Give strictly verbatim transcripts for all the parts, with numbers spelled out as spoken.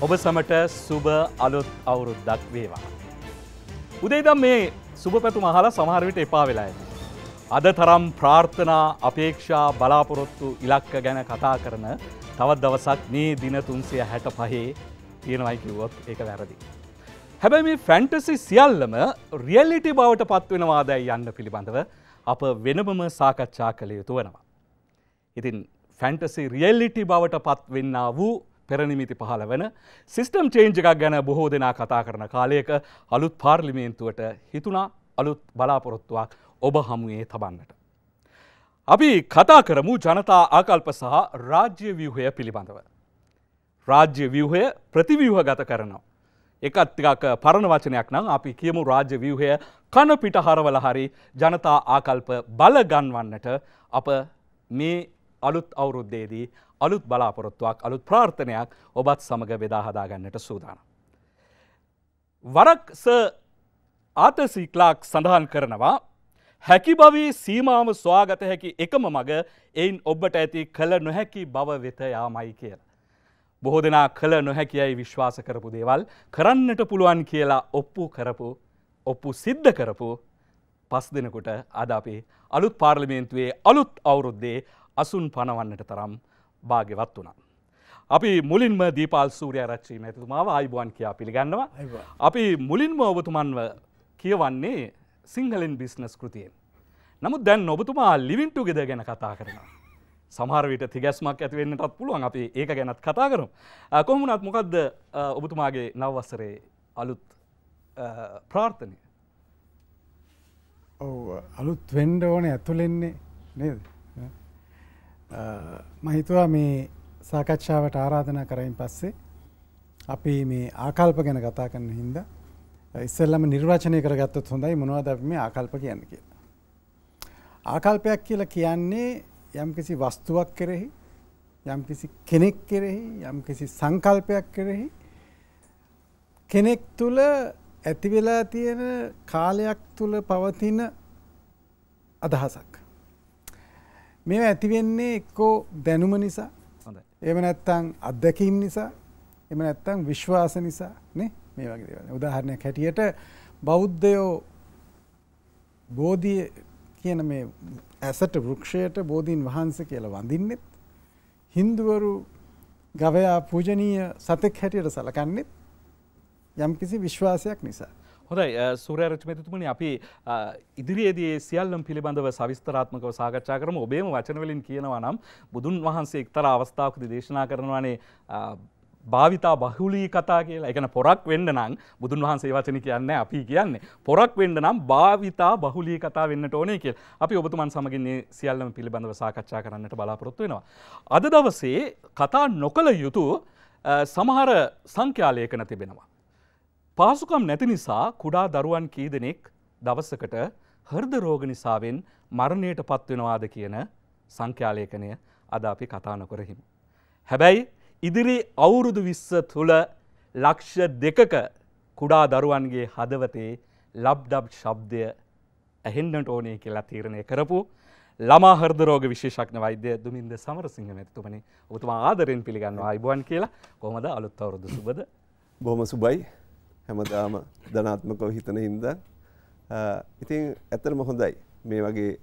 ඔබ සමට සුබ අලුත් අවුරුද්දක් වේවා. උදේ ඉඳන් මේ සුබ පැතුම අහලා සමහර විට එපා වෙලා ඇති. අද තරම් ප්‍රාර්ථනා, අපේක්ෂා, බලාපොරොත්තු, ඉලක්ක ගැන කතා කරන තවත් දවසක් මේ දින තුන්සිය හැට පහේ තියෙනවයි කිව්වොත් ඒක වැරදි. හැබැයි මේ ෆැන්ටසි සියල්ලම රියැලිටි බවට පත් වෙනවාදයි යන්න පිළිබඳව අප වෙනමම සාකච්ඡා කළ යුතු වෙනවා. ඉතින් ෆැන්ටසි රියැලිටි බවට පත් වෙන්නා වූ පෙරනිමිති පහළ වන සිස්ටම් චේන්ජ් එකක් ගැන බොහෝ දෙනා කතා කරන කාලයක අලුත් පාර්ලිමේන්තුවට හිතුණා අලුත් බලාපොරොත්තුවක් ඔබ හමුවේ තබන්නට. අපි කතා කරමු ජනතා ආකල්ප සහ රාජ්‍ය ව්‍යුහය පිළිබඳව. රාජ්‍ය ව්‍යුහය ප්‍රතිව්‍යුහගත කරනවා. එකත් ටිකක් පරණ වචනයක් නම් අපි කියමු රාජ්‍ය ව්‍යුහය කන පිට හරවල හරි ජනතා ආකල්ප බල ගන්වන්නට අප මේ අලුත් අවුරුද්දේදී අලුත් බලාපොරොත්තුවක් අලුත් ප්‍රාර්ථනයක් ඔබත් සමග බෙදා හදා ගන්නට සූදානම්. වරක් ස ආතර් සී ක්ලාක් සඳහන් කරනවා හැකි බවේ සීමාව සොයාගත හැකි එකම මඟ එයින් ඔබට ඇති කළ නොහැකි බව වෙත යාමයි කියලා. බොහෝ දෙනා කළ නොහැකියයි විශ්වාස කරපු දේවල් කරන්නට පුළුවන් කියලා ඔප්පු කරපු ඔප්පු සිද්ධ කරපු පස් දෙනෙකුට අද අපි අලුත් පාර්ලිමේන්තුවේ අලුත් අවුරුද්දේ අසුන් පනවන්නට තරම් භාග්‍යවත් වුණා. අපි මුලින්ම දීපාල් සූර්යාරච්චි මැතිතුමාව ආයුබෝවන් කියා පිළිගන්නවා. අපි මුලින්ම ඔබතුමන්ව කියවන්නේ සිංහලෙන් බිස්නස් කෘතියෙන්. නමුත් දැන් ඔබතුමා ලිවින් ටුගෙදර් ගැන කතා කරනවා. සමහර විට තිගැස්මක් ඇති වෙන්නටත් පුළුවන්. අපි ඒක ගැනත් කතා කරමු. කොහොම වුණත් මොකද්ද ඔබතුමාගේ නව වසරේ අලුත් ප්‍රාර්ථනය? ඔව් අලුත් වෙන්න ඕනේ ඇතුළෙන්නේ නේද? මම හිතුවා මේ සාකච්ඡාවට ආරාධනා කරයින් පස්සේ අපි මේ ආකල්ප ගැන කතා කරන හින්දා ඉස්සෙල්ලාම නිර්වචනය කරගත්තොත් හොඳයි මොනවද අපි මේ ආකල්ප කියන්නේ කියලා. ආකල්පයක් කියලා කියන්නේ යම්කිසි වස්තුවක් කෙරෙහි, යම්කිසි කෙනෙක් කෙරෙහි, යම්කිසි සංකල්පයක් කෙරෙහි කෙනෙක් තුල ඇති වෙලා තියෙන කාලයක් තුල පවතින අදහසක්. මේවා ඇති වෙන්නේ එක්කෝ දැනුම නිසා, එහෙම නැත්නම් අත්දැකීම් නිසා, එහෙම නැත්නම් විශ්වාස නිසා නේ මේ වගේ දේවල්. උදාහරණයක් හැටියට බෞද්ධයෝ බෝධිය කියන මේ ඇසට වෘක්ෂයට බෝධීන් වහන්සේ කියලා වඳින්නෙත්, හින්දුවරු ගවයා පූජනීය සතෙක් හැටියට සලකන්නෙත් යම්කිසි විශ්වාසයක් නිසා. හොඳයි සූර්යාරච්චි මැතිතුමනි අපි ඉදිරියේදී සියල්ලම පිළිබඳව සවිස්තරාත්මකව සාකච්ඡා කරමු. ඔබේම වචන වලින් කියනවා නම් බුදුන් වහන්සේ එක්තරා අවස්ථාවකදී දේශනා කරනවානේ භාවිතා බහුලී කතා කියලා. ඒ කියන්නේ පොරක් වෙන්න නම් බුදුන් වහන්සේ වචන කියන්නේ අපි කියන්නේ. පොරක් වෙන්න නම් භාවිතා බහුලී කතා වෙන්නට ඕනේ කියලා. අපි ඔබතුමන් සමගින් මේ සියල්ලම පිළිබඳව සාකච්ඡා කරන්නට බලාපොරොත්තු වෙනවා. අද දවසේ කතා නොකළ යුතු සමහර සංඛ්‍යාලේඛන තිබෙනවා. පාසුකම් නැති නිසා කුඩා දරුවන් කී දෙනෙක් දවසකට හෘද රෝග නිසාවෙන් මරණයට පත් වෙනවාද කියන සංඛ්‍යාලේඛනය අද අපි කතා නොකරහිමු. හැබැයි ඉදිරි අවුරුදු විස්ස තුළ ලක්ෂ දෙකක කුඩා දරුවන්ගේ හදවතේ ලබ්ඩබ් ශබ්දය ඇහෙන්නට ඕනේ කියලා තීරණය කරපු ළමා හෘද රෝග විශේෂඥ වෛද්‍ය දුමින්ද සමරසිංහ මැතිතුමනි ඔබතුමා ආදරෙන් පිළිගන්නවා ආයුබෝවන් කියලා. කොහොමද අලුත් අවුරුදු සුබද? බොහොම සුබයි. හැමදාම ධනාත්මකව හිතන හින්දා ඉතින් ඇත්තටම හොඳයි මේ වගේ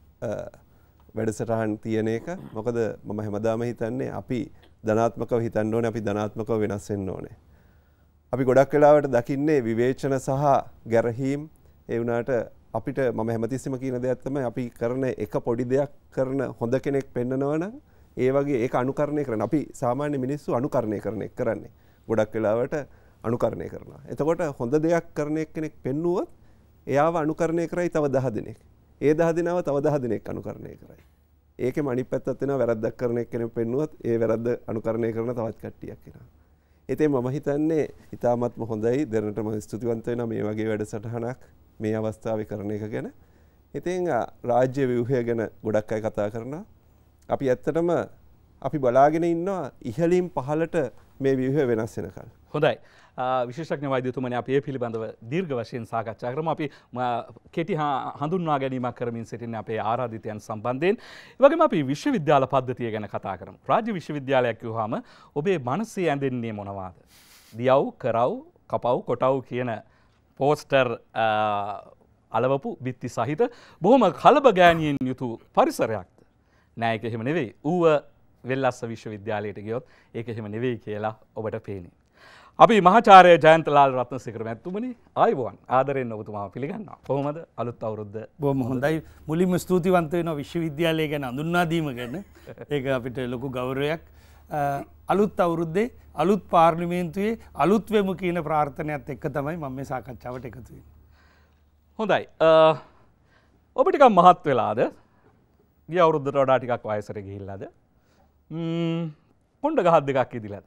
වැඩසටහන් තියෙන එක. මොකද මම හැමදාම හිතන්නේ අපි ධනාත්මකව හිතන්න ඕනේ, අපි ධනාත්මකව වෙනස් වෙන්න ඕනේ. අපි ගොඩක් වෙලාවට දකින්නේ විවේචන සහ ගැරහීම්. ඒ වුණාට අපිට මම හැමතිස්සෙම කියන දෙයක් තමයි අපි කරන එක පොඩි දෙයක් කරන හොඳ කෙනෙක් පෙන්නනවා නම් ඒ වගේ ඒක අනුකරණය කරන්න. අපි සාමාන්‍ය මිනිස්සු අනුකරණය කරන එක කරන්නේ. ගොඩක් වෙලාවට අනුකරණය කරනවා. එතකොට හොඳ දෙයක් කරන කෙනෙක් පෙන්නුවොත් එයාව අනුකරණය කරයි තව දහ දෙනෙක්. ඒ දහ දෙනාව තව දහ දෙනෙක් අනුකරණය කරයි. ඒකෙම අනිත් පැත්තත් වෙනවා වැරද්දක් කරන කෙනෙක් පෙන්නුවොත් ඒ වැරද්ද අනුකරණය කරන තවත් කට්ටියක් එනවා. ඉතින් මම හිතන්නේ ඉතාමත්ම හොඳයි. දැනටම ස්තුතිවන්ත වෙනවා මේ වගේ වැඩසටහනක් මේ අවස්ථාවේ කරන එක ගැන. ඉතින් රාජ්‍ය ව්‍යුහය ගැන ගොඩක් අය කතා කරනවා. අපි ඇත්තටම අපි බලාගෙන ඉන්නවා ඉහළින් පහළට මේ ව්‍යුහය වෙනස් වෙනකල්. හොඳයි. විශේෂඥ වෛද්‍යතුමනි අපි ඒ පිළිබඳව දීර්ඝ වශයෙන් සාකච්ඡා කරමු. අපි කෙටි හඳුන්වා ගැනීමක් කරමින් සිටින්නේ අපේ ආරාධිතයන් සම්බන්ධයෙන්. ඒ වගේම අපි විශ්වවිද්‍යාල පද්ධතිය ගැන කතා කරමු. රාජ්‍ය විශ්වවිද්‍යාලයක් කියුවාම ඔබේ මනසේ ඇඳෙන්නේ මොනවාද? දියව් කරව් කපව් කොටව් කියන පෝස්ටර් අලවපු බිත්ති සහිත බොහොම කලබ ගෑනියෙන් යුතු පරිසරයක්ද නෑ ඒක එහෙම නෙවෙයි ඌව වෙල්ලස්ස විශ්වවිද්‍යාලයට ගියොත් ඒක එහෙම නෙවෙයි කියලා ඔබට පේන්නේ. අපි මහාචාර්ය ජයන්තලාල් රත්නසේකර මැතිතුමනි ආයුබෝවන් ආදරෙන් ඔබතුමාව පිළිගන්නවා. කොහොමද අලුත් අවුරුද්ද? බොහොම හොඳයි. මුලින්ම ස්තුතිවන්ත වෙනවා විශ්වවිද්‍යාලය ගැන හඳුන්වා දීම ගැන. ඒක අපිට ලොකු ගෞරවයක්. අලුත් අවුරුද්දේ අලුත් පාර්ලිමේන්තුවේ අලුත් වෙමු කියන ප්‍රාර්ථනයත් එක්ක තමයි මම මේ සාකච්ඡාවට එකතු වෙන්නේ. හොඳයි. ඔබ ටිකක් මහත් වෙලාද? ගිය අවුරුද්දට වඩා ටිකක් වයසට ගිහිල්ලාද? ම්ම් කොණ්ඩ ගහක් දෙකක් ඉදිලාද?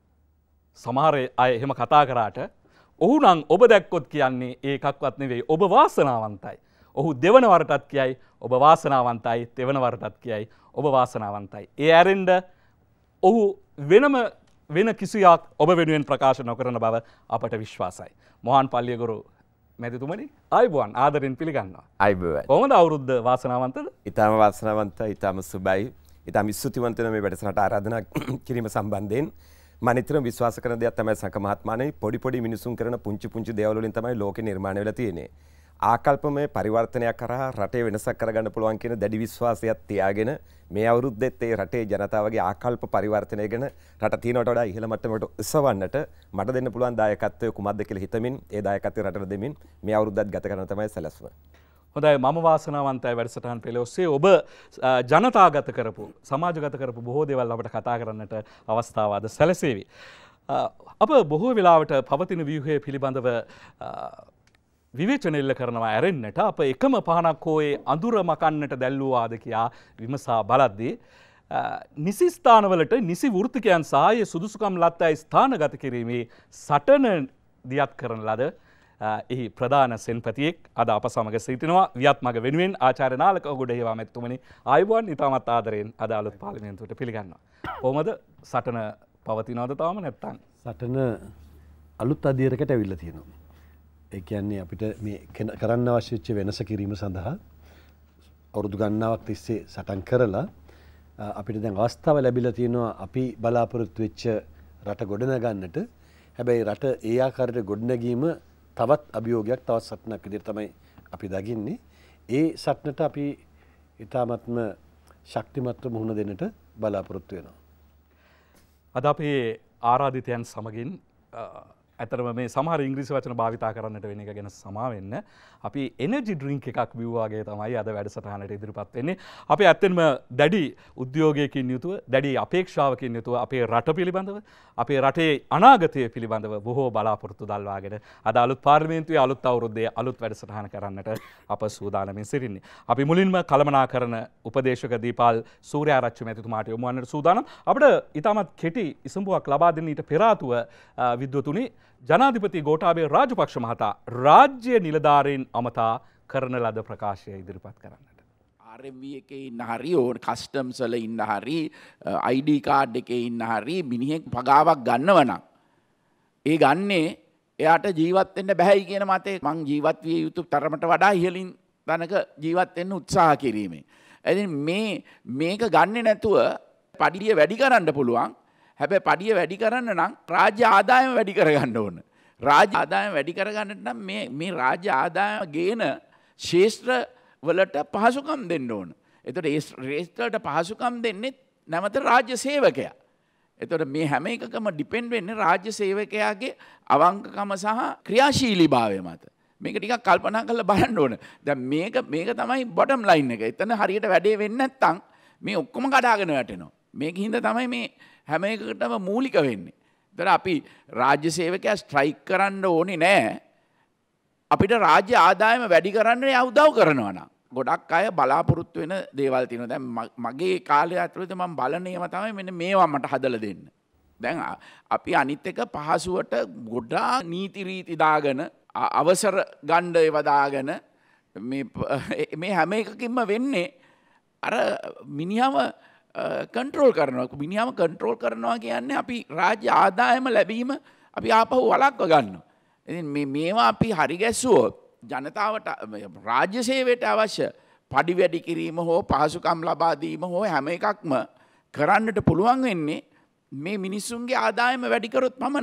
සමහර අය එහෙම කතා කරාට ඔහු නම් ඔබ දැක්කොත් කියන්නේ ඒකක්වත් නෙවෙයි ඔබ වාසනාවන්තයි. ඔහු දෙවන වරටත් කියයි ඔබ වාසනාවන්තයි තෙවන වරටත් කියයි ඔබ වාසනාවන්තයි. ඒ ඇරෙන්ඩ ඔහු වෙනම වෙන කිසියක් ඔබ වෙනුවෙන් ප්‍රකාශ නොකරන බව අපට විශ්වාසයි. මොහන් පල්ලියගොරු මැතිතුමනි ආයුබෝවන් ආදරෙන් පිළිගන්නවා. ආයුබෝවන්. කොහොමද අවුරුද්ද වාසනාවන්තද? ඊටම වාසනාවන්තයි ඊටම සුබයි. ඊටම ස්තුතිවන්ත වෙන මේ වැඩසටහනට ආරාධනා කිරීම සම්බන්ධයෙන් මම නිතරම විශ්වාස කරන දෙයක් තමයි සංක මහත්මයාණනි පොඩි පොඩි මිනිසුන් කරන පුංචි පුංචි දේවල් වලින් තමයි ලෝකෙ නිර්මාණය වෙලා තියෙන්නේ. ආකල්පමය පරිවර්තනයක් කරා රටේ වෙනසක් කරගන්න පුළුවන් කියන දැඩි විශ්වාසයක් තියාගෙන මේ අවුරුද්දෙත් ඒ රටේ ජනතාවගේ ආකල්ප පරිවර්තනය ගැන රට තියනට වඩා ඉහළ මට්ටමකට උස්සවන්නට මට දෙන්න පුළුවන් දායකත්වය කුමක්ද කියලා හිතමින් ඒ දායකත්වය රටට දෙමින් මේ අවුරුද්දත් ගත කරන තමයි සැලැස්ම. හොඳයි මම වාසනාවන්තයි වැඩසටහන් පෙළ ඔස්සේ ඔබ ජනතාගත කරපු සමාජගත කරපු බොහෝ දේවල් අපට කතා කරන්නට අවස්ථාව අද සැලසේවි. අප බොහෝ වෙලාවට පවතින ව්‍යුහය පිළිබඳව විවේචන එල්ල කරනවා ඇරෙන්නට අප එකම පහනක් හෝයේ අඳුර මකන්නට දැල්වුවාද කියා විමසා බලද්දී නිසි ස්ථානවලට නිසි වෘත්තිකයන් සහාය සුදුසුකම් ලත් අය ස්ථානගත කිරීමේ සටන දියත් කරන ලද එහි ප්‍රධාන සෙන්පතියෙක් අද අප සමග සිටිනවා වියත් මග වෙනුවෙන් ආචාර්ය නාලක ගොඩේවා මැතිතුමනි ආයුබෝවන් ඉතාමත් ආදරයෙන් අද අලුත් පාර්ලිමේන්තුවට පිළිගන්නවා. කොහොමද සටන පවතිනවද තාම නැත්නම්? සටන අලුත් අධීරයකට ඇවිල්ලා තියෙනවා. ඒ කියන්නේ අපිට මේ කරන්න අවශ්‍ය වෙච්ච වෙනස කිරීම සඳහා අවුරුදු ගණනාවක් තිස්සේ සටන් කරලා අපිට දැන් අවස්ථාව ලැබිලා තියෙනවා අපි බලාපොරොත්තු වෙච්ච රට ගොඩනගන්නට. හැබැයි රට ඒ ආකාරයට ගොඩනැගීම තවත් අභියෝගයක් තවත් සටනක් විදිහට තමයි අපි දකින්නේ. ඒ සටනට අපි ඊටාත්ම ශක්තිමත්ව මුහුණ දෙන්නට බලාපොරොත්තු වෙනවා. අද අපේ ආරාධිතයන් සමගින් ඇතරම මේ සමහර ඉංග්‍රීසි වචන භාවිතා කරන්නට වෙන එක ගැන සමා වෙන්න අපි එනර්ජි ඩ්‍රින්ක් එකක් බිව්වාගේ තමයි අද වැඩසටහනට ඉදිරිපත් වෙන්නේ. අපි ඇත්තෙන්ම දැඩි උද්‍යෝගයකින් යුතුව දැඩි අපේක්ෂාවකින් යුතුව අපේ රට පිළිබඳව අපේ රටේ අනාගතය පිළිබඳව බොහෝ බලාපොරොත්තු දල්වාගෙන අද අලුත් පාර්ලිමේන්තුවේ අලුත් අවුරුද්දේ අලුත් වැඩසටහන කරන්නට අප සූදානමින් සිටින්නේ. අපි මුලින්ම කළමනාකරන උපදේශක දීපාල් සූර්යාරච්චි මැතිතුමාට යොමු වන්නට සූදානම්. අපිට ඊටමත් කෙටි ඉසුඹුවක් ලබා දෙන්න ඊට පෙර ආතුව විද්වතුනි ජනාධිපති ගෝඨාභය රාජපක්ෂ මහතා රාජ්‍ය නිලධාරීන් අමතා කරන ලද ප්‍රකාශය ඉදිරිපත් කරන්නට. ආර් එම් වී එකේ ඉන්න හරි ඕන කස්ටම්ස් වල ඉන්න හරි ආයි ඩී කාඩ් එකේ ඉන්න හරි මිනිහෙක් පගාවක් ගන්නව නම් ඒ ගන්නේ එයාට ජීවත් වෙන්න බෑයි කියන මතේ මං ජීවත් විය යුතු තරමට වඩා ඉහළින් ධනක ජීවත් වෙන්න උත්සාහ කිරීමේ. ඉතින් මේ මේක ගන්නේ නැතුව පඩිය වැඩි කරන්න පුළුවන්. හැබැයි පඩිය වැඩි කරන්න නම් රාජ්‍ය ආදායම වැඩි කරගන්න ඕන. රාජ්‍ය ආදායම වැඩි කරගන්නට නම් මේ මේ රාජ්‍ය ආදායම ගේන ශේෂ්ත්‍ර වලට පහසුකම් දෙන්න ඕන. එතකොට ඒ ශ්‍රේෂ්ඨ වලට පහසුකම් දෙන්නේ නැවත රාජ්‍ය සේවකයා. එතකොට මේ හැම එකකම ඩිපෙන්ඩ් වෙන්නේ රාජ්‍ය සේවකයාගේ අවංකකම සහ ක්‍රියාශීලීභාවය මත. මේක ටිකක් කල්පනා කරලා බලන්න ඕන. දැන් මේක මේක තමයි බොටම් ලයින් එක. එතන හරියට වැඩේ වෙන්නේ නැත්නම් මේ ඔක්කොම කඩාගෙන වැටෙනවා. මේක හින්දා තමයි මේ හැම එකකටම මූලික වෙන්නේ. ඒතර අපි රාජ්‍ය සේවකයා ස්ට්‍රයික් කරන්න ඕනේ නෑ. අපිට රාජ්‍ය ආදායම වැඩි කරන්න එයා උදව් කරනවා නම්. ගොඩක් අය බලාපොරොත්තු වෙන දේවල් තියෙනවා. දැන් මගේ කාලය ඇතුළත මම බලන ඒවා තමයි මෙන්න මේවා මට හදලා දෙන්න. දැන් අපි අනිත් එක පහසුවට ගොඩාක් නීති රීති දාගෙන අවසර ගන්න ඒවා දාගෙන මේ මේ හැම එකකින්ම වෙන්නේ අර මිනිහම කන්ට්‍රෝල් කරනවා. මිනිහම කන්ට්‍රෝල් කරනවා කියන්නේ අපි රාජ්‍ය ආදායම ලැබීම අපි ආපහු වළක්ව ගන්නවා. ඉතින් මේ මේවා අපි හරි ගැස්සුවොත් ජනතාවට රාජ්‍ය සේවයට අවශ්‍ය පඩි වැඩි කිරීම හෝ පහසුකම් ලබා දීම හෝ හැම එකක්ම කරන්නට පුළුවන් වෙන්නේ මේ මිනිස්සුන්ගේ ආදායම වැඩි කරොත් පමණයි.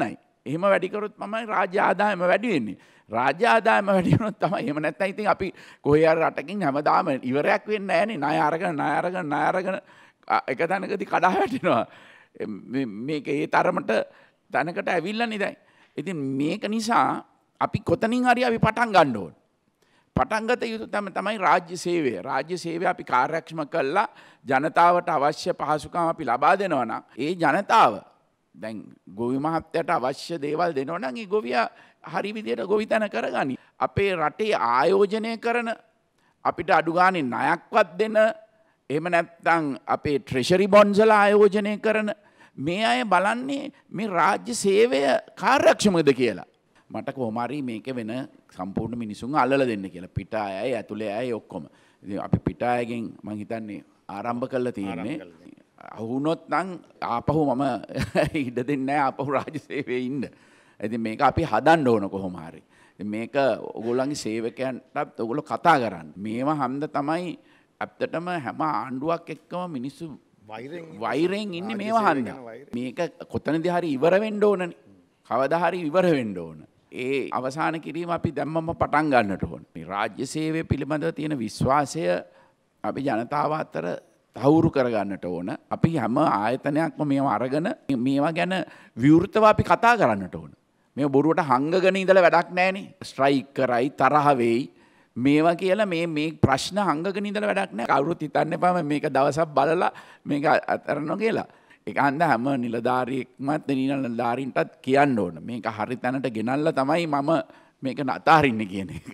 එහෙම වැඩි කරොත් තමයි රාජ්‍ය ආදායම වැඩි වෙන්නේ. රාජ්‍ය ආදායම වැඩි වුණොත් තමයි එහෙම නැත්නම් ඉතින් අපි කොහේ හරි රටකින් හැමදාම ඉවරයක් වෙන්නේ නැහනේ. ණය අරගෙන ණය අරගෙන ණය අරගෙන එක තැනකදී කඩා වැටෙනවා. මේක ඒ තරමට තැනකට ඇවිල්ලානේ දැන්. ඉතින් මේක නිසා අපි කොතනින් හරි අපි පටන් ගන්න ඕන. පටන් ගත යුතු තමයි රාජ්‍ය සේවය. රාජ්‍ය සේවය අපි කාර්යක්ෂම කළා ජනතාවට අවශ්‍ය පහසුකම් අපි ලබා දෙනවා නම් ඒ ජනතාව දැන් ගොවි මහත්තයාට අවශ්‍ය දේවල් දෙනවා නම් ඒ ගොවියා හරි විදියට ගොවිතැන කරගනි. අපේ රටේ ආයෝජනය කරන අපිට අඩු ගානේ ණයක්වත් දෙන එහෙම නැත්නම් අපේ ට්‍රෙෂරි බොන්ඩ්ස් වල ආයෝජනය කරන මේ අය බලන්නේ මේ රාජ්‍ය සේවය කාර්යක්ෂමද කියලා. මට කොහොම හරි මේක වෙන සම්පූර්ණ මිනිසුන් අල්ලලා දෙන්න කියලා. පිට අයයි ඇතුලේ අයයි ඔක්කොම. ඉතින් අපි පිට අයගෙන් මම හිතන්නේ ආරම්භ කළා තියෙන්නේ. අහුනොත් නම් ආපහු මම ඉඩ දෙන්නේ නැහැ ආපහු රාජ්‍ය සේවයේ ඉන්න. ඉතින් මේක අපි හදන්න ඕන කොහොම හරි. මේක ඔයගොල්ලන්ගේ සේවකයන්ටත් ඔයගොල්ලෝ කතා කරන්න. මේවා හන්ද තමයි ඇත්තටම හැම ආණ්ඩුවක් එක්කම මිනිස්සු වෛරෙන් ඉන්නේ මේවා හන්ද. මේක කොතනදී හරි ඉවර වෙන්න ඕනනේ. කවදා හරි ඉවර වෙන්න ඕන. ඒ අවසාන කිරීම අපි දැම්මම පටන් ගන්නට ඕන. මේ රාජ්‍ය සේවය පිළිබඳව තියෙන විශ්වාසය අපි ජනතාව අතර තහවුරු කරගන්නට ඕන. අපි හැම ආයතනයක්ම මේවා අරගෙන මේවා ගැන විවෘතව අපි කතා කරන්නට ඕන. මේ බොරුවට හංගගෙන ඉඳලා වැඩක් නැහැනේ. ස්ට්‍රයික් කරයි තරහ වෙයි මේවා කියලා මේ මේ ප්‍රශ්න හංගගෙන ඉඳලා වැඩක් නැහැ. කවුරුත් හිතන්න එපා මේක දවසක් බලලා මේක අතරනවා කියලා. ඒක හන්ද හැම නිලධාරියෙක්මත් නිලධාරීන්ටත් කියන්න ඕන. මේක හරි තැනට ගෙනල්ලා තමයි මම මේක අතාරින්නේ කියන එක.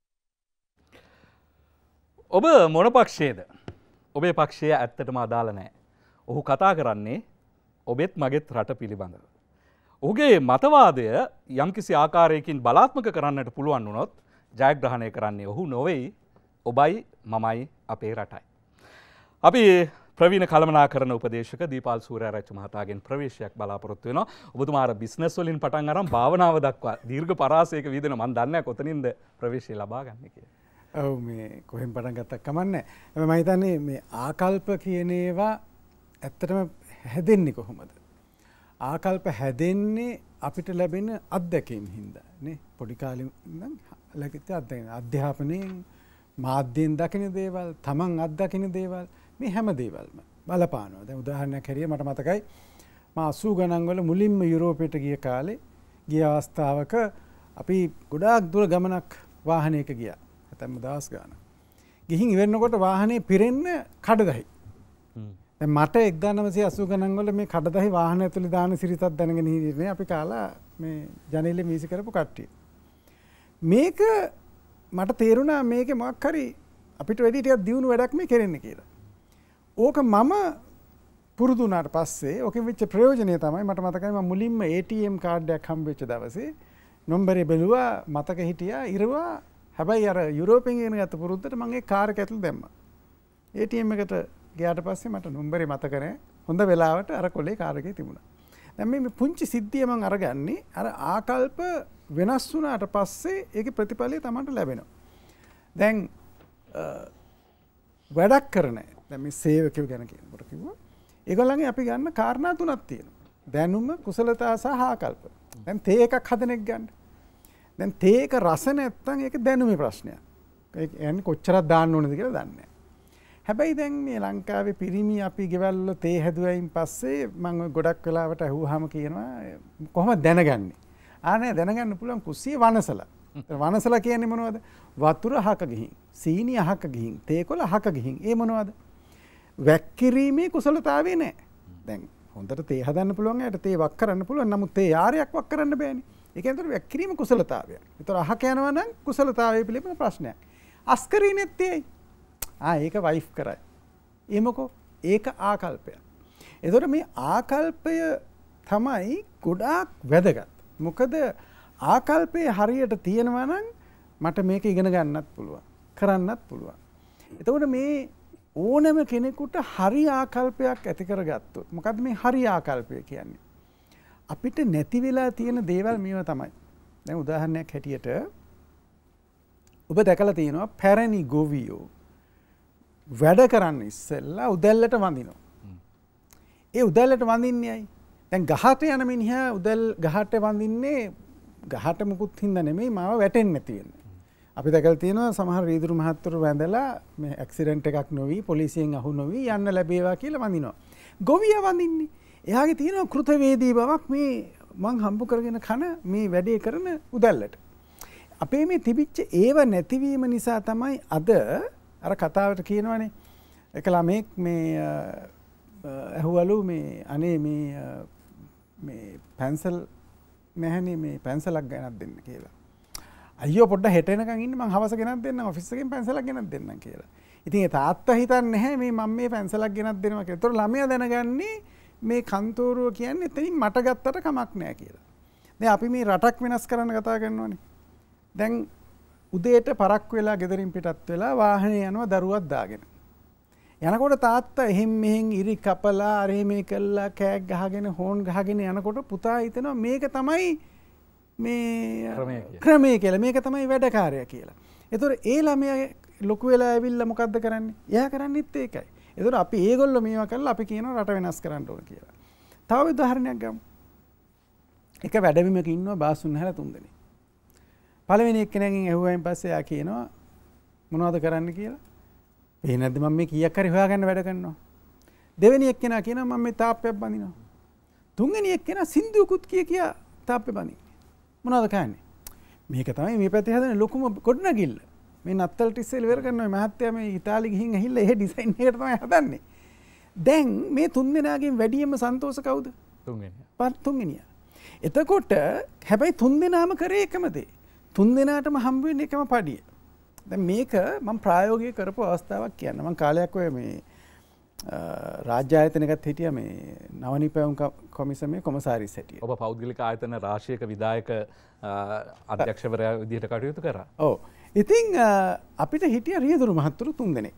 ඔබ මොන පක්ෂයේද? ඔබේ පක්ෂය ඇත්තටම අදාළ නැහැ. ඔහු කතා කරන්නේ ඔබෙත් මගෙත් රට පිළිබඳව. ඔහුගේ මතවාදය යම්කිසි ආකාරයකින් බලාත්මක කරන්නට පුළුවන් වුණොත් ජයග්‍රහණය කරන්නේ ඔහු නොවේයි, ඔබයි මමයි අපේ රටයි. අපි ප්‍රවීණ කළමනාකරණ උපදේශක දීපාල් සූර්යාරච්චි මහතාගෙන් ප්‍රවේශයක් බලාපොරොත්තු වෙනවා. ඔබතුමා අර බිස්නස් වලින් පටන් අරන් භාවනාව දක්වා දීර්ඝ පරාසයක විදින මම දන්නේ නැහැ කොතනින්ද ප්‍රවේශය ලබා ගන්න කියලා. ඔව් මේ කොහෙන් පටන් ගත්තක් කමන්නේ. මම හිතන්නේ මේ ආකල්ප කියන ඒවා ඇත්තටම හැදෙන්නේ කොහොමද? ආකල්ප හැදෙන්නේ අපිට ලැබෙන අත්දැකීම් හින්දා නේ. පොඩි කාලේ ඉඳන් ලැබිච්ච අත්දැකීම්, අධ්‍යාපනයෙන්, මාධ්‍යයෙන් දකින දේවල්, තමන් අත්දකින දේවල්, මේ හැම දේවල්ම බලපානවා. දැන් උදාහරණයක් හැටියට මට මතකයි මම අසූ ගණන් වල මුලින්ම යුරෝපයට ගිය කාලේ ගිය අවස්ථාවක අපි ගොඩාක් දුර ගමනක් වාහනයක ගියා. නැත්නම් දවස් ගානක්. ගිහින් ඉවරනකොට වාහනේ පිරෙන්න කඩදාහි. දැන් මට එක්දාස් නවසිය අසූ ගණන් වල මේ කඩදාහි වාහන ඇතුලේ දාන සිරිතක් දැනගෙන හිටියේ අපි කාලා මේ ජනේලෙ මීසි කරපු කට්ටිය. මේක මට තේරුණා මේකේ මොකක් හරි අපිට වැඩි ටිකක් දියුණු වැඩක් මේ කරන්නේ කියලා. ඕක මම පුරුදු වුණාට පස්සේ ඕකෙන් වෙච්ච ප්‍රයෝජනය තමයි මට මතකයි මම මුලින්ම ඒ ටී එම් කාඩ් එකක් හම්බ වෙච්ච දවසේ නම්බරේ බැලුවා මතක හිටියා ඉරවා හැබැයි අර යුරෝපෙන් ඉගෙන ගත්ත පුරුද්දට මම ඒ කාර් එක ඇතුළේ දැම්මා. ඒ ටී එම් එකට ගියාට පස්සේ මට නම්බරේ මතක නැහැ. හොඳ වෙලාවට අර කොලේ කාර් එකේ තිබුණා. දැන් මේ පුංචි සිද්ධිය මම අරගන්නේ අර ආකල්ප වෙනස් වුණාට පස්සේ ඒකේ ප්‍රතිඵලය තමයි ලැබෙනවා. දැන් වැඩක් කරන දැන් මේ සේවකයෝ ගැන කියනකොට කිව්වා ඒගොල්ලන්ගේ අපි ගන්න කාරණා තුනක් තියෙනවා. දැනුම, කුසලතා සහ ආකල්ප. දැන් තේ එකක් හදනෙක් ගන්න. දැන් තේ එක රස නැත්තම් ඒක දැනුමේ ප්‍රශ්නයක්. ඒ කියන්නේ කොච්චරක් දාන්න ඕනද කියලා දන්නේ නැහැ. හැබැයි දැන් මේ ලංකාවේ පිරිමි අපි ගෙවල් වල තේ හැදුවයින් පස්සේ මම ගොඩක් වෙලාවට අහුවාම කියනවා කොහොමද දැනගන්නේ? ආ නෑ දැනගන්න පුළුවන් කුස්සිය වනසලා. වනසලා කියන්නේ මොනවද? වතුර අහක ගිහින්, සීනි අහක ගිහින්, තේකොළ අහක ගිහින්. ඒ මොනවද? වැක්කිරීමේ කුසලතාවය නෑ. දැන් හොඳට තේ හදන්න පුළුවන් අයට තේ වක් කරන්න පුළුවන්. නමුත් තේ යාරයක් වක් කරන්න බෑනේ. ඒ කියන්නේ වැක්කිරීම කුසලතාවය. ඒතර අහක යනවා නම් කුසලතාවය පිළිබඳ ප්‍රශ්නයක්. අස්කරීනෙත් තේයි. ආ ඒක වයිෆ් කරයි. ඒ මොකෝ? ඒක ආකල්පය. ඒතර මේ ආකල්පය තමයි ගොඩාක් වැදගත්. මොකද ආකල්පය හරියට තියෙනවා නම් මට මේක ඉගෙන ගන්නත් පුළුවන්. කරන්නත් පුළුවන්. එතකොට මේ ඕනෑම කෙනෙකුට හරි ආකල්පයක් ඇති කරගත්තොත් මොකද්ද මේ හරි ආකල්පය කියන්නේ? අපිට නැති වෙලා තියෙන දේවල් මේවා තමයි. දැන් උදාහරණයක් හැටියට ඔබ දැකලා තියෙනවා පැරණි ගොවියෝ වැඩ කරන්න ඉස්සෙල්ලා උදැල්ලට වඳිනවා. ඒ උදැල්ලට වඳින්නේ ඇයි? දැන් ගහට යන මිනිහා උදැල් ගහට වඳින්නේ ගහට මුකුත් හින්දා නෙමෙයි මාව වැටෙන්නේ නැති වෙන්නේ. අපි දැකලා තියෙනවා සමහර රීදුරු මහත්තුරු වැඳලා මේ ඇක්සිඩන්ට් එකක් නොවි පොලිසියෙන් අහු නොවි යන්න ලැබේවා කියලා වඳිනවා. ගොවියා වඳින්නේ. එයාගේ තියෙනවා කෘතවේදී බවක් මේ මං හම්බ කරගෙන කන මේ වැඩේ කරන උදැල්ලට. අපේ මේ තිබිච්ච ඒව නැතිවීම නිසා තමයි අද අර කතාවට කියනවනේ එක ළමෙක් මේ ඇහුවලු මේ අනේ මේ මේ පැන්සල් නැහැනේ මේ පැන්සලක් ගෙනත් දෙන්න කියලා. අයියෝ පොඩ්ඩක් හෙට එනකන් ඉන්න මං හවස ගෙනත් දෙන්නම් ඔෆිස් එකෙන් පැන්සලක් ගෙනත් දෙන්නම් කියලා. ඉතින් ඒ තාත්තා හිතන්නේ නැහැ මේ මම මේ පැන්සලක් ගෙනත් දෙනවා කියලා. ඒතකොට ළමයා දැනගන්නේ මේ කන්තෝරුව කියන්නේ එතනින් මට ගත්තට කමක් නැහැ කියලා. දැන් අපි මේ රටක් වෙනස් කරන්න කතා කරනවානේ. දැන් උදේට පරක් වෙලා ගෙදරින් පිටත් වෙලා වාහනේ යනවා දරුවක් දාගෙන. යනකොට තාත්තා එහෙම් මෙහෙන් ඉරි කපලා අර මේ කළා කෑක් ගහගෙන හෝන් ගහගෙන යනකොට පුතා හිතනවා මේක තමයි මේ ක්‍රමය කියලා මේක තමයි වැඩකාරය කියලා. ඒතකොට ඒ ළමයා ලොකු වෙලා ඇවිල්ලා මොකද්ද කරන්නේ? එයා කරන්නේත් ඒකයි. ඒතකොට අපි ඒගොල්ලෝ මේවා කරලා අපි කියනවා රට වෙනස් කරන්න ඕන කියලා. තව උදාහරණයක් ගමු. එක වැඩබිමක ඉන්නවා බාසුන් හැල තුන්දෙනෙක්. පළවෙනි එක්කෙනාගෙන් ඇහුවායින් පස්සේ එයා කියනවා මොනවද කරන්න කියලා. ඒ නැද්ද මම මේ කීයක් හරි හොයාගන්න වැඩ කරනවා. දෙවෙනි එක්කෙනා කියනවා මම මේ තාප්පයක් බඳිනවා. තුන්වෙනි එක්කෙනා සින්දුවකුත් කිය කියා තාප්පේ බඳින්නේ. මොනවද කියන්නේ? මේක තමයි මේ පැත්තේ හදන ලොකුම ගොඩනැගිල්ල. මේ නත්තල් ටිස්සෙල් ඉවර කරනවා මේ මහත්තයා මේ ඉතාලි ගිහින් ඇහිල්ලා එහෙ ඩිසයින් එකට තමයි හදන්නේ. දැන් මේ තුන් දෙනාගෙන් වැඩියෙන්ම සන්තෝෂ කවුද? තුන්වෙනියා. පත් තුන්වෙනියා. එතකොට හැබැයි තුන් දෙනාම කරේ එකම දේ. තුන් දෙනාටම හම්බ වෙන්නේ එකම පඩිය. දැන් මේක මම ප්‍රායෝගිකව කරපු අවස්ථාවක් කියන්න. මම කාලයක් ඔය මේ රාජ්‍ය ආයතනයකට හිටියා මේ නවනිපැවුම් කොමිසමේ කොමසාරිස් හිටියා. ඔබ පෞද්ගලික ආයතන රාශියක විධායක අධ්‍යක්ෂවරයා විදිහට කටයුතු කරා. ඔව්. ඉතින් අපිට හිටිය රියදුරු මහත්තුරු තුන් දෙනෙක්.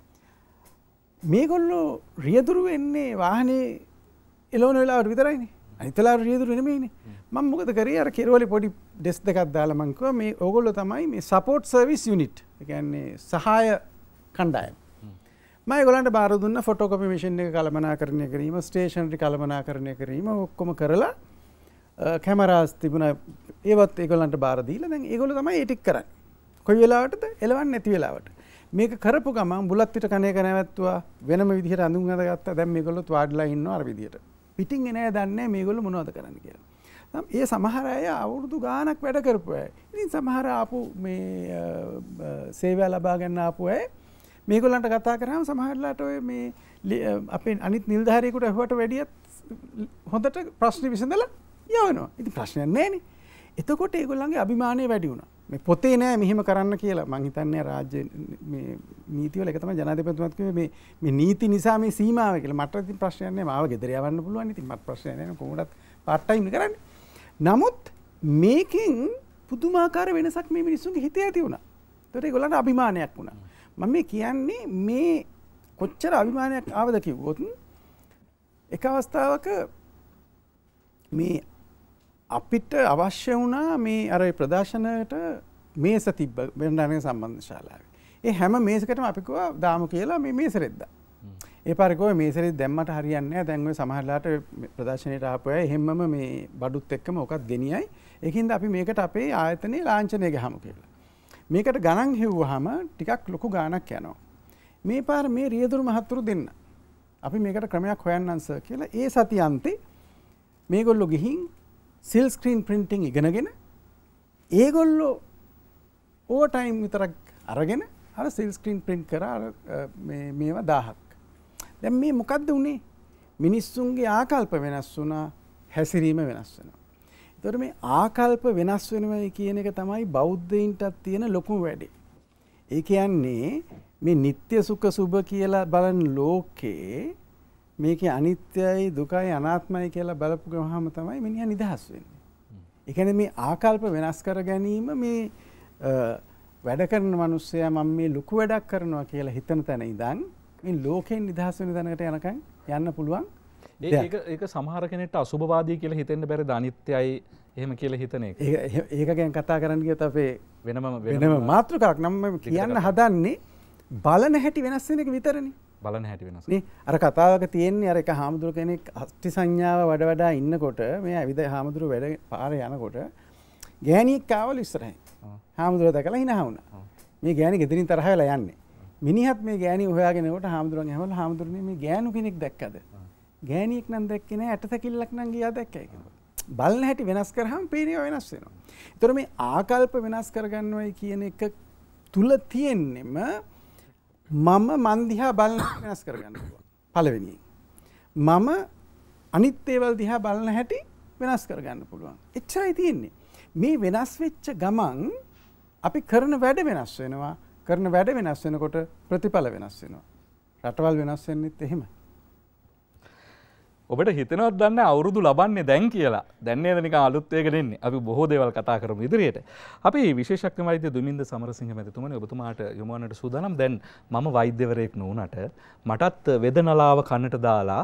මේගොල්ලෝ රියදුරු වෙන්නේ වාහනේ එළවන වෙලාවට විතරයිනේ. අනිත් වෙලාවට රියදුරු නෙමෙයිනේ. මම මොකද කරේ අර කෙරවලේ පොඩි ඩෙස්ක් දෙකක් දාලා මං කිව්වා මේ ඕගොල්ලෝ තමයි මේ සපෝට් සර්විස් යුනිට්. ඒ කියන්නේ සහාය කණ්ඩායම. මම ඒගොල්ලන්ට බාර දුන්න ෆොටෝකොපි මැෂින් එක කළමනාකරණය කිරීම, ස්ටේෂනරි කළමනාකරණය කිරීම ඔක්කොම කරලා කැමරාස් තිබුණා. ඒවත් ඒගොල්ලන්ට බාර දීලා දැන් ඒගොල්ලෝ තමයි ඒ ටික කරන්නේ. කොයි වෙලාවටද එලවන්නේ නැති වෙලාවට. මේක කරපු ගමන් බුලත් පිට කණ එක නැවැත්තුවා වෙනම විදිහට අඳුන් අඳගත්තා. දැන් මේගොල්ලොත් වාඩිලා ඉන්නවා අර විදිහට. පිටින් එන අය දන්නේ මේගොල්ලෝ මොනවද කරන්න කියලා. නම් ඒ සමහර අය අවුරුදු ගාණක් වැඩ කරපු අය. ඉතින් සමහර ආපු මේ සේවය ලබා ගන්න ආපු අය මේගොල්ලන්ට කතා කරාම සමහරලාට ඔය මේ අපේ අනිත් නිලධාරියෙකුට අහුවට වැඩියත් හොඳට ප්‍රශ්න විසඳලා යවනවා. ඉතින් ප්‍රශ්නයක් නැහැනේ. එතකොට ඒගොල්ලන්ගේ අභිමානය වැඩි වුණා. මේ පොතේ නෑ මෙහෙම කරන්න කියලා. මං හිතන්නේ රාජ්‍ය මේ නීතිවල එක තමයි ජනාධිපතිතුමාත් කිව්වේ මේ මේ නීති නිසා මේ සීමාව කියලා. මට ඉතින් ප්‍රශ්නයක් නෑ. මාව ගෙදර යවන්න පුළුවන්. ඉතින් මට ප්‍රශ්නයක් නෑ. කොහොමදත් පාර්ට් ටයිම් කරන්නේ. නමුත් මේකෙන් පුදුමාකාර වෙනසක් මේ මිනිස්සුන්ගේ හිතේ ඇති වුණා. ඒකට ඒගොල්ලන්ට අභිමානයක් වුණා. මම මේ කියන්නේ මේ කොච්චර අභිමානයක් ආවද කිව්වොත් එක අවස්ථාවක මේ අපිට අවශ්‍ය වුණා මේ අර ප්‍රදර්ශනයට මේස තිබ්බ බෙන්ඩානේ සම්බන්ධ ශාලාවේ. ඒ හැම මේසකටම අපි කිව්වා දාමු කියලා මේ මේසෙරෙද්දා. ඒ පාරේ කොහේ මේසෙරෙද්ද දැම්මට හරියන්නේ නැහැ. දැන් ඔය සමහරලාට ප්‍රදර්ශනයට ආපු අය හැමම මේ බඩුත් එක්කම ඔකත් ගෙනියයි. ඒකින්ද අපි මේකට අපේ ආයතනයේ ලාංඡනය ගහමු කියලා. මේකට ගණන් හෙව්වහම ටිකක් ලොකු ගාණක් යනවා. මේ පාර මේ රියදුරු මහත්තුරු දෙන්න. අපි මේකට ක්‍රමයක් හොයන්නම් සර් කියලා ඒ සතිය අන්තේ මේගොල්ලෝ ගිහින් සිල් ස්ක්‍රීන් ප්‍රින්ටිං ඉගෙනගෙන ඒගොල්ලෝ ඕවර් ටයිම් විතරක් අරගෙන අර සිල් ස්ක්‍රීන් ප්‍රින්ට් කරා මේ මේවා දහයක්. දැන් මේ මොකද්ද උනේ? මිනිස්සුන්ගේ ආකල්ප වෙනස් වුණා, හැසිරීම වෙනස් වෙනවා. ඒතකොට මේ ආකල්ප වෙනස් වෙනවයි කියන එක තමයි බෞද්ධයින්ටත් තියෙන ලොකුම වැඩේ. ඒ කියන්නේ මේ නিত্য සුඛ සුභ කියලා බලන ලෝකේ මේකේ අනිත්‍යයි දුකයි අනාත්මයි කියලා බලපු ගමන් තමයි මිනිහා නිදහස් වෙන්නේ. ඒ කියන්නේ මේ ආකල්ප වෙනස් කර ගැනීම මේ වැඩ කරන මිනිස්සයා මම මේ ලොකු වැඩක් කරනවා කියලා හිතන තැන ඉඳන් මේ ලෝකෙන් නිදහස් වෙන තැනකට යනකම් යන්න පුළුවන්. ඒක ඒක සමහර කෙනෙක්ට අසුභවාදී කියලා හිතෙන්න බැරිද අනිත්‍යයි එහෙම කියලා හිතන එක. ඒක ගැන කතා කරන්න ගියොත් අපේ වෙනම වෙනම මාතෘකාවක් නම් මම කියන්න හදන්නේ බලන හැටි වෙනස් වෙන එක විතරනේ. බලන හැටි වෙනස. නේ අර කතාවක තියෙන්නේ අර එක හාමුදුරු කෙනෙක් අස්ති සංඥාව වඩ වඩා ඉන්නකොට මේ ඇවිද හාමුදුරු වැඩ පාරේ යනකොට ගෑණියෙක් ආවලු ඉස්සරහින්. හාමුදුරුවෝ දැකලා hina වුණා. මේ ගෑණි ගෙදරින් තරහ වෙලා යන්නේ. මිනිහත් මේ ගෑණි හොයාගෙන එනකොට හාමුදුරුවන් ඇහවලු හාමුදුරනේ මේ ගෑනු කෙනෙක් දැක්කද? ගෑණියෙක් නම් දැක්කේ නෑ ඇටසැකිල්ලක් නම් ගියා දැක්කයි කියලා. බලන හැටි වෙනස් කරාම පේනවා වෙනස් වෙනවා. ඒතර මේ ආකල්ප වෙනස් කරගන්නවයි කියන එක තුල තියෙන්නෙම මම මන් දිහා බලන වෙනස් කරගන්න පුළුවන්. පළවෙනි. මම අනිත් දේවල් දිහා බලන හැටි වෙනස් කරගන්න පුළුවන්. එච්චරයි තියෙන්නේ. මේ වෙනස් වෙච්ච ගමන් අපි කරන වැඩ වෙනස් වෙනවා. කරන වැඩ වෙනස් වෙනකොට ප්‍රතිඵල වෙනස් වෙනවා. රටවල් වෙනස් වෙන්නෙත් එහෙමයි. ඔබට හිතනවත් දන්න අවුරුදු ලබන්නේ දැන් කියලා. දැන් නේද නිකන් අලුත් එකකට එන්නේ. අපි බොහෝ දේවල් කතා කරමු ඉදිරියට. අපි විශේෂඥ වෛද්‍ය දුමින්ද සමරසිංහ මැතිතුමනි ඔබතුමාට යොමු වන්නට සූදානම්. දැන් මම වෛද්‍යවරයෙක් නුනට මටත් වෙදනලාව කනට දාලා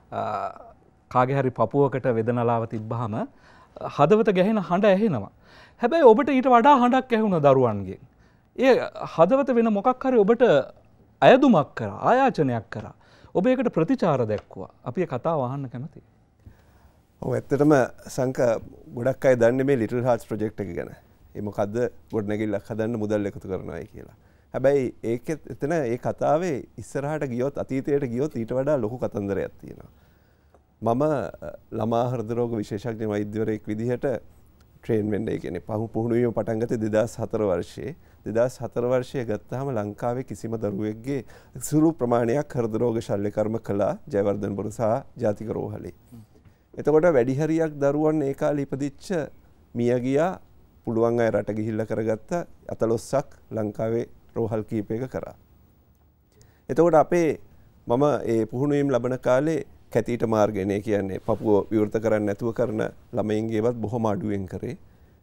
කාගේ හරි පපුවකට වෙදනලාව තිබ්බහම හදවත ගැහෙන හඬ ඇහෙනවා. හැබැයි ඔබට ඊට වඩා හඬක් ඇහුණා දරුවන්ගෙන්. ඒ හදවත වෙන මොකක් හරි ඔබට අයදුමක් කරා, ආයාචනයක් කරා. ඔබ ඒකට ප්‍රතිචාර දැක්වුවා. අපි ඒ කතාව අහන්න කැමතියි. ඔව් ඇත්තටම සංක ගොඩක් අය දන්නේ මේ ලිටල් හાર્ට්ස් ප්‍රොජෙක්ට් එක ගැන. ඒ මොකද්ද ගොඩනැගිල්ලක් හදන්න මුදල් එකතු කරනවායි කියලා. හැබැයි ඒකෙත් එතන ඒ කතාවේ ඉස්සරහට ගියොත් අතීතයට ගියොත් ඊට වඩා ලොකු කතන්දරයක් තියෙනවා. මම ළමා හෘද රෝග විශේෂඥ වෛද්‍යවරයෙක් විදිහට ට්‍රේන් වෙන්න ඒ කියන්නේ පහු පුහුණු වීම පටන් ගත්තේ දෙදාස් හතර වර්ෂයේ. දෙදාස් හතර වර්ෂයේ ගත්තාම ලංකාවේ කිසිම දරුවෙක්ගේ සුළු ප්‍රමාණයක් හෘද රෝග ශල්‍ය කර්ම කළා ජයවර්ධනපුර සහ ජාතික රෝහලේ. එතකොට වැඩි හරියක් දරුවන් ඒ කාලේ ඉපදිච්ච මිය ගියා පුළුවන් අය රට ගිහිල්ලා කරගත්ත අතලොස්සක් ලංකාවේ රෝහල් කීපයක කරා. එතකොට අපේ මම ඒ පුහුණු වීම ලබන කාලේ කැතීට මාර්ගනේ කියන්නේ පපුව විවෘත කරන්න නැතුව කරන ළමයින්ගේවත් බොහොම අඩුවෙන් කරේ.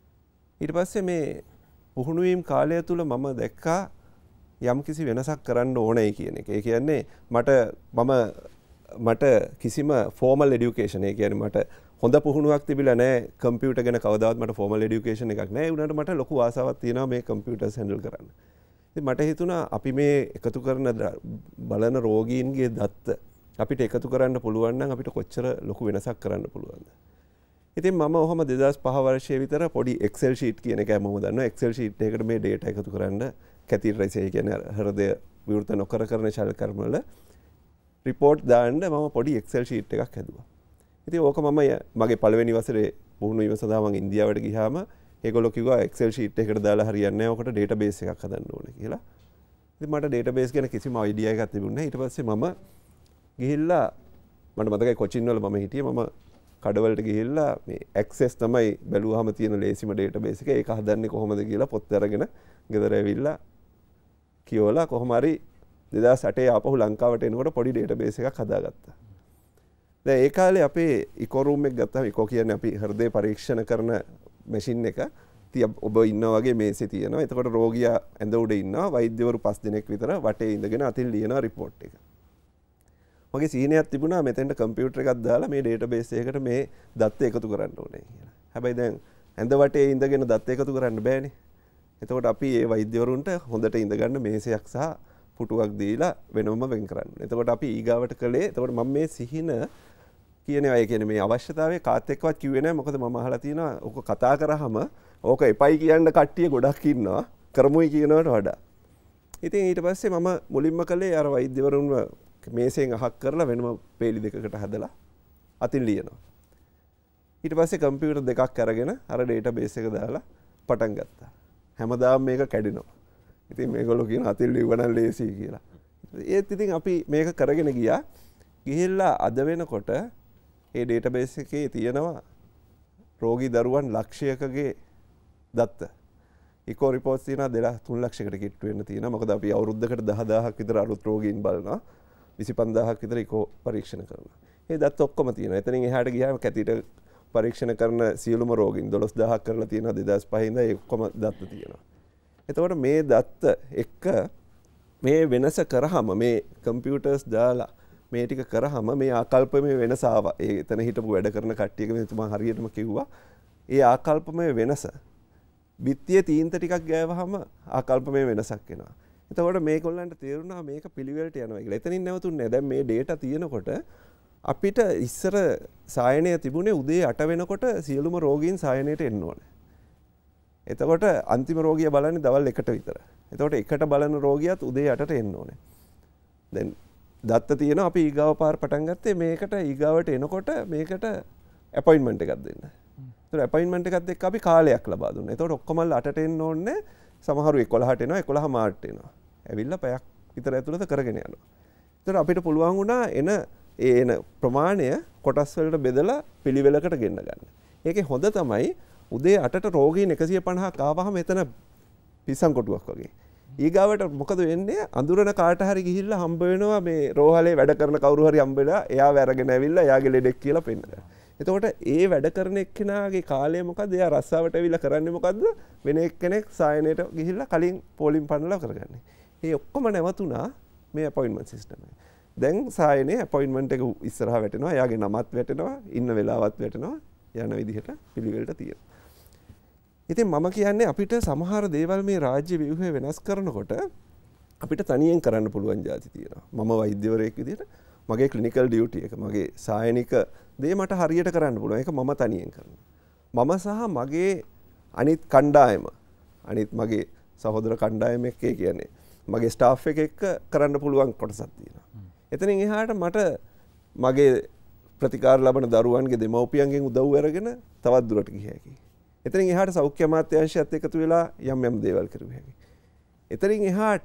ඊට පස්සේ මේ පුහුණු වීම කාලය තුල මම දැක්කා යම් කිසි වෙනසක් කරන්න ඕනේ කියන එක. ඒ කියන්නේ මට මම මට කිසිම ෆෝමල් এডুকেෂන් ඒ කියන්නේ මට හොඳ පුහුණුවක් තිබිලා නැහැ කම්පියුටර් ගැන කවදාවත් මට ෆෝමල් এডুকেෂන් එකක් නැහැ. ඒ වුණාට මට ලොකු ආසාවක් තියෙනවා මේ කම්පියුටර්ස් හැන්ඩල් කරන්න. ඉතින් මට හිතුණා අපි මේ එකතු කරන බලන රෝගීන්ගේ දත්ත අපිට එකතු කරන්න පුළුවන් නම් අපිට කොච්චර ලොකු වෙනසක් කරන්න පුළුවන්ද. ඉතින් මම ඔහම දෙදාස් පහ වර්ෂයේ විතර පොඩි Excel sheet කියන එක මම දන්නවා. Excel sheet එකකට මේ data එකතු කරන්න කැතීටරයිසේෂන් ඒ කියන්නේ හෘදය විවෘත නොකර කරන ශල්‍ය කර්ම වල report දාන්න මම පොඩි Excel sheet එකක් හැදුවා. ඉතින් ඕක මම මගේ පළවෙනි වසරේ පුහුණු වීම සඳහා මම ඉන්දියාවට ගියාම ඒගොල්ලෝ කිව්වා Excel sheet එකකට දාලා හරියන්නේ නැහැ. ඔකට database එකක් හදන්න ඕනේ කියලා. ඉතින් මට database ගැන කිසිම idea එකක් තිබුණේ නැහැ. ඊට පස්සේ මම ගිහිල්ලා මට මතකයි කොචින් වල මම හිටියේ මම කඩවලට ගිහිල්ලා මේ ඇක්සස් තමයි බැලුවාම තියෙන ලේසිම ඩේටාබේස් එක. ඒක හදන්නේ කොහොමද කියලා පොත් අරගෙන ගෙදර ඇවිල්ලා කියවලා කොහොම හරි දෙදාස් අටේ ආපහු ලංකාවට එනකොට පොඩි ඩේටාබේස් එකක් හදාගත්තා. දැන් ඒ කාලේ අපේ ඉකෝ රූම් එක ගත්තාම ඉකෝ කියන්නේ අපි හෘදය පරීක්ෂණ කරන මැෂින් එක. ඉතින් ඔබ ඉන්නා වගේ මේසේ තියෙනවා. එතකොට රෝගියා ඇඳ උඩ ඉන්නවා. වෛද්‍යවරු පස් දෙනෙක් විතර වටේ ඉඳගෙන අතින් ලියනවා report එක. මගේ සීනයක් තිබුණා මෙතෙන්ට කම්පියුටර් එකක් දාලා මේ ඩේටාබේස් එකකට මේ දත්ත එකතු කරන්න ඕනේ කියලා. හැබැයි දැන් ඇඳ වටේ ඉඳගෙන දත්ත එකතු කරන්න බෑනේ. එතකොට අපි ඒ වෛද්‍යවරුන්ට හොඳට ඉඳගන්න මේසයක් සහ පුටුවක් දීලා වෙනම වෙන් කරන්න. එතකොට අපි ඊගාවට කළේ එතකොට මම මේ සිහින කියනවා ඒ කියන්නේ මේ අවශ්‍යතාවය කාත් එක්කවත් කිව්වේ නැහැ. මොකද මම අහලා තියෙනවා ඕක කතා කරාම ඕක එපයි කියන්න කට්ටිය ගොඩක් ඉන්නවා. කරමුයි කියනවට වඩා. ඉතින් ඊට පස්සේ මම මුලින්ම කළේ අර වෛද්‍යවරුන්ව මේසෙන් අහක් කරලා වෙනම පේලි දෙකකට හදලා අතින් ලියනවා. ඊට පස්සේ කම්පියුටර් දෙකක් අරගෙන අර ඩේටාබේස් එක දාලා පටන් ගත්තා. හැමදාම මේක කැඩෙනවා. ඉතින් මේගොල්ලෝ කියන අතින් ලියවනම් ලේසි කියලා. ඒත් ඉතින් අපි මේක කරගෙන ගියා. ගිහිල්ලා අද වෙනකොට ඒ ඩේටාබේස් එකේ තියෙනවා රෝගී දරුවන් ලක්ෂයකගේ දත්ත. ඉකෝ රිපෝට්ස් තියෙනවා දෙලා තුන් ලක්ෂයකට කිට්ටු වෙන්න තියෙනවා. මොකද අපි අවුරුද්දකට දහදාහක් විතර අලුත් රෝගීන් බලනවා. විසි පන්දාහක් විතර ඉකෝ පරීක්ෂණ කරනවා. ඒ දත්ත ඔක්කොම තියෙනවා. එතනින් එහාට ගියාම කැතීටර් පරීක්ෂණ කරන සියලුම රෝගීන් දොළොස් දහසක් කරලා තියෙනවා දෙදාස් පහේ ඉඳන් ඒ ඔක්කොම දත්ත තියෙනවා. එතකොට මේ දත්ත එක්ක මේ වෙනස කරාම මේ කම්පියුටර්ස් දාලා මේ ටික කරාම මේ ආකල්පමය වෙනස ආවා. ඒ එතන හිටපු වැඩ කරන කට්ටියක මෙතුමා හරියටම කිව්වා. ඒ ආකල්පමය වෙනස බිත්තියේ තීන්ත ටිකක් ගෑවහම ආකල්පමය වෙනසක් එනවා. එතකොට මේගොල්ලන්ට තේරුණා මේක පිළිවෙලට යනවා කියලා. එතනින් නැවතුන්නේ. දැන් මේ data තියෙනකොට අපිට ඉස්සර සායනය තිබුණේ උදේ අට වෙනකොට සියලුම රෝගීන් සායනයට එන්න ඕනේ. එතකොට අන්තිම රෝගියා බලන්නේ දවල් එකට විතර. එතකොට එකට බලන රෝගියාත් උදේ අටට එන්න ඕනේ. දැන් දත්ත තියෙනවා අපි ඊගාව පාර පටන් ගත්තේ මේකට ඊගාවට එනකොට මේකට අපොයින්ට්මන්ට් එකක් දෙන්න. ඒතර අපොයින්ට්මන්ට් එකත් එක්ක අපි කාලයක් ලබා දුන්නා. එතකොට ඔක්කොම අටට එන්න ඕනේ. සමහරු එකොළහට එනවා එකොළහ මාර්ට එනවා. ඇවිල්ලා පැයක් විතර ඇතුළත කරගෙන යනවා. එතකොට අපිට පුළුවන් වුණා එන ඒ එන ප්‍රමාණය කොටස් වලට බෙදලා පිළිවෙලකට ගෙන්න ගන්න. ඒකේ හොඳ තමයි උදේ අටට රෝගීන් එකසිය පනහක් ආවහම එතන පිස්සන් කොටුවක් වගේ. ඊගාවට මොකද වෙන්නේ? අඳුරන කාට හරි ගිහිල්ලා හම්බ වෙනවා මේ රෝහලේ වැඩ කරන කවුරු හරි හම්බ වෙලා එයාව අරගෙන ඇවිල්ලා එයාගේ ලෙඩෙක් කියලා පෙන්නනවා. එතකොට ඒ වැඩ කරන එක්කෙනාගේ කාලය මොකද? එයා රස්සාවට ඇවිල්ලා කරන්නේ මොකද්ද? වෙන එක්කෙනෙක් සායනයට ගිහිල්ලා කලින් පෝලිම් පන්නලා කරගන්නේ. මේ ඔක්කොම නැවතුණා මේ අපොයින්ට්මන්ට් සිස්ටම් එක. දැන් සායනේ අපොයින්ට්මන්ට් එක ඉස්සරහා වැටෙනවා. එයාගේ නමත් වැටෙනවා, ඉන්න වෙලාවත් වැටෙනවා. යන විදිහට පිළිවෙලට තියෙනවා. ඉතින් මම කියන්නේ අපිට සමහර දේවල් මේ රාජ්‍ය ව්‍යුහය වෙනස් කරනකොට අපිට තනියෙන් කරන්න පුළුවන් જાති තියෙනවා. මම වෛද්‍යවරයෙක් විදිහට මගේ ක්ලිනිකල් ඩියුටි එක, මගේ සායනික දේ මට හරියට කරන්න පුළුවන්. ඒක මම තනියෙන් කරනවා. මම සහ මගේ අනිත් කණ්ඩායම, අනිත් මගේ සහෝදර කණ්ඩායම එක්ක කියන්නේ මගේ ස්ටාෆ් එක එක්ක කරන්න පුළුවන් කොටසක් තියෙනවා. එතනින් එහාට මට මගේ ප්‍රතිකාර ලබන දරුවන්ගේ දෙමව්පියන්ගෙන් උදව් අරගෙන තවත් දුරට ගිය හැකියි. එතනින් එහාට සෞඛ්‍ය අමාත්‍යාංශයත් එකතු වෙලා යම් යම් දේවල් කරුව හැකියි. එතනින් එහාට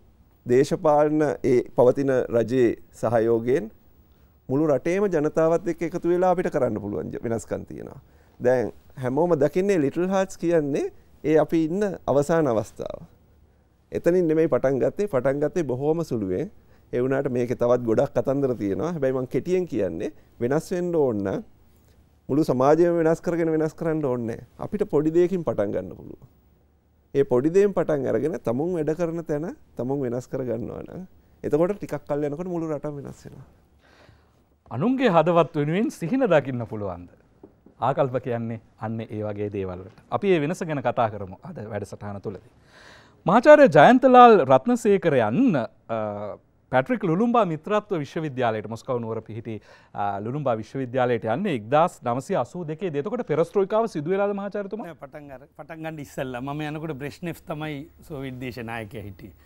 දේශපාලන ඒ පවතින රජයේ සහයෝගයෙන් මුළු රටේම ජනතාවත් එක්ක එකතු වෙලා අපිට කරන්න පුළුවන් වෙනස්කම් තියෙනවා. දැන් හැමෝම දකින්නේ ලිටල් හාර්ට්ස් කියන්නේ ඒ අපි ඉන්න අවසාන අවස්ථාව. එතනින් නෙමෙයි පටන් ගත්තේ. පටන් ගත්තේ බොහොම සුළුවෙන්. ඒ වුණාට මේකේ තවත් ගොඩක් කතන්දර තියෙනවා. හැබැයි මම කෙටියෙන් කියන්නේ වෙනස් වෙන්න ඕන නම් මුළු සමාජයම වෙනස් කරගෙන වෙනස් කරන්න ඕනේ. අපිට පොඩි දෙයකින් පටන් ගන්න පුළුවන්. ඒ පොඩි දෙයෙන් පටන් අරගෙන තමුන් වැඩ කරන තැන තමුන් වෙනස් කර ගන්නවා නම් එතකොට ටිකක් කල් යනකොට මුළු රටම වෙනස් වෙනවා. අනුන්ගේ හදවත් වෙනුවෙන් සිහින දකින්න පුළුවන්ද? ආකල්ප කියන්නේ අන්න ඒ වගේ දේවල් වලට. අපි මේ වෙනස ගැන කතා කරමු අද වැඩසටහන තුළදී. මහාචාර්ය ජයන්තලාල් රත්නසේකරයන් පැට්‍රික් ලුළුම්බා මිත්‍රත්ව විශ්වවිද්‍යාලයට මොස්කව් නුවර පිහිටි ලුළුම්බා විශ්වවිද්‍යාලයට යන්නේ එක්දාස් නවසිය අසූ දෙකේ. එතකොට පෙරස්ත්‍රෝයිකාව සිදු වෙලාද මහාචාර්යතුමා? නෑ පටන් අර පටන් ගන්න ඉස්සෙල්ලා මම යනකොට බ්‍රෙෂ්නෙව් තමයි සෝවියට් දේශ ናයකයා හිටියේ.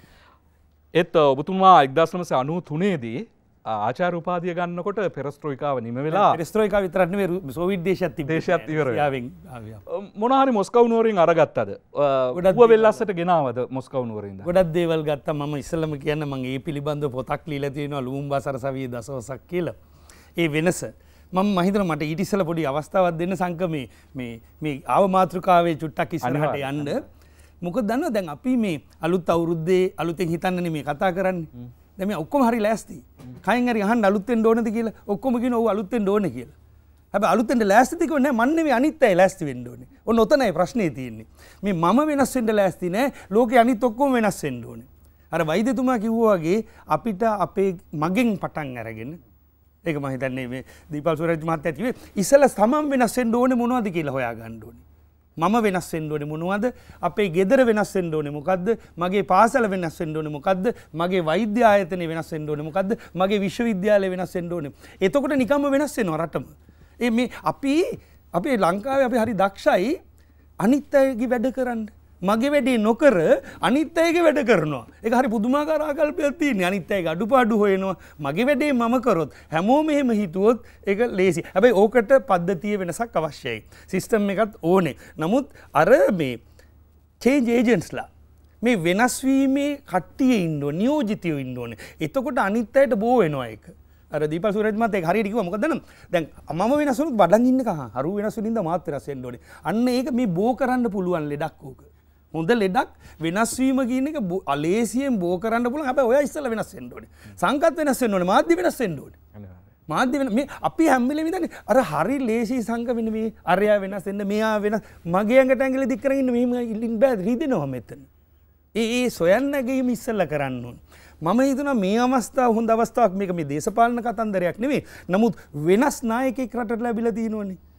ඒත් ඔබතුමා එක්දාස් නවසිය අනූ තුනේ දී ආචාර්ය උපාධිය ගන්නකොට පෙරස්ත්‍රෝයිකාව නිම වෙලා පෙරස්ත්‍රෝයිකාව විතරක් නෙවෙයි සෝවියට් දේශයත් තිබ්බේ. දේශයත් ඉවර වෙලා. යාවෙන් ආවියා. මොන හරි මොස්කව් නුවරින් අරගත්තද? ඌව වෙල්ලස්සට ගෙනාවද මොස්කව් නුවරින්ද? ගොඩක් දේවල් ගත්තා. මම ඉස්සෙල්ලම කියන්න මම ඒ පිළිබඳව පොතක් ලියලා තියෙනවා ලුම්බා සරසවියේ දසවසක් කියලා. ඒ වෙනස මම මම හිතනවා මට ඊට ඉස්සෙල්ලා පොඩි අවස්ථාවක් දෙන්න සංක මේ මේ මේ ආව මාතෘකාවේ චුට්ටක් ඉස්සරහට යන්න. මොකද දන්නවද දැන් අපි මේ අලුත් අවුරුද්දේ අලුතෙන් හිතන්නනේ මේ කතා කරන්නේ. දැන් මේ ඔක්කොම හරි ලෑස්ති. කයින් හරි අහන්න අලුත් වෙන්න ඕනද කියලා. ඔක්කොම කියන ඔව් අලුත් වෙන්න ඕනේ කියලා. හැබැයි අලුත් වෙන්න ලෑස්තිද කිව්වේ නෑ මන් නෙවෙයි අනිත් අය ලෑස්ති වෙන්න ඕනේ. ඔන්න ඔතනයි ප්‍රශ්නේ තියෙන්නේ. මේ මම වෙනස් වෙන්න ලෑස්ති නෑ. ලෝකේ අනිත් ඔක්කොම වෙනස් වෙන්න ඕනේ. අර වෛද්‍යතුමා කිව්වා වගේ අපිට අපේ මගෙන් පටන් අරගෙන ඒක මම හිතන්නේ මේ දීපල් සූරජ් මහත්තයා කිව්වේ ඉස්සෙල්ලා තමන් වෙනස් වෙන්න ඕනේ මොනවද කියලා හොයා ගන්න ඕනේ. මම වෙනස් වෙන්න ඕනේ මොනවද? අපේ ගෙදර වෙනස් වෙන්න ඕනේ මොකද්ද? මගේ පාසල වෙනස් වෙන්න ඕනේ මොකද්ද? මගේ වෛද්‍ය ආයතනය වෙනස් වෙන්න ඕනේ මොකද්ද? මගේ විශ්වවිද්‍යාලය වෙනස් වෙන්න ඕනේ. එතකොට නිකම්ම වෙනස් වෙනවා රටම. ඒ මේ අපි අපේ ලංකාවේ අපි හරි දක්ෂයි අනිත් අයගේ වැඩ කරන්න. මගේ වැඩේ නොකර අනිත් අයගේ වැඩ කරනවා. ඒක හරි පුදුමාකාර ආකල්පයක් තියෙනවා. අනිත් අයගේ අඩුපාඩු හොයනවා. මගේ වැඩේ මම කරොත් හැමෝම එහෙම හිතුවොත් ඒක ලේසි. හැබැයි ඕකට පද්ධතිය වෙනසක් අවශ්‍යයි. සිස්ටම් එකත් ඕනේ. නමුත් අර මේ චේන්ජ් ඒජන්ට්ස්ලා මේ වෙනස් වීමේ කට්ටිය ඉන්න ඕනේ, නියෝජිතයෝ ඉන්න ඕනේ. එතකොට අනිත් අයට බෝ වෙනවා ඒක. අර දීපල් සූරජ් මහත්තයා ඒක හරියට කිව්වා. මොකද දන්නවද? දැන් මම වෙනස් වුණොත් බඩන් ඉන්න කහ. හරු වෙනස් වෙනින්ද මාත් වෙනස් වෙන්න ඕනේ. අන්න ඒක මේ බෝ කරන්න පුළුවන් ලෙඩක් ඕක. හොඳ ලෙඩක් වෙනස් වීම කියන එක අලේසියෙන් බෝ කරන්න පුළුවන්. හැබැයි ඔයා ඉස්සෙල්ලා වෙනස් වෙන්න ඕනේ. සංකත් වෙනස් වෙන්න ඕනේ. මාධ්‍ය වෙනස් වෙන්න ඕනේ. මාධ්‍ය වෙන මේ අපි හැම වෙලේම ඉඳන්නේ අර හරි ලේසි සංක වෙන මේ අරයා වෙනස් වෙන්න මෙයා වෙනස් මගේ ඇඟට ඇඟිලි දික් කරගෙන ඉන්න මෙහෙම ඉල්ලින් බෑ රිදෙනවා මෙතන. ඒ ඒ සොයන්නගේම ඉස්සෙල්ලා කරන්න ඕනේ. මම හිතනවා මේ අවස්ථාව හොඳ අවස්ථාවක්. මේක මේ දේශපාලන කතන්දරයක් නෙවෙයි. නමුත් වෙනස් නායකයෙක් රටට ලැබිලා තියෙනවනේ.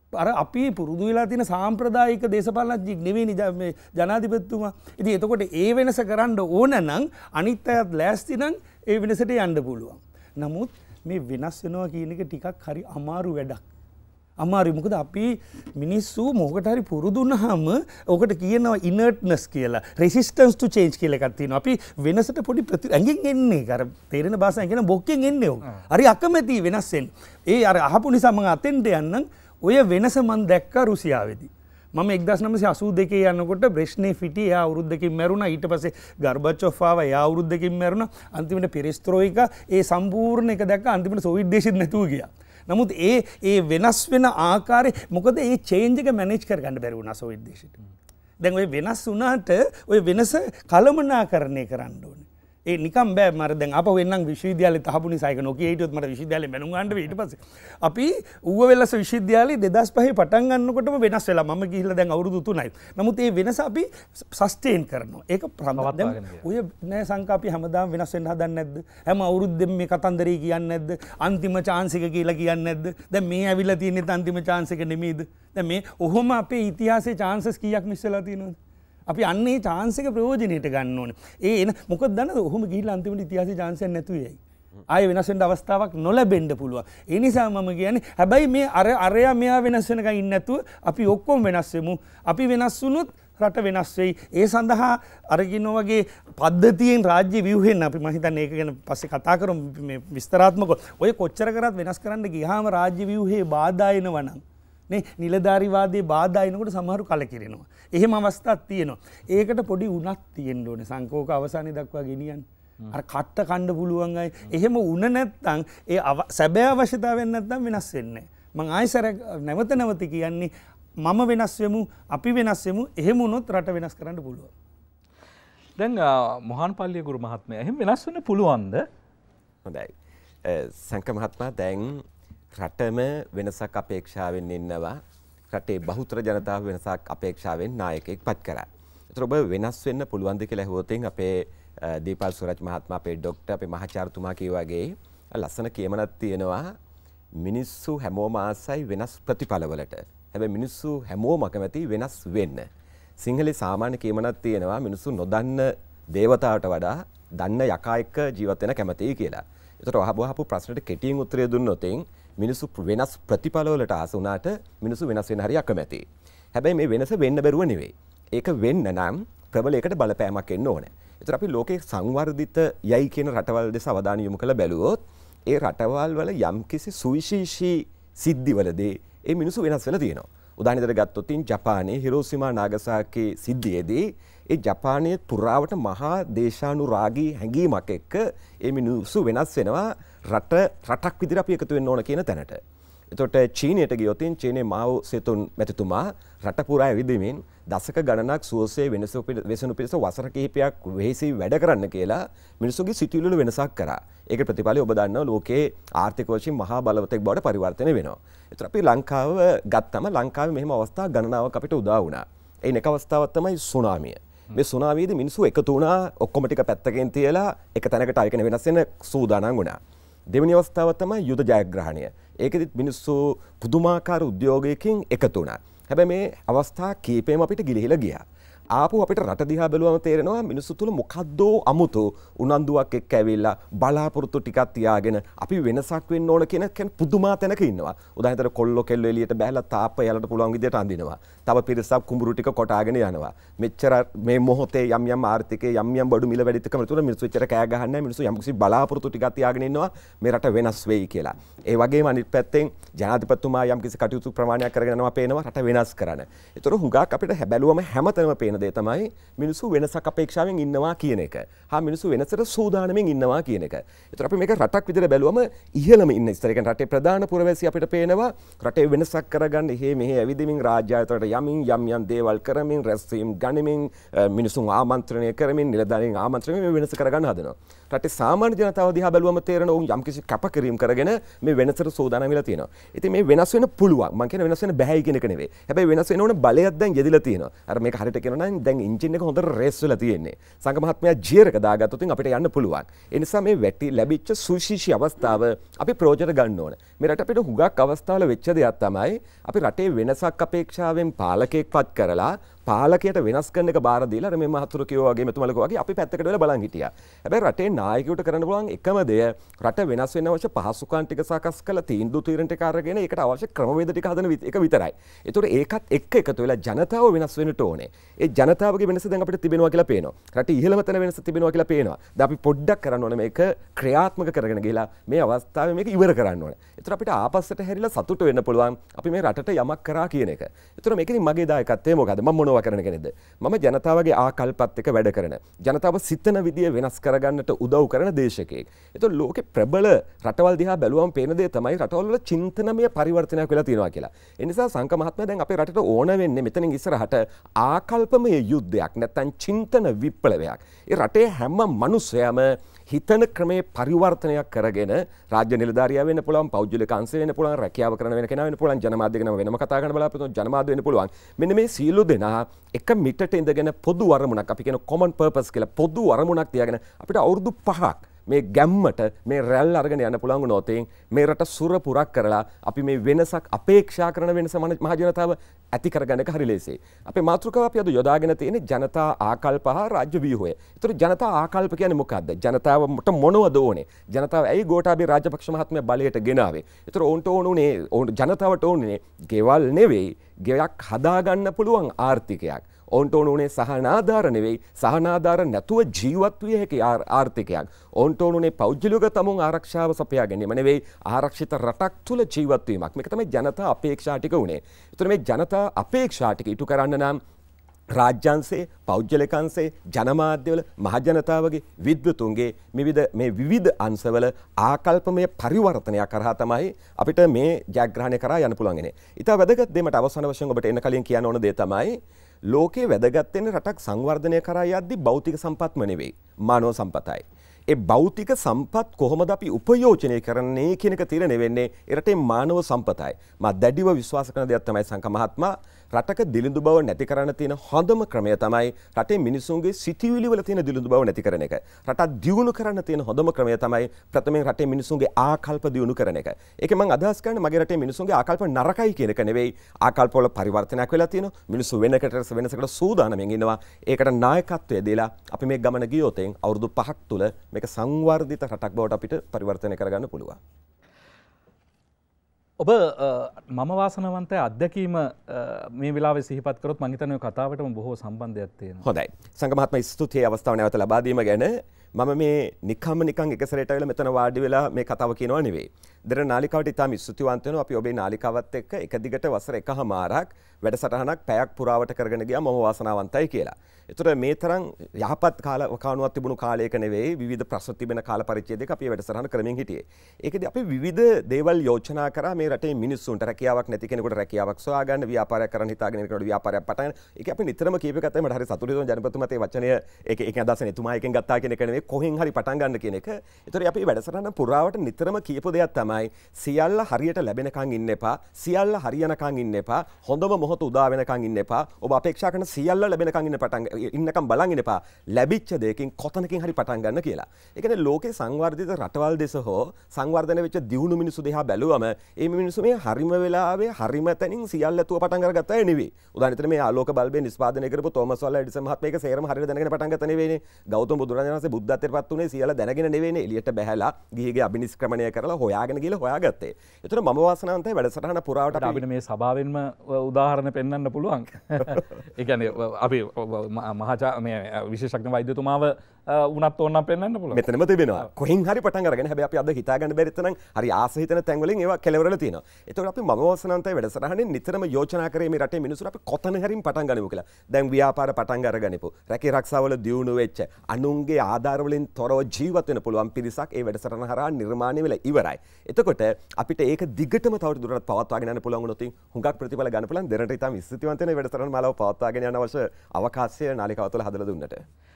අර අපි පුරුදු වෙලා තියෙන සාම්ප්‍රදායික දේශපාලනඥයෙක් නෙවෙයි මේ ජනාධිපතිතුමා. ඉතින් එතකොට ඒ වෙනස කරන්න ඕන නම් අනිත් අයත් ලෑස්ති නම් ඒ වෙනසට යන්න පුළුවන්. නමුත් මේ වෙනස් වෙනවා කියන එක ටිකක් හරි අමාරු වැඩක්. අමාරුයි මොකද අපි මිනිස්සු මොකට හරි පුරුදු වුණාම ඔකට කියනවා inertness කියලා. resistance to change කියලා එකක් තියෙනවා. අපි වෙනසට පොඩි ප්‍රති ඇඟෙන් එන්නේ. අර තේරෙන භාෂාවෙන් කියන බොක්කෙන් එන්නේ ඕක. හරි අකමැති වෙනස් වෙන්න. ඒ අර අහපු නිසා මම අතෙන්ට යන්නම්. ඔය වෙනස මම දැක්කා රුසියාවේදී. මම එක්දහස් නවසිය අසූ දෙකේ යනකොට බ්‍රෙෂ්නේව් හිටියේ. එයා අවුරුද්දකින් මැරුණා. ඊට පස්සේ ගර්බචොව් ආවා. එයා අවුරුද්දකින් මැරුණා. අන්තිමට පෙරෙස්ත්‍රෝයිකා ඒ සම්පූර්ණ එක දැක්කා. අන්තිමට සෝවියට් දේශෙත් නැතුව ගියා. නමුත් ඒ ඒ වෙනස් වෙන ආකාරය මොකද ඒ චේන්ජ් එක මැනේජ් කරගන්න බැරි වුණා සෝවියට් දේශෙට. දැන් ඔය වෙනස් වුණාට ඔය වෙනස කළමනාකරණය කරන්න ඕනේ. ඒ නිකම් බෑ මර දැන් අප වෙන්නම් විශ්වවිද්‍යාලේ තහපු නිසා ඒක නොකිය හිටියොත් මට විශ්වවිද්‍යාලේ බැනුම් ගන්න වෙයි ඊට පස්සේ. අපි ඌව වෙලස විශ්වවිද්‍යාලේ දෙදහස් පහේ පටන් ගන්නකොටම වෙනස් වෙලා මම ගිහිල්ලා දැන් අවුරුදු තුනයි. නමුත් ඒ වෙනස අපි සස්ටේන් කරනවා. ඒක දැන් ඔය නෑ සංකා අපි හැමදාම වෙනස් වෙන්න හදන්නේ නැද්ද? හැම අවුරුද්දෙම මේ කතන්දරේ කියන්නේ නැද්ද? අන්තිම chance එක කියලා කියන්නේ නැද්ද? දැන් මේ ඇවිල්ලා තියෙන්නේ අන්තිම chance එක නෙමෙයිද? දැන් මේ ඔහොම අපේ ඉතිහාසයේ chances කීයක් මිස් වෙලා තියෙනවද? අපි අන්නේ chance එක ප්‍රයෝජනෙට ගන්න ඕනේ. ඒ එන මොකද දන්නද? ඔහොම ගිහිල්ලා අන්තිමට ඉතිහාසයේ chance එකක් නැතුව යයි. ආයෙ වෙනස් වෙන්න අවස්ථාවක් නොලැබෙන්න පුළුවන්. ඒ නිසා මම කියන්නේ හැබැයි මේ අර අරයා මෙයා වෙනස් වෙනකන් ඉන්නේ නැතුව අපි ඔක්කොම වෙනස් වෙමු. අපි වෙනස් වුණොත් රට වෙනස් වෙයි. ඒ සඳහා අරගෙන වගේ පද්ධතියෙන් රාජ්‍ය ව්‍යුහයෙන් අපි මම හිතන්නේ ඒක ගැන පස්සේ කතා කරමු මේ විස්තරාත්මකව. ඔය කොච්චර කරත් වෙනස් කරන්න ගියාම රාජ්‍ය ව්‍යුහයේ බාධා එනවා නම් නේ නිලධාරීවාදයේ බාධා එනකොට සමහරු කලකිරෙනවා. එහෙම අවස්ථාවක් තියෙනවා. ඒකට පොඩි උණක් තියෙන්න ඕනේ. සංකෝක අවසානයේ දක්වා ගෙනියන්න. අර කට්ට කන්න පුළුවන් අය. එහෙම උණ නැත්තම් ඒ සැබෑ අවශ්‍යතාවයක් නැත්තම් වෙනස් වෙන්නේ නැහැ. මම ආයෙසර නැවත නැවත කියන්නේ මම වෙනස් වෙමු, අපි වෙනස් වෙමු. එහෙම වුණොත් රට වෙනස් කරන්න පුළුවන්. දැන් මොහාන්පල්ලිය ගුරු මහත්මයා එහෙම වෙනස් වෙන්න පුළුවන්ද? හොඳයි. සංක මහත්මයා දැන් රටම වෙනසක් අපේක්ෂාවෙන් ඉන්නවා. රටේ බහුතර ජනතාව වෙනසක් අපේක්ෂාවෙන් නායකයෙක් පත් කරා. ඒතර ඔබ වෙනස් වෙන්න පුළුවන්ද කියලා ඇහුවොත් අපේ දීපල් සුරජ් මහත්මයා අපේ ડોක්ටර් අපේ මහාචාර්යතුමා කිව්වා වගේ ලස්සන කියමනක් තියෙනවා මිනිස්සු හැමෝම ආසයි වෙනස් ප්‍රතිඵලවලට. හැබැයි මිනිස්සු හැමෝම කැමති වෙනස් වෙන්න. සිංහලේ සාමාන්‍ය කියමනක් තියෙනවා මිනිස්සු නොදන්න දේවතාවට වඩා දන්න යකා එක්ක ජීවත් වෙන කැමතියි කියලා. ඒතර අහපු ප්‍රශ්නෙට කෙටියෙන් උත්තරය දුන්නොත් මිනිස්සු වෙනස් ප්‍රතිඵලවලට ආස වුණාට මිනිස්සු වෙනස් වෙන හරිය අකමැතියි. හැබැයි මේ වෙනස වෙන්න බැරුව නෙවෙයි. ඒක වෙන්න නම් ප්‍රබලයකට බලපෑමක් එන්න ඕනේ. ඒතර අපි ලෝකේ සංවර්ධිත යයි කියන රටවල් දෙස අවධානය යොමු කළ බැලුවොත් ඒ රටවල් වල යම්කිසි සුවිශේෂී සිද්ධිවලදී ඒ මිනිස්සු වෙනස් වෙලා තියෙනවා. උදාහරණයක් ගත්තොත් ජපානයේ හිරෝසිමා නාගසාකි සිද්ධියේදී ඒ ජපානයේ පුරාවට මහා දේශානුරාගී හැඟීමක් එක්ක ඒ මිනිස්සු වෙනස් වෙනවා රට රටක් විදිහට අපි එකතු වෙන්න ඕන කියන තැනට. එතකොට චීනයට ගියොත් චීනයේ මාව් සේතුන් මැතිතුමා රට පුරා ඇවිදින්මින් දශක ගණනක් සුවසේ වෙනසුණු පිරිස වසර කිහිපයක් වෙහෙසි වැඩ කරන්න කියලා මිනිස්සුගේ සිතුවිලි වල වෙනසක් කරා. ඒක ප්‍රතිඵලය ඔබ දන්නවා ලෝකයේ ආර්ථික වශයෙන් මහා බලවතෙක් බවට පරිවර්තනය වෙනවා. ඒතර අපි ලංකාව ගත්තම ලංකාවේ මෙහෙම අවස්ථා ගණනාවක් අපිට උදා වුණා. ඒ එක අවස්ථාවක් තමයි සුනාමිය. මේ සුනාමියේදී මිනිස්සු එකතු වුණා ඔක්කොම ටික පැත්තකින් තියලා එක තැනකට අයකන වෙනස් වෙන සූදානම් වුණා. දෙවෙනි අවස්ථාව තමයි යුද ජයග්‍රහණය. ඒකෙදිත් මිනිස්සු පුදුමාකාර උද්‍යෝගයකින් එකතු වුණා. හැබැයි මේ අවස්ථා කීපෙම අපිට ගිලිහිලා ගියා. ආපහු අපිට රට දිහා බැලුවම තේරෙනවා මිනිස්සු තුල මොකද්ද අමුතු උනන්දුවක් එක්ක ඇවිල්ලා බලාපොරොත්තු ටිකක් තියාගෙන අපි වෙනසක් වෙන්න ඕන කියන කෙන පුදුමා තැනක ඉන්නවා. උදාහරණයක් කොල්ලෝ කෙල්ලෝ එළියට බැහැලා තාප්ප යලට පුළුවන් විදියට අඳිනවා. තව පිරිසක් කුඹුරු ටික කොටාගෙන යනවා. මෙච්චර මේ මොහොතේ යම් යම් ආර්ථිකයේ යම් යම් බඩු මිල වැඩිකම තුන මිනිස්සු එච්චර කෑ ගහන්නේ නැහැ. මිනිස්සු යම්කිසි බලාපොරොත්තු ටිකක් තියාගෙන ඉන්නවා මේ රට වෙනස් වෙයි කියලා. ඒ වගේම අනිත් පැත්තෙන් ජනාධිපතිතුමා යම්කිසි කටයුතු ප්‍රමාණයක් කරගෙන යනවා පේනවා රට වෙනස් කරන්න. ඒතර හුඟක් අපිට බැලුවම හැමතැනම පේන දේ තමයි මිනිස්සු වෙනසක් අපේක්ෂාවෙන් ඉන්නවා කියන එක. හා මිනිස්සු වෙනසට සූදානම්ෙන් ඉන්නවා කියන එක. ඒතර අපි මේක රටක් විදිහට බැලුවම ඉහළම ඉන්න ඉස්සර කියන්නේ රටේ ප්‍රධාන පුරවැසි අපිට පේනවා රටේ වෙනසක් කරගන්න එහෙ මෙහෙ ඇවිදිමින් රාජ්‍ය ආයතනට යමින් යම් යම් දේවල් කරමින් රැස්වීම් ගනිමින් මිනිසුන් ආමන්ත්‍රණය කරමින් නිලධාරීන් ආමන්ත්‍රණය මේ වෙනස කරගන්න හදනවා. රටේ සාමාන්‍ය ජනතාව දිහා බැලුවම තේරෙන උන් යම්කිසි කැපකිරීම කරගෙන මේ වෙනසට සූදානම් වෙලා තියෙනවා. ඉතින් මේ වෙනස් වෙන්න පුළුවන්. මම කියන්නේ වෙනස් වෙන්න බෑයි කියන එක නෙවෙයි. හැබැයි වෙනස් වෙන්න ඕන බලයක් දැන් යෙදිලා තියෙනවා. අර මේක හරියට කියනවා නම් තමයි දැන් එන්ජින් එක හොඳට රේස් වෙලා තියෙන්නේ. සංඝ මහත්මයා ජියර් එක දාගත්තොත් අපිට යන්න පුළුවන්. ඒ නිසා මේ වැටි ලැබිච්ච සුවිශේෂී අවස්ථාව අපි ප්‍රයෝජන ගන්න ඕන. මේ රට අපිට හුඟක් අවස්ථාවල වෙච්ච දෙයක් තමයි අපි රටේ වෙනසක් අපේක්ෂාවෙන් පාලකයෙක් පත් කරලා පාලකයට වෙනස් කරන එක බාර දීලා අර මේ මහතුරු කිව්වා වගේ මෙතුමලකෝ වගේ අපි පැත්තකට වෙලා බලන් හිටියා. හැබැයි රටේ නායකයෙකුට කරන්න පුළුවන් එකම දේ රට වෙනස් වෙන්න අවශ්‍ය පහසුකම් ටික සකස් කරලා තීන්දුව තීරණ ටික අරගෙන ඒකට අවශ්‍ය ක්‍රමවේද ටික හදන එක විතරයි. ඒතකොට ඒකත් එක්ක එකතු වෙලා ජනතාව වෙනස් වෙන්නට ඕනේ. ඒ ජනතාවගේ වෙනස දැන් අපිට තිබෙනවා කියලා පේනවා. රටේ ඉහළම තැන වෙනස තිබෙනවා කියලා පේනවා. දැන් අපි පොඩ්ඩක් කරන්න ඕනේ මේක ක්‍රියාත්මක කරගෙන ගිහලා මේ අවස්ථාවේ මේක ඉවර කරන්න ඕනේ. ඒතර අපිට ආපස්සට හැරිලා සතුට වෙන්න පුළුවන් අපි මේ රටට යමක් කරා කියන එක. ඒතර මේකෙදි මගේ දායකත්වය මොකද්ද? මම මොනවා කරන කෙනෙක්ද? මම ජනතාවගේ ආකල්පත් එක්ක වැඩ කරන ජනතාව සිතන විදිය වෙනස් කරගන්නට උදව් කරන දේශකයෙක්. ඒතකොට ලෝකේ ප්‍රබල රටවල් දිහා බැලුවම පේන දේ තමයි රටවල් වල චින්තනමය පරිවර්තනයක් වෙලා තියෙනවා කියලා. ඒ නිසා සංක මහත්මයා දැන් අපේ රටට ඕන වෙන්නේ මෙතනින් ඉස්සරහට ආකල්පමය යුද්ධයක් නැත්නම් චින්තන විප්ලවයක්. ඒ රටේ හැම මිනිස්සයම හිතන ක්‍රමේ පරිවර්තනයක් කරගෙන රාජ්‍ය නිලධාරියා වෙන්න පුළුවන්, පෞද්ගලික අංශ වෙන්න පුළුවන්, රැකියාව කරන වෙන කෙනා වෙන්න පුළුවන්, ජනමාධ්‍ය ගැන වෙනම කතා කරන්න බලාපොරොත්තු වෙන ජනමාධ්‍ය වෙන්න පුළුවන්. මෙන්න මේ සීලු දෙනා එක මිටට ඉඳගෙන පොදු අරමුණක් අපි කියන common purpose කියලා පොදු අරමුණක් තියාගෙන අපිට අවුරුදු පහක් මේ ගැම්මට මේ රැල්ල අරගෙන යන්න පුළුවන් වුණොත් මේ රට සුර පුරක් කරලා අපි මේ වෙනසක් අපේක්ෂා කරන වෙනස මහ ජනතාව ඇති කරගන්න එක හරි ලේසියි. අපේ මාතෘකාව අපි අද යොදාගෙන තියෙන්නේ ජනතා ආකල්ප හා රාජ්‍ය ව්‍යුහය. ඒතර ජනතා ආකල්ප කියන්නේ මොකක්ද? ජනතාවට මොනවද ඕනේ? ජනතාව ඇයි ගෝඨාභය රාජපක්ෂ මහත්මයා බලයට ගෙනාවේ? ඒතර ඕන්ට ඕනුනේ ජනතාවට ඕනේ ගෙවල් නෙවෙයි, ගෙයක් හදාගන්න පුළුවන් ආර්ථිකයක්. ඔවුන්ට ඕනුනේ සහනාධාර නෙවෙයි, සහනාධාර නැතුව ජීවත් විය හැකි ආර්ථිකයක්. ඔවුන්ට ඕනුනේ පෞද්ගලික තමුන් ආරක්ෂාව සපයා ගැනීම නෙවෙයි, ආරක්ෂිත රටක් තුල ජීවත් වීමක්. මේක තමයි ජනතා අපේක්ෂා ටික උනේ. ඒතර මේ ජනතා අපේක්ෂා ටික ඉටු කරන්න නම් රාජ්‍යංශේ, පෞද්ගලික අංශේ, ජනමාධ්‍යවල මහජනතාවගේ විද්වතුන්ගේ විවිධ මේ විවිධ අංශවල ආකල්පමය පරිවර්තනයක් කරා තමයි අපිට මේ ජයග්‍රහණය කරා යන්න පුළුවන් ඉන්නේ. ඊට වැදගත් දෙයකට අවසාන වශයෙන් ඔබට එන්න කලින් කියන්න ඕන දේ තමයි ලෝකේ වැදගත් වෙන රටක් සංවර්ධනය කරා යද්දී භෞතික සම්පත්ම නෙවෙයි, මානව සම්පතයි. ඒ භෞතික සම්පත් කොහොමද අපි උපයෝජනය කරන්නේ කියන එක තීරණය වෙන්නේ ඒ රටේ මානව සම්පතයි. මා දැඩිව විශ්වාස කරන දෙයක් තමයි සංක මහත්මයා රටක දිලිඳු බව නැති කරන්න තියෙන හොඳම ක්‍රමය තමයි රටේ මිනිසුන්ගේ සිටිවිලි වල තියෙන දිලිඳු බව නැති කරන එක. රට දියුණු කරන්න තියෙන හොඳම ක්‍රමය තමයි ප්‍රථමයෙන් රටේ මිනිසුන්ගේ ආකල්ප දියුණු කරන එක. ඒකෙන් මම අදහස් කරන්නේ මගේ රටේ මිනිසුන්ගේ ආකල්ප නරකයි කියන එක නෙවෙයි. ආකල්ප වල පරිවර්තනයක් වෙලා තියෙනවා. මිනිස්සු වෙනකට වෙනසකට සූදානම්ෙන් ඉන්නවා. ඒකට නායකත්වය දීලා අපි මේ ගමන ගියොත් අවුරුදු පහක් තුල මේක සංවර්ධිත රටක් බවට අපිට පරිවර්තනය කරගන්න පුළුවන්. ඔබ මම වාසනාවන්තය අත්දැකීම මේ වෙලාවේ සිහිපත් කරොත් මම හිතන්නේ කතාවටම බොහෝ සම්බන්ධයක් තියෙනවා. හොඳයි. සංඝ මහත්මයා ස්තුතියි අවස්ථාව නැවත ලබා දීම ගැන. මම මේ නිකම්ම නිකන් එක සැරේට ආවිලා මෙතන වාඩි වෙලා මේ කතාව කියනවා නෙවෙයි. දෙර නාලිකාවට ඉතාම ස්තුතිවන්ත වෙනවා. අපි ඔබේ නාලිකාවත් එක්ක එක දිගට වසර එකහමාරක් වැඩසටහනක් පැයක් පුරාවට කරගෙන ගියා මම වාසනාවන්තයි කියලා. ඒතර මේ තරම් යහපත් කාල කවුණුවක් තිබුණු කාලයක නෙවෙයි විවිධ ප්‍රශ්න තිබෙන කාල පරිච්ඡේදයක අපි වැඩසටහන කරමින් හිටියේ. ඒකදී අපි විවිධ දේවල් යෝජනා කරා මේ රටේ මිනිස්සුන්ට රැකියාවක් නැති කෙනෙකුට රැකියාවක් සොයා ගන්න, ව්‍යාපාරයක් කරන්න හිතාගෙන ඉන්නකොට ව්‍යාපාරයක් පටන් ගන්න. ඒක අපි නිතරම කීප එකක් තමයි මට හරි සතුටුයි තුන ජනපතිතුමා ඒ වචනය ඒක ඒක අදහසනේ එතුමා එකෙන් ගත්තා කියන එක නෙවෙයි කොහෙන් හරි පටන් ගන්න කියන එක. ඒතර අපි වැඩසටහන පුරාවට නිතරම කියපු දෙයක් තමයි සියල්ල හරියට ලැබෙනකන් ඉන්න එපා, සියල්ල හරියනකන් ඉන්න එපා, හොඳම මොහොත උදා වෙනකන් ඉන්න එපා. ඔබ අපේක්ෂා කරන සියල්ල ලැබෙනකන් ඉන්න පටන් ඉන්නකම් බලන් ඉන්න එපා. ලැබිච්ච දෙයකින් කොතනකින් හරි පටන් ගන්න කියලා. ඒ කියන්නේ ලෝකේ සංවර්ධිත රටවල් දෙස හෝ සංවර්ධනය වෙච්ච දියුණු මිනිස්සු දිහා බැලුවම මේ මිනිස්සු මේ හරිම වෙලාවේ හරිම තැනින් සියල්ල තුව පටන් අරගත්ත අය නෙවෙයි. උදාහරණයක් මේ ආලෝක බල්බේ නිෂ්පාදනය කරපු තෝමස් අල්වා එඩිසන් මහත්මයා ඒක සේරම හරියට දැනගෙන පටන් ගත්ත නෙවෙයිනේ. ගෞතම බුදුරජාණන් වහන්සේ බුද්ධත්වයට පත් උනේ සියල්ල දැනගෙන නෙවෙයිනේ. එළියට බැහැලා ගිහිගේ අභිනිෂ්ක්‍රමණය කරලා හොයාගෙන ගිහලා හොයාගත්තේ. ඒතර මම වාසනාවන්තයි වැඩසටහන පුරාවට අපිට මේ සභාවෙන්ම උදාහරණ පෙන්වන්න පුළුවන්. ඒ කියන්නේ අපි මහා මේ විශේෂඥ වෛද්‍යතුමාව උනත් ඕනනම් පෙන්වන්න පුළුවන්. මෙතනම තිබෙනවා. කොහෙන් හරි පටන් අරගෙන හැබැයි අපි අද හිතා ගන්න බැරි තරම් හරි ආස හිතන තැන් වලින් ඒවා කෙලවරලා තියෙනවා. ඒතකොට අපි මම වාසනාවන්තයි වැඩසටහනේ නිතරම යෝජනා කරේ මේ රටේ මිනිස්සුන්ට අපි කොතන හරින් පටන් ගනිමු කියලා. දැන් ව්‍යාපාර පටන් අරගනිපු. රැකී රක්ෂාවල දියුණු වෙච්ච අනුන්ගේ ආධාර වලින් තොරව ජීවත් වෙන්න පුළුවන් පිරිසක් ඒ වැඩසටහන හරහා නිර්මාණය වෙලා ඉවරයි. එතකොට අපිට ඒක දිගටම තව දුරටත් පවත්වාගෙන යන්න පුළුවන් වුණොත් හුඟක් ප්‍රතිඵල ගන්න පුළුවන්. දෙරට ඉතාම ස්තුතිවන්ත වෙන වැඩසටහන මාලාව පවත්වාගෙන යන අවශ්‍ය අවකාශය නාලිකාව තුළ හදලා දුන්නට.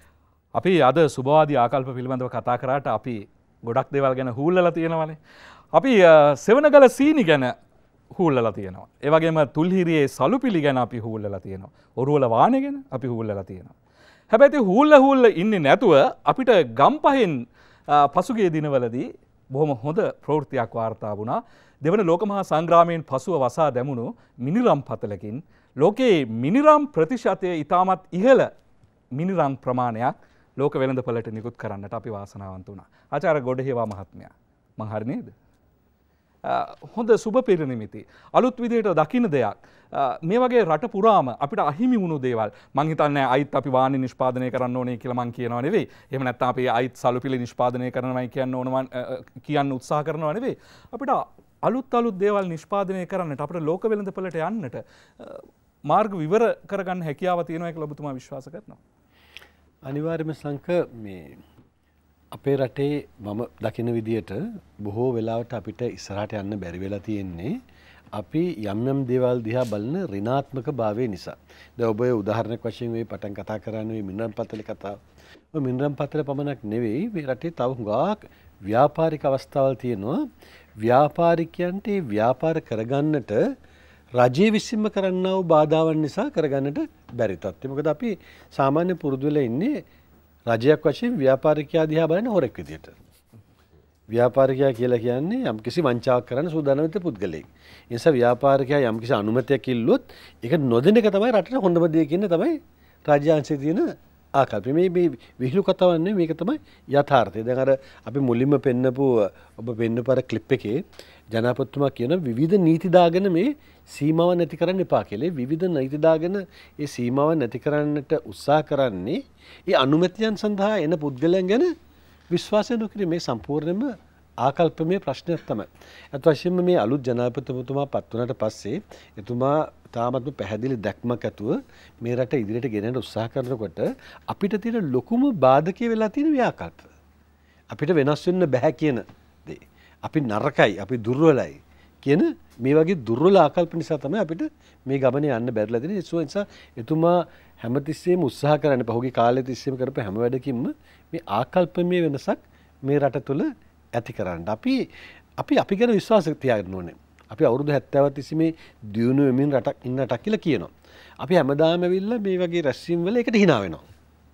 අපි අද සුභවාදී ආකල්ප පිළිබඳව කතා කරාට අපි ගොඩක් දේවල් ගැන හූල්ලලා තියෙනවානේ. අපි සෙවනගල සීනි ගැන හූල්ලලා තියෙනවා. ඒ වගේම තුල්හිරියේ සලුපිලි ගැන අපි හූල්ලලා තියෙනවා. ඔරුවල වාහනේ ගැන අපි හූල්ලලා තියෙනවා. හැබැයි ඉතින් හූල්ල හූල්ල ඉන්නේ නැතුව අපිට ගම්පහෙන් පසුගිය දිනවලදී බොහොම හොඳ ප්‍රවෘත්තියක් වාර්තා වුණා. දෙවන ලෝක මහා සංග්‍රාමයෙන් පසුව වසා දැමුණු මිනිරම් පතලකින් ලෝකයේ මිනිරම් ප්‍රතිශතය ඉතාමත් ඉහළ මිනිරම් ප්‍රමාණයක් ලෝක වෙළඳපළට නිකුත් කරන්නට අපි වාසනාවන්ත වුණා. ආචාර්ය ගොඩහේවා මහත්මයා මං හරි නේද? හොඳ සුබ පෙරනිමිති අලුත් විදිහට දකින්න දෙයක් මේ වගේ රට පුරාම අපිට අහිමි වුණු දේවල් මං හිතන්නේ අයිත් අපි වාහන නිෂ්පාදනය කරන්න ඕනේ කියලා මං කියනවා නෙවෙයි. එහෙම නැත්නම් අපි අයිත් සලුපිලි නිෂ්පාදනය කරනවායි කියන්න ඕන කියන්න උත්සාහ කරනවා නෙවෙයි. අපිට අලුත් අලුත් දේවල් නිෂ්පාදනය කරන්නට අපිට ලෝක වෙළඳපළට යන්නට මාර්ග විවර කරගන්න හැකියාව තියෙනවා කියලා ඔබතුමා විශ්වාස කරනවා. අනිවාර්යයෙන්ම සංක මේ අපේ රටේ මම දකින විදියට බොහෝ වෙලාවට අපිට ඉස්සරහට යන්න බැරි වෙලා තියෙන්නේ අපි යම් යම් දේවල් දිහා බලන ඍණාත්මක භාවය නිසා. දැන් ඔබ ඒ උදාහරණයක් වශයෙන් මේ පටන් කතා කරන්නේ මේ මිනරම් පතලේ කතාව. ඔය මිනරම් පතලේ පමණක් නෙවෙයි මේ රටේ තව හුඟක් ව්‍යාපාරික අවස්ථාවල් තියෙනවා. ව්‍යාපාරිකයන්ට ව්‍යාපාර කරගන්නට රජයේ විසින්ම කරන්නා වූ බාධාවන් නිසා කරගන්නට බැරි තත්ත්වය. මොකද අපි සාමාන්‍ය පුරුදු වෙලා ඉන්නේ රජයක් වශයෙන් ව්‍යාපාරිකයා දිහා බලන හොරෙක් විදියට. ව්‍යාපාරිකයා කියලා කියන්නේ යම්කිසි වංචාවක් කරන්න සූදානම් වෙච්ච පුද්ගලයෙක්. ඒ නිසා ව්‍යාපාරිකයා යම්කිසි අනුමැතියක් ඉල්ලුවොත් ඒක නොදෙන එක තමයි රටේ හොඳම දේ කියන්නේ තමයි රාජ්‍යාංශයේ තියෙන ආකල්පය. මේ මේ විහිළු කතාවක් නෙවෙයි මේක තමයි යථාර්ථය. දැන් අර අපි මුලින්ම පෙන්නපු ඔබ පෙන්නපු අර ක්ලිප් එකේ ජනාධිපතිතුමා කියන විවිධ නීති දාගෙන මේ සීමාව නැති කරන්න එපා කියලා. විවිධ නීති දාගෙන ඒ සීමාව නැති කරන්නට උත්සාහ කරන්නේ ඒ අනුමැතියන් සඳහා එන පුද්ගලයන් ගැන විශ්වාසය නොකිරීම මේ සම්පූර්ණයෙන්ම ආකල්පමය ප්‍රශ්නයක් තමයි. අත් වශයෙන්ම මේ අලුත් ජනාධිපතිතුමා පත් වුණාට පස්සේ එතුමා තාමත්ම පැහැදිලි දැක්මක් ඇතුව මේ රට ඉදිරියට ගෙනයන්න උත්සාහ කරනකොට අපිට තියෙන ලොකුම බාධකය වෙලා තියෙන ව්‍යාකල්ප. අපිට වෙනස් වෙන්න බෑ කියන දේ. අපි නරකයි, අපි දුර්වලයි කියන මේ වගේ දුර්වල ආකල්ප නිසා තමයි අපිට මේ ගමනේ යන්න බැරිලා තියෙන්නේ. ඒ නිසා එතුමා හැමතිස්සෙම උත්සාහ කරන්නේ පහුගිය කාලේ තිස්සෙම කරපු හැම වැඩකින්ම මේ ආකල්පමය වෙනසක් මේ රට තුළ ඇති කරන්න. අපි අපි අපි ගැන විශ්වාස තියාගන්න ඕනේ. අපි අවුරුදු හැත්තෑවක් තිස්සේ මේ දියුණු වෙමින් රටක් ඉන්න රටක් කියලා කියනවා. අපි හැමදාම ඇවිල්ලා මේ වගේ රැස්වීම් වල එකට hina වෙනවා.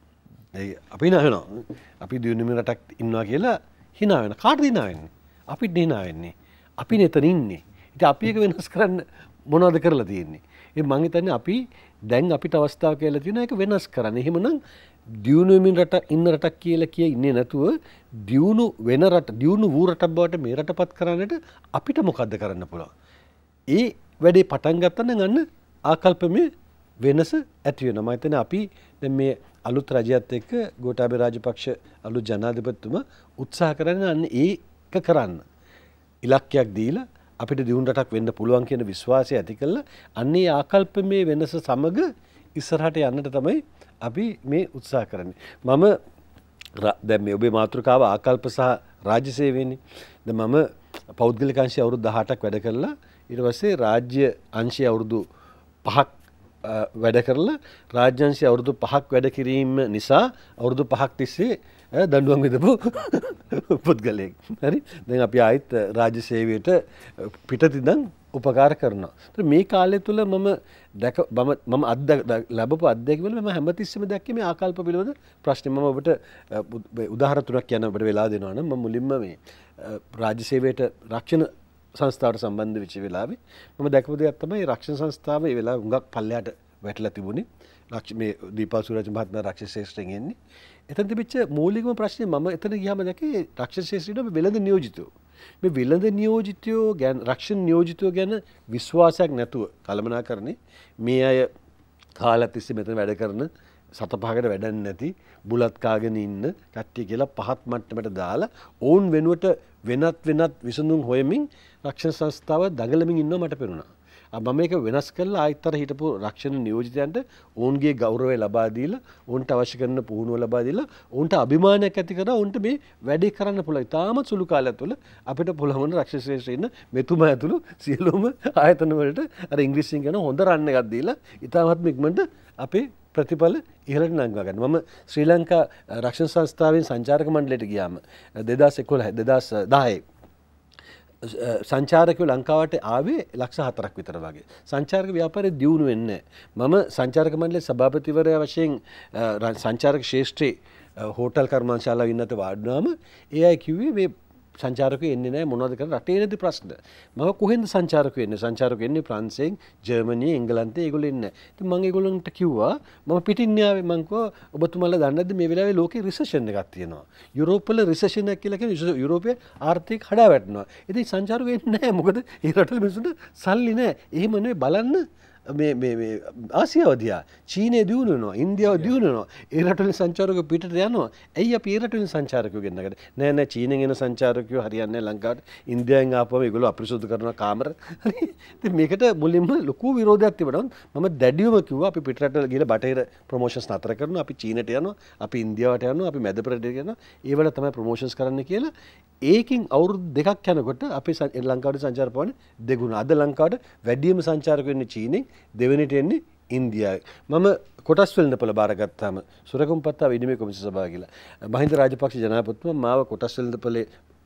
ඒ අපි hina වෙනවා. අපි දියුණු වෙමින් රටක් ඉන්නවා කියලා hina වෙනවා. කාටද hina වෙන්නේ? අපිට hina වෙන්නේ. අපි නෙතන ඉන්නේ. ඉතින් අපි එක වෙනස් කරන්න මොනවද කරලා තියෙන්නේ? ඒ මං හිතන්නේ අපි දැන් අපිට අවස්ථාව කියලා තියෙනවා ඒක වෙනස් කරන්න. එහෙමනම් දියුණු වෙමින් රට ඉන්න රටක් කියලා කිය ඉන්නේ නැතුව දියුණු වෙන රට දියුණු වූ රටක් බවට මේ රටපත් කරන්නට අපිට මොකද්ද කරන්න පුළුවන්? ඒ වැඩේ පටන් ගත්තා නම් අන්න ආකල්පමේ වෙනස ඇති වෙනවා. මම හිතන්නේ අපි දැන් මේ අලුත් රජයත් එක්ක ගෝඨාභය රාජපක්ෂ අලුත් ජනාධිපතිතුමා උත්සාහ කරන්නේ අන්න ඒක කරන්න. ඉලක්කයක් දීලා අපිට දියුණු රටක් වෙන්න පුළුවන් කියන විශ්වාසය ඇති කළා. අන්නේ ආකල්පමේ වෙනස සමග ඉස්සරහට යන්නට තමයි අපි මේ උත්සාහ කරන්නේ. මම දැන් මේ ඔබේ මාතෘකාව ආකල්ප සහ රාජ්‍ය සේවයනේ. දැන් මම පෞද්ගලික අංශය අවුරුදු දහඅටක් වැඩ කරලා ඊට පස්සේ රාජ්‍ය අංශය අවුරුදු පහක් වැඩ කරලා රාජ්‍ය අංශය අවුරුදු පහක් වැඩ කිරීම නිසා අවුරුදු පහක් තිස්සේ දඬුවම් විඳපු පුද්ගලයෙක්. හරි. දැන් අපි ආයිත් රාජ්‍ය සේවයට පිටතින්දන් උපකාර කරනවා. මේ කාලය තුළ මම දැක මම මම අත්දැක ලැබපු අත්දැකීම් වල මම හැමතිස්සෙම දැක්කේ මේ ආකල්ප පිළිබඳ ප්‍රශ්නේ. මම ඔබට උදාහරණ තුනක් කියන්න ඔබට වෙලා දෙනවා නම් මම මුලින්ම මේ රාජ්‍ය සේවයට රක්ෂණ සංස්ථාවට සම්බන්ධ වෙච්ච වෙලාවේ මම දැකපු දෙයක් තමයි රක්ෂණ සංස්ථාව ඒ වෙලාවේ හුඟක් පල්ලයට වැටලා තිබුණේ. මේ දීපා සූරජ් මහත්මයා රක්ෂණ ශාස්ත්‍රයෙන් එන්නේ. එතන තිබිච්ච මූලිකම ප්‍රශ්නේ මම එතන ගියාම දැකේ රක්ෂණ ශාස්ත්‍රයේ මේ වෙළඳ නියෝජිතයෝ මේ වෙළඳ නියෝජිතයෝ ගැන රක්ෂණ නියෝජිතයෝ ගැන විශ්වාසයක් නැතුව කළමනාකරණේ මේ අය කාලයක් තිස්සේ මෙතන වැඩ කරන සත පහකට වැඩක් නැති බුලත් කාගෙන ඉන්න කට්ටිය කියලා පහත් මට්ටමට දාලා ඔවුන් වෙනුවට වෙනත් වෙනත් විසඳුම් හොයමින් රක්ෂණ සංස්ථාව දඟලමින් ඉන්නවා මට පෙනුණා. මම මේක වෙනස් කරලා ආයතර හිටපු රක්ෂණ නියෝජිතයන්ට ඔවුන්ගේ ගෞරවය ලබා දීලා ඔවුන්ට අවශ්‍ය කරන පුහුණුව ලබා දීලා ඔවුන්ට අභිමානයක් ඇති කරලා ඔවුන්ට මේ වැඩේ කරන්න පුළුවන්. තාමත් සුළු කාලයක් තුළ අපිට පුළුවන් රක්ෂණ ශාස්ත්‍රයේ ඉන්න මෙතුමා ඇතුළු සියලුම ආයතන වලට අර ඉංග්‍රීසියෙන් කියන හොඳ රන් එකක් දීලා ඉතාමත් ඉක්මනට අපේ ප්‍රතිඵල ඉහළට නංවා ගන්න. මම ශ්‍රී ලංකා රක්ෂණ සංස්ථාවෙන් සංචාරක මණ්ඩලයට ගියාම දෙදාස් එකොළහ දෙදාස් දහය සංචාරකයෝ ලංකාවට ආවේ ලක්ෂ හතරක් විතර වගේ. සංචාරක ව්‍යාපාරය දියුණු වෙන්නේ නැහැ. මම සංචාරක මණ්ඩලයේ සභාපතිවරයා වශයෙන් සංචාරක ශේෂ්ත්‍රයේ හෝටල් කර්මාන්තශාලාව ඉන්නත වාඩිනාම ඒ අය කිව්වේ මේ සංචාරකයෝ එන්නේ නැහැ මොනවද කරන්නේ රටේ නැති ප්‍රශ්න. මම කොහෙන්ද සංචාරකයෝ එන්නේ? සංචාරකයෝ එන්නේ ප්‍රංශයෙන්, ජර්මනියෙන්, එංගලන්තේ ඒගොල්ලෝ එන්නේ නැහැ. ඉතින් මම ඒගොල්ලන්ට කිව්වා මම පිටින් ආවේ මං කිව්වා ඔබතුමාලා දන්නේ නැද්ද මේ වෙලාවේ ලෝකේ රිසෙෂන් එකක් තියෙනවා. යුරෝප් වල රිසෙෂන් එකක් කියලා කියන්නේ යුරෝපයේ ආර්ථික හඩා වැටෙනවා. ඉතින් සංචාරකයෝ එන්නේ නැහැ. මොකද ඒ රටවල මිනිස්සුන්ට සල්ලි නැහැ. එහෙම නෙවෙයි බලන්න මේ මේ මේ ආසියාව දිහා චීනය දියුණු වෙනවා ඉන්දියාව දියුණු වෙනවා ඒ රටවල සංචාරකයෝ පිටට යනවා ඇයි අපි ඒ රටවල සංචාරකයෝ ගෙන්නකට නෑ නෑ චීනෙන් එන සංචාරකයෝ හරියන්නේ නැහැ ලංකාවට ඉන්දියාවෙන් ආපුවම ඒගොල්ලෝ අපිරිසුදු කරනවා කාමර හරි ඉතින් මේකට මුලින්ම ලොකු විරෝධයක් තිබුණා මම දැඩිවම කිව්වා අපි පිට රටවල ගිහලා බටහිර ප්‍රොමෝෂන්ස් නතර කරනවා අපි චීනට යනවා අපි ඉන්දියාවට යනවා අපි මැද ප්‍රදේශයට යනවා ඒ වල තමයි ප්‍රොමෝෂන්ස් කරන්න කියලා ඒකින් අවුරුදු දෙකක් යනකොට අපේ ලංකාවේ සංචාර ප්‍රමාණය දෙගුණා අද ලංකාවට වැඩිම සංචාරකයෝ ඉන්නේ චීනෙන් දෙවෙනිට එන්නේ ඉන්දියාවේ. මම කොටස් වෙළඳපොළ බාරගත්තාම සුරකුම්පත්තා විනිමය කොමිසම සභාව කියලා. මහින්ද රාජපක්ෂ ජනාධිපතිතුමා මාව කොටස් වෙළඳපොළේ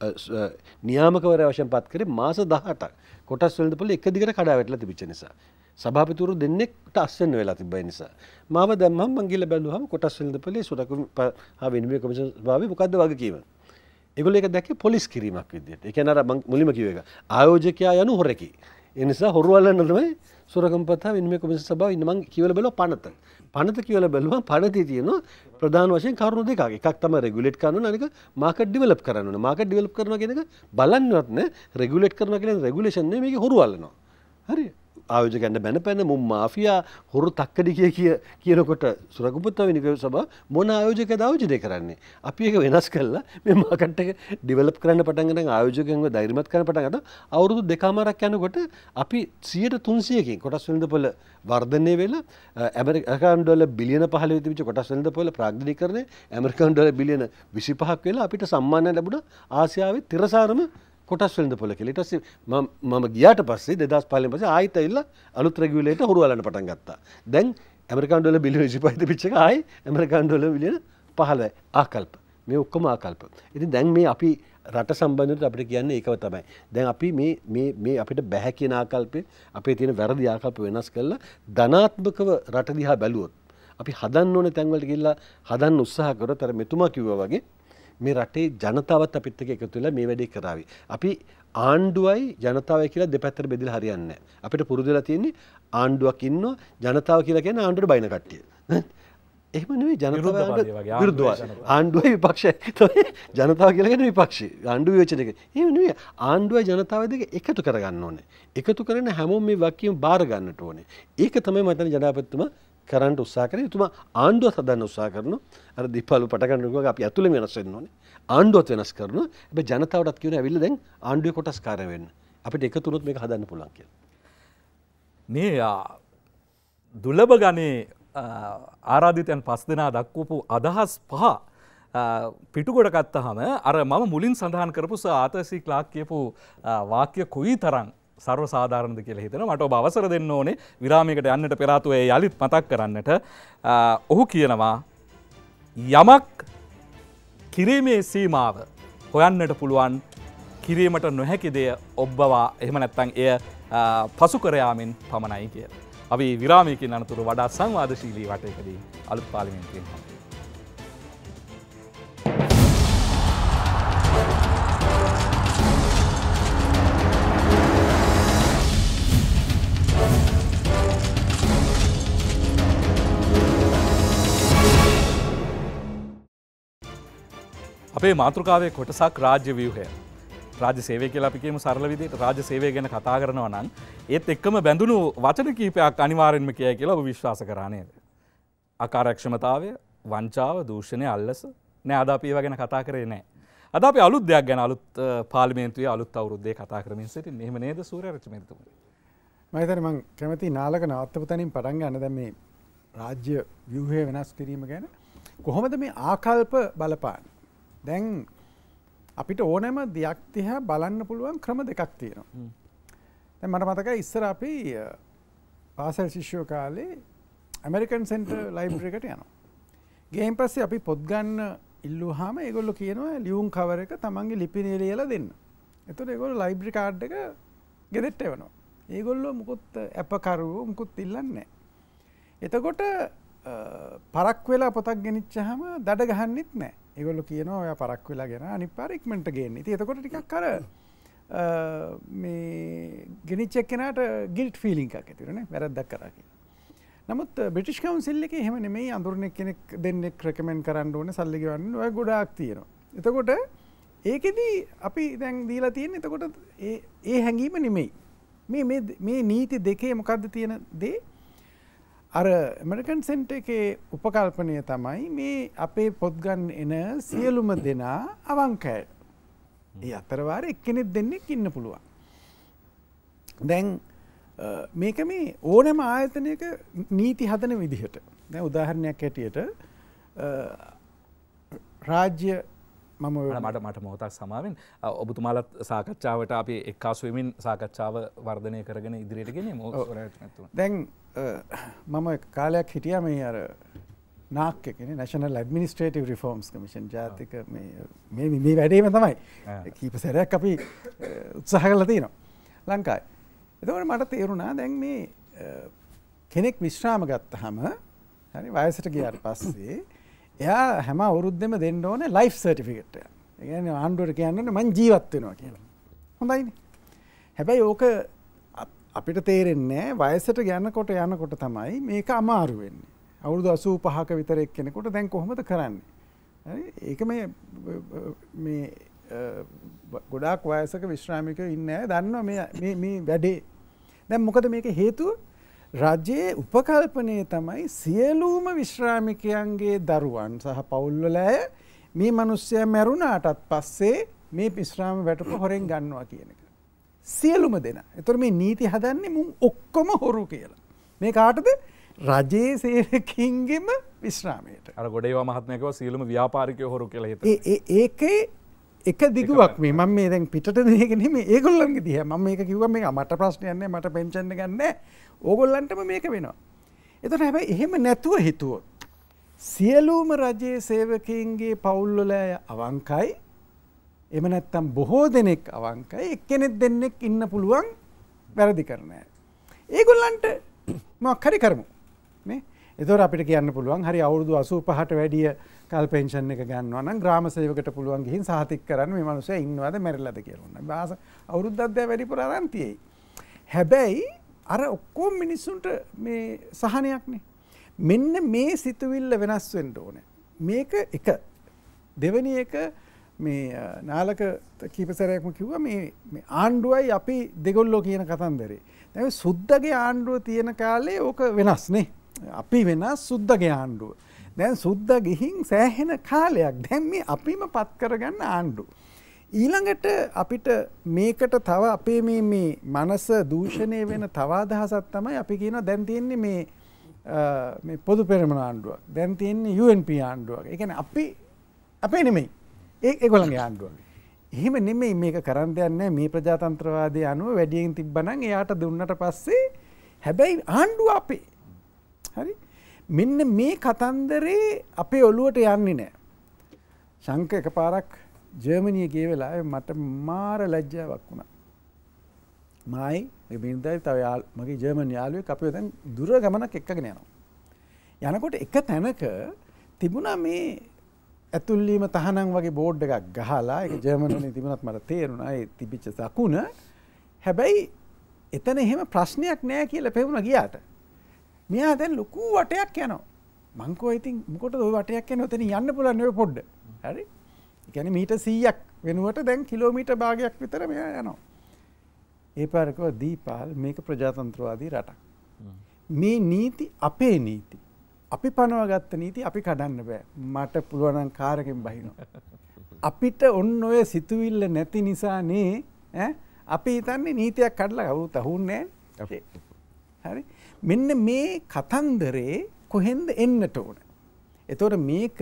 නියාමකවරයා වශයෙන් පත් කරේ මාස දහඅටක්. කොටස් වෙළඳපොළේ එක දිගට කඩා වැටලා තිබිච්ච නිසා. සභාපතිවරු දෙන්නෙක්ට අස්වෙන්න වෙලා තිබ්බ නිසා. මාව දැම්මම මං ගිහලා බැලුවාම කොටස් වෙළඳපොළේ සුරකුම්පත්තා විනිමය කොමිසම සභාවේ මොකද්ද වගකීම? ඒගොල්ලෝ ඒක දැක්කේ පොලිස් කිරීමක් විදියට. ඒ කියන්නේ අර මං මුලින්ම කිව්ව එක. ආයෝජකයා යනු හොරෙකි. ඒ නිසා හොරුවල්ලන්න තමයි සුරකම්පත්තා විනිමය කොමිසම සභාව ඉන්න මං කියවලා බැලුවා පනත. පනත කියවලා බැලුවා පනතේ තියෙනවා ප්‍රධාන වශයෙන් කරුණු දෙකක්. එකක් තමයි රෙගුලේට් කරනවා අනික මාකට් ඩෙවලොප් කරන්න ඕනේ. මාකට් ඩෙවලොප් කරනවා කියන එක බලන්නවත් නෑ. රෙගුලේට් කරනවා කියන්නේ රෙගුලේෂන් නෙමෙයි මේක හොරුවල්ලනවා. හරි. ආයෝජකයන්ට බැනපැන මුම් මාෆියා හොරු තක්කඩි කිය කිය කියනකොට සුරකුම්පත්තා විනිමය සභාව මොන ආයෝජකයද ආයෝජනය කරන්නේ? අපි ඒක වෙනස් කළා මේ මාකට් එක ඩෙවලොප් කරන්න පටන් ගන්න ආයෝජකයන්ව ධෛර්යමත් කරන්න පටන් ගත්තා. අවුරුදු දෙකමාරක් යනකොට අපි සියයට තුන්සියකින් කොටස් වෙළඳපොළ වර්ධනය වෙලා ඇමරිකානු ඩොලර් බිලියන පහළ තිබිච්ච කොටස් වෙළඳපොළ ප්‍රාග්ධනීකරණය ඇමරිකානු ඩොලර් බිලියන විසිපහක් වෙලා අපිට සම්මානය ලැබුණා ආසියාවේ තිරසාරම කොටස් වෙළඳපොළ කියලා. ඊට පස්සේ මම මම ගියාට පස්සේ දෙදාස් පහළෙන් පස්සේ ආයෙත් ඇවිල්ලා අලුත් රෙගියුලේටර් හොරුවලන්න පටන් ගත්තා. දැන් ඇමරිකානු ඩොලර් බිලියන විසිපහයි තිබිච්ච එක ආයෙ ඇමරිකානු ඩොලර් බිලියන පහළයි. ආකල්ප. මේ ඔක්කොම ආකල්ප. ඉතින් දැන් මේ අපි රට සම්බන්ධව අපිට කියන්නේ ඒකව තමයි. දැන් අපි මේ මේ මේ අපිට බැහැ කියන ආකල්පේ අපේ තියෙන වැරදි ආකල්ප වෙනස් කරලා ධනාත්මකව රට දිහා බැලුවොත් අපි හදන්න ඕනේ තැන් වලට ගිහිල්ලා හදන්න උත්සාහ කරොත් අර මෙතුමා කිව්වා වගේ මේ රටේ ජනතාවත් අපිත් එක්ක එකතු වෙලා මේ වැඩේ කරાવી. අපි ආණ්ඩුවයි ජනතාවයි කියලා දෙපැත්තට බෙදලා හරියන්නේ නැහැ. අපිට පුරුදු වෙලා තියෙන්නේ ආණ්ඩුවක් ඉන්නවා ජනතාව කියලා කියන්නේ ආණ්ඩුවට බයින කට්ටිය. එහෙම නෙවෙයි ජනතාව විරුද්ධව. ආණ්ඩුවයි විපක්ෂයයි තමයි ජනතාව කියලා කියන්නේ විපක්ෂය. ආණ්ඩුව විවේචනය කරන. එහෙම නෙවෙයි ආණ්ඩුවයි ජනතාවයි දෙක එකතු කරගන්න ඕනේ. එකතු කරගෙන හැමෝම මේ වගකීම බාර ගන්නට ඕනේ. ඒක තමයි මම හිතන්නේ ජනාධිපතිතුමා කරන්න උත්සාහ කරේ. එතුමා ආණ්ඩුව හදන්න උත්සාහ කරනවා. අර දීපාලු පට ගන්නකොට අපි ඇතුළේ වෙනස් වෙන්න ඕනේ. ආණ්ඩුවත් වෙනස් කරනවා. හැබැයි ජනතාවටත් කියනවා ඇවිල්ලා දැන් ආණ්ඩුවේ කොටස්කාරය වෙන්න. අපිට එකතු වුණොත් මේක හදන්න පුළුවන් කියලා. මේ දුර්ලභ ගණේ ආරාධිතයන් පස් දෙනා දක්වපු අදහස් පහ පිටුකොට ගත්තහම අර මම මුලින් සඳහන් කරපු ආතසි ක්ලාක් කියපු වාක්‍ය කොයි තරම් සර්ව සාධාරණද කියලා හිතෙනවා. මට ඔබ අවසර දෙන්න ඕනේ විරාමයකට යන්නට පෙර ආතුව ඒ යලිත් මතක් කරන්නට. ඔහු කියනවා යමක් කිරීමේ සීමාව හොයන්නට පුළුවන් කිරීමට නොහැකි දෙය ඔබ්බවා එහෙම නැත්නම් එය පසු කර යාමෙන් පමණයි කියලා. අපි විරාමයකින් අනතුරු වඩා සංවාදශීලී වටයකදී අලුත් පාර්ලිමේන්තුවෙන් හමු. අපේ මාතෘකාවේ කොටසක් රාජ්‍ය ව්‍යුහය. රාජ්‍ය සේවය කියලා අපි කියමු සරල විදිහට රාජ්‍ය සේවය ගැන කතා කරනවා නම් ඒත් එක්කම බැඳුණු වචන කිහිපයක් අනිවාර්යෙන්ම කියයි කියලා ඔබ විශ්වාස කරා නේද? අකාර්යක්ෂමතාවය, වංචාව, දූෂණය, අල්ලස. නෑ අද අපි ඒවා ගැන කතා කරේ නෑ. අද අපි අලුත් දෙයක් ගැන අලුත් පාර්ලිමේන්තුවේ අලුත් අවුරුද්දේ කතා කරමින් සිටින්නේ. එහෙම නේද සූර්යරච්චි මහත්මයා? මම හිතන්නේ මම කැමති නාලක නවත්තපු තැනින් පටන් ගන්න දැන් මේ රාජ්‍ය ව්‍යුහය වෙනස් කිරීම ගැන කොහොමද මේ ආකල්ප බලපාන්නේ? දැන් අපිට ඕනෑම දෙයක් දිහා බලන්න පුළුවන් ක්‍රම දෙකක් තියෙනවා. දැන් මට මතකයි ඉස්සර අපි පාසල් ශිෂ්‍යෝ කාලේ ඇමරිකන් සෙන්ටර් ලයිබ්‍රරි එකට යනවා. ගියන් පස්සේ අපි පොත් ගන්න ඉල්ලුවාම ඒගොල්ලෝ කියනවා ලියුම් කවර් එක තමන්ගේ ලිපිනේ ලියලා දෙන්න. එතකොට ඒගොල්ලෝ ලයිබ්‍රරි කාඩ් එක ගෙදරට එවනවා. ඒගොල්ලෝ මුකුත් ඇපකරුවෝ මුකුත් ඉල්ලන්නේ නැහැ. එතකොට පරක් වෙලා පොතක් ගෙනිච්චාම දඩ ගහන්නෙත් නැහැ. ඒගොල්ලෝ කියනවා ඔයා පරක් වෙලා ගෙන අනිත් පාර ඉක්මනට ගේන්න. ඉතින් එතකොට ටිකක් අර මේ ගෙනිච්ච එක්කෙනාට ගිල්ට් ෆීලිං එකක් ඇති වෙනවා නේ වැරද්දක් කරා කියලා. නමුත් බ්‍රිටිෂ් කවුන්සිල් එකේ එහෙම නෙමෙයි අඳුරන කෙනෙක් දෙන්නෙක් රෙකමෙන්ඩ් කරන්න ඕනේ සල්ලි ගෙවන්න ඔය ගොඩාක් තියෙනවා. එතකොට ඒකෙදි අපි දැන් දීලා තියෙන්නේ එතකොට ඒ ඒ හැඟීම නෙමෙයි. මේ මේ මේ නීති දෙකේ මොකද්ද තියෙන දේ? අර ඇමරිකන් සෙන්ටර් එකේ උපකල්පනය තමයි මේ අපේ පොත් ගන්න එන සියලුම දෙනා අවංකයි. ඒ අතරවාරේ එක්කෙනෙක් දෙන්නෙක් ඉන්න පුළුවන්. දැන් මේක මේ ඕනෑම ආයතනයක නීති හදන විදිහට. දැන් උදාහරණයක් හැටියට රාජ්‍ය මම මට මට මොහොතක් සමාවෙන් ඔබතුමාලත් සාකච්ඡාවට අපි එක්කාසු වෙමින් සාකච්ඡාව වර්ධනය කරගෙන ඉදිරියට ගෙනියමු. දැන් මම කාලයක් හිටියා මේ අර නාක් එකනේ National Administrative Reforms Commission ජාතික මේ මේ මේ වැඩේම තමයි. කීප සැරයක් අපි උත්සාහ කරලා තියෙනවා ලංකාවේ. එතකොට මට තේරුණා දැන් මේ කෙනෙක් විශ්‍රාම ගත්තාම හරි වයසට ගියාට පස්සේ එයා හැම අවුරුද්දෙම දෙන්න ඕනේ ලයිෆ් සර්ටිෆිකේට් එක. ඒ කියන්නේ ආණ්ඩුවට කියන්නේ මං ජීවත් වෙනවා කියලා. හොඳයිනේ. හැබැයි ඕක අපිට තේරෙන්නේ වයසට යනකොට යනකොට තමයි මේක අමාරු වෙන්නේ. අවුරුදු අසූ පහක විතර එක්කෙනෙකුට දැන් කොහොමද කරන්නේ? හරි? ඒක මේ මේ ගොඩාක් වයසක විශ්‍රාමිකයෝ ඉන්නේ අය දන්නවා මේ මේ මේ වැඩේ. දැන් මොකද මේක හේතුව? රජයේ උපකල්පනය තමයි සියලුම විශ්‍රාමිකයන්ගේ දරුවන් සහ පවුල්වල අය මේ මිනිස්සයා මැරුණාටත් පස්සේ මේ විශ්‍රාම වැටුප හොරෙන් ගන්නවා කියන එක. සියලුම දෙනා. ඒතර මේ නීති හදන්නේ මුන් ඔක්කොම හොරු කියලා. මේ කාටද? රජයේ සේවකින්ගෙම විශ්‍රාමයට. අර ගොඩේවා මහත්මයා කිව්වා සියලුම ව්‍යාපාරිකයෝ හොරු කියලා හිතන. ඒ ඒකේ එක දිගුවක් මේ මම මේ දැන් පිටට දෙන එක නෙමෙයි ඒගොල්ලන්ගේ දිහා මම මේක කිව්වා මේක මට ප්‍රශ්නයක් නෑ මට පෙන්ෂන් එකක් නෑ ඕගොල්ලන්ටම මේක වෙනවා. එතකොට හැබැයි එහෙම නැතුව හිතුවොත් සියලුම රජයේ සේවකයින්ගේ පවුල්වල අවංකයි එහෙම නැත්නම් බොහෝ දෙනෙක් අවංකයි එක්කෙනෙක් දෙන්නෙක් ඉන්න පුළුවන් වැරදි කරන අය. ඒගොල්ලන්ට මොකක් හරි කරමු. නේ? එතකොට අපිට කියන්න පුළුවන් හරි අවුරුදු අසූ පහට වැඩිය කල් පෙන්ෂන් එක ගන්නවා නම් ග්‍රාම සේවකට පුළුවන් ගිහින් සහතික කරන්න මේ මිනිස්සයා ඉන්නවද මැරිලාද කියලා. උන්න. බාස අවුරුද්දක් දැන් වැඩිපුර අරන් තියෙයි. හැබැයි අර ඔක්කොම මිනිස්සුන්ට මේ සහනයක් නේ. මෙන්න මේ සිතුවිල්ල වෙනස් වෙන්න ඕනේ. මේක එක. දෙවෙනි එක මේ නාලක කීප සැරයක්ම කිව්වා මේ මේ ආණ්ඩුවයි අපි දෙගොල්ලෝ කියන කතන්දරේ. දැන් සුද්දගේ ආණ්ඩුව තියෙන කාලේ ඕක වෙනස් නේ. අපි වෙනස් සුද්දගේ ආණ්ඩුව. දැන් සුද්දා ගිහින් සෑහෙන කාලයක් දැන් මේ අපිම පත් කරගන්න ආණ්ඩුව. ඊළඟට අපිට මේකට තව අපේ මේ මේ මනස දූෂණය වෙන තව අදහසක් තමයි අපි කියනවා දැන් තියෙන්නේ මේ මේ පොදු පෙරමුණ ආණ්ඩුවක්. දැන් තියෙන්නේ යූ එන් පී ආණ්ඩුවක්. ඒ කියන්නේ අපි අපේ නෙමෙයි. ඒ ඒගොල්ලන්ගේ ආණ්ඩුවක්. එහෙම නෙමෙයි මේක කරන්න දෙයක් නැහැ. මේ ප්‍රජාතන්ත්‍රවාදයේ අනුව වැඩියෙන් තිබ්බනම් එයාට දුන්නට පස්සේ හැබැයි ආණ්ඩුව අපේ. හරි? මෙන්න මේ කතන්දරේ අපේ ඔළුවට යන්නේ නැහැ. ශංක එකපාරක් ජර්මනිය ගිය වෙලාවේ මට මාර ලැජ්ජාවක් වුණා. මායි මේ බින්දයි තව මගේ ජර්මන් යාළුවෙක් අපිව දැන් දුර ගමනක් එක්කගෙන යනවා. යනකොට එක තැනක තිබුණා මේ ඇතුල්වීම තහනම් වගේ බෝඩ් එකක් ගහලා ඒක ජර්මන් වලින් තිබුණත් මට තේරුණා ඒ තිබිච්ච සකුණ. හැබැයි එතන එහෙම ප්‍රශ්නයක් නැහැ කියලා පෙවුණා ගියාට. මෙයා දැන් ලොකු වටයක් යනවා. මං කෝ ඉතින් මොකටද ওই වටයක් යන්නේ ඔතන යන්න පුළුවන් නෙවෙයි පොඩ්ඩ. හරි? ඒ කියන්නේ මීටර් සීයක් වෙනුවට දැන් කිලෝමීටර් භාගයක් විතර මෙයා යනවා. ඒ පාරක දීපාල් මේක ප්‍රජාතන්ත්‍රවාදී රටක්. මේ නීති අපේ නීති. අපි පනවගත්ත නීති අපි කඩන්න බෑ. මට පුළුවන් නම් කාරකින් බහිනවා. අපිට ඔන්න ඔය සිතුවිල්ල නැති නිසා නේ ඈ අපි හිතන්නේ නීතියක් කඩලා කවුරුත් අහුන්නේ නැහැ. හරි? මෙන්න මේ කතන්දරේ කොහෙන්ද එන්නට ඕන. එතකොට මේක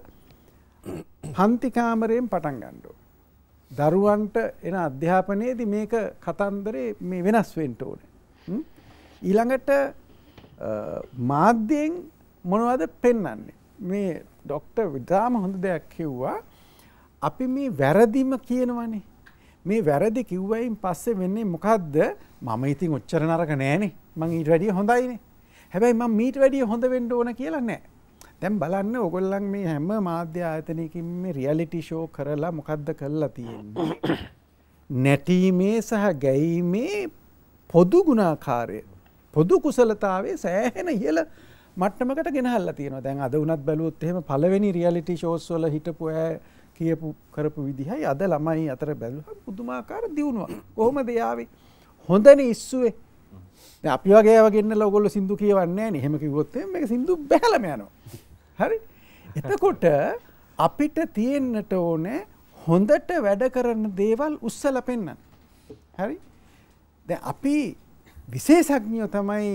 පන්ති කාමරයෙන් පටන් ගන්න ඕන. දරුවන්ට එන අධ්‍යාපනයේදී මේක කතන්දරේ මේ වෙනස් වෙන්න ඕනේ. ඊළඟට මාධ්‍යයෙන් මොනවද පෙන්වන්නේ? මේ ડોක්ටර් විදාම හොඳ දෙයක් කිව්වා. අපි මේ වැරදිම කියනවනේ. මේ වැරදි කිව්වයින් පස්සේ වෙන්නේ මොකද්ද? මම ඉතින් ඔච්චර නරක නෑනේ. මං ඊට වැඩිය හොඳයිනේ. හැබැයි මම මීට වැඩිය හොඳ වෙන්න ඕන කියලා නෑ. දැන් බලන්න ඕගොල්ලන් මේ හැම මාධ්‍ය ආයතනයකින් මේ රියැලිටි ෂෝ කරලා මොකද්ද කරලා තියෙන්නේ? නැටීමේ සහ ගැයීමේ පොදු ගුණාකාරය පොදු කුසලතාවයේ සෑහෙන ඉහළ මට්ටමකට ගෙනහල්ලා තියෙනවා. දැන් අද උනත් බැලුවොත් එහෙම පළවෙනි රියැලිටි ෂෝස් වල හිටපු අය කියපු කරපු විදිහයි අද ළමයි අතර බැලුවම පුදුමාකාර දියුණුවක්. කොහොමද යාවේ? හොඳනේ ඉස්සුවේ. දැන් අපි වගේ අය ගෙන්නලා ඔයගොල්ලෝ සින්දු කියවන්නේ නැහැ නේ. එහෙම කිව්වොත් එහෙම මේක සින්දු බහැලම යනවා. හරි? එතකොට අපිට තියෙන්නට ඕනේ හොඳට වැඩ කරන දේවල් උස්සලා පෙන්නන්න. හරි? දැන් අපි විශේෂඥයෝ තමයි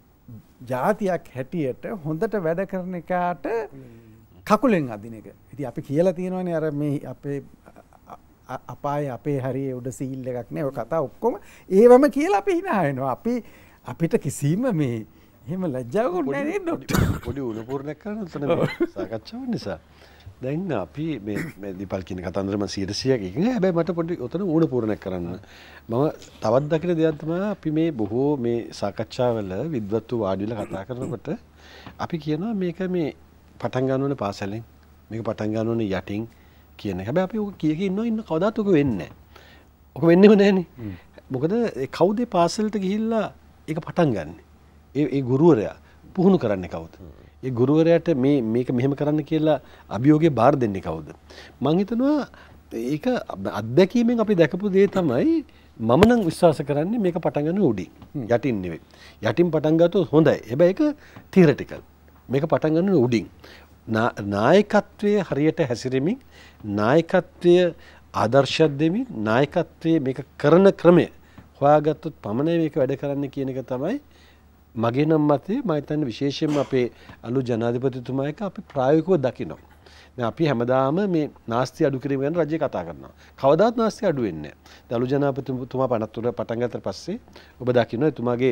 ජාතියක් හැටියට හොඳට වැඩ කරන එකාට කකුලෙන් අදින එක. ඉතින් අපි කියලා තියෙනවානේ අර මේ අපේ අපායේ අපේ හරියේ උඩ සීල් එකක් නෑ. ඔය කතා ඔක්කොම ඒවම කියලා අපි hina වෙනවා. අපි අපිට කිසිම මේ එහෙම ලැජ්ජාවකුත් නෑ නේද ડોක්ටර්? පොඩි උණුපුරණයක් කරන උතන සාකච්ඡාවක් නිසා. දැන් අපි මේ මේ දීපල් කියන කතන්දර මම සියයට සියයක් ඉන්නේ. හැබැයි මට පොඩි උතන උණුපුරණයක් කරන්න. මම තවත් දකින දෙයක් තමයි අපි මේ බොහෝ මේ සාකච්ඡාවල විද්වත්තු වාඩි වෙලා කතා කරනකොට අපි කියනවා මේක මේ පටන් ගන්න ඕනේ පාසලෙන්. මේක පටන් ගන්න ඕනේ යටින් කියන. හැබැයි අපි ඔක කිය කිය ඉන්නවා ඉන්න කවදාත් ඔක වෙන්නේ නැහැ. ඔක වෙන්නේම නැහනේ. මොකද කවුද පාසලට ගිහිල්ලා ඒක පටන් ගන්නෙ? ඒ ඒ ගුරුවරයා පුහුණු කරන්නේ කවුද? ඒ ගුරුවරයාට මේ මේක මෙහෙම කරන්න කියලා අභියෝගේ බාර දෙන්නේ කවුද? මම හිතනවා ඒක අත්දැකීමෙන් අපි දැකපු දේ තමයි මම නම් විශ්වාස කරන්නේ මේක පටන් ගන්න උඩින්. යටින් නෙවෙයි. යටින් පටන් ගත්තොත් හොඳයි. හැබැයි ඒක තියරිටිකල්. මේක පටන් ගන්න උඩින්. නායකත්වයේ හරියට හැසිරෙමින් නායකත්වයේ ආදර්ශයක් දෙමින් නායකත්වයේ මේක කරන ක්‍රමය හොයාගත්තොත් පමණයි මේක වැඩ කරන්න කියන එක තමයි මගේ නම් මතේ. මම හිතන්නේ විශේෂයෙන්ම අපේ අලුත් ජනාධිපතිතුමා එක අපි ප්‍රායෝගිකව දකිනවා. දැන් අපි හැමදාම මේ නාස්ති අඩු කිරීම ගැන රජය කතා කරනවා. කවදාත් නාස්ති අඩු වෙන්නේ නැහැ. දැන් අලුත් ජනාධිපතිතුමා පනස් තුන පටන් ගත්තට පස්සේ ඔබ දකිනවා එතුමාගේ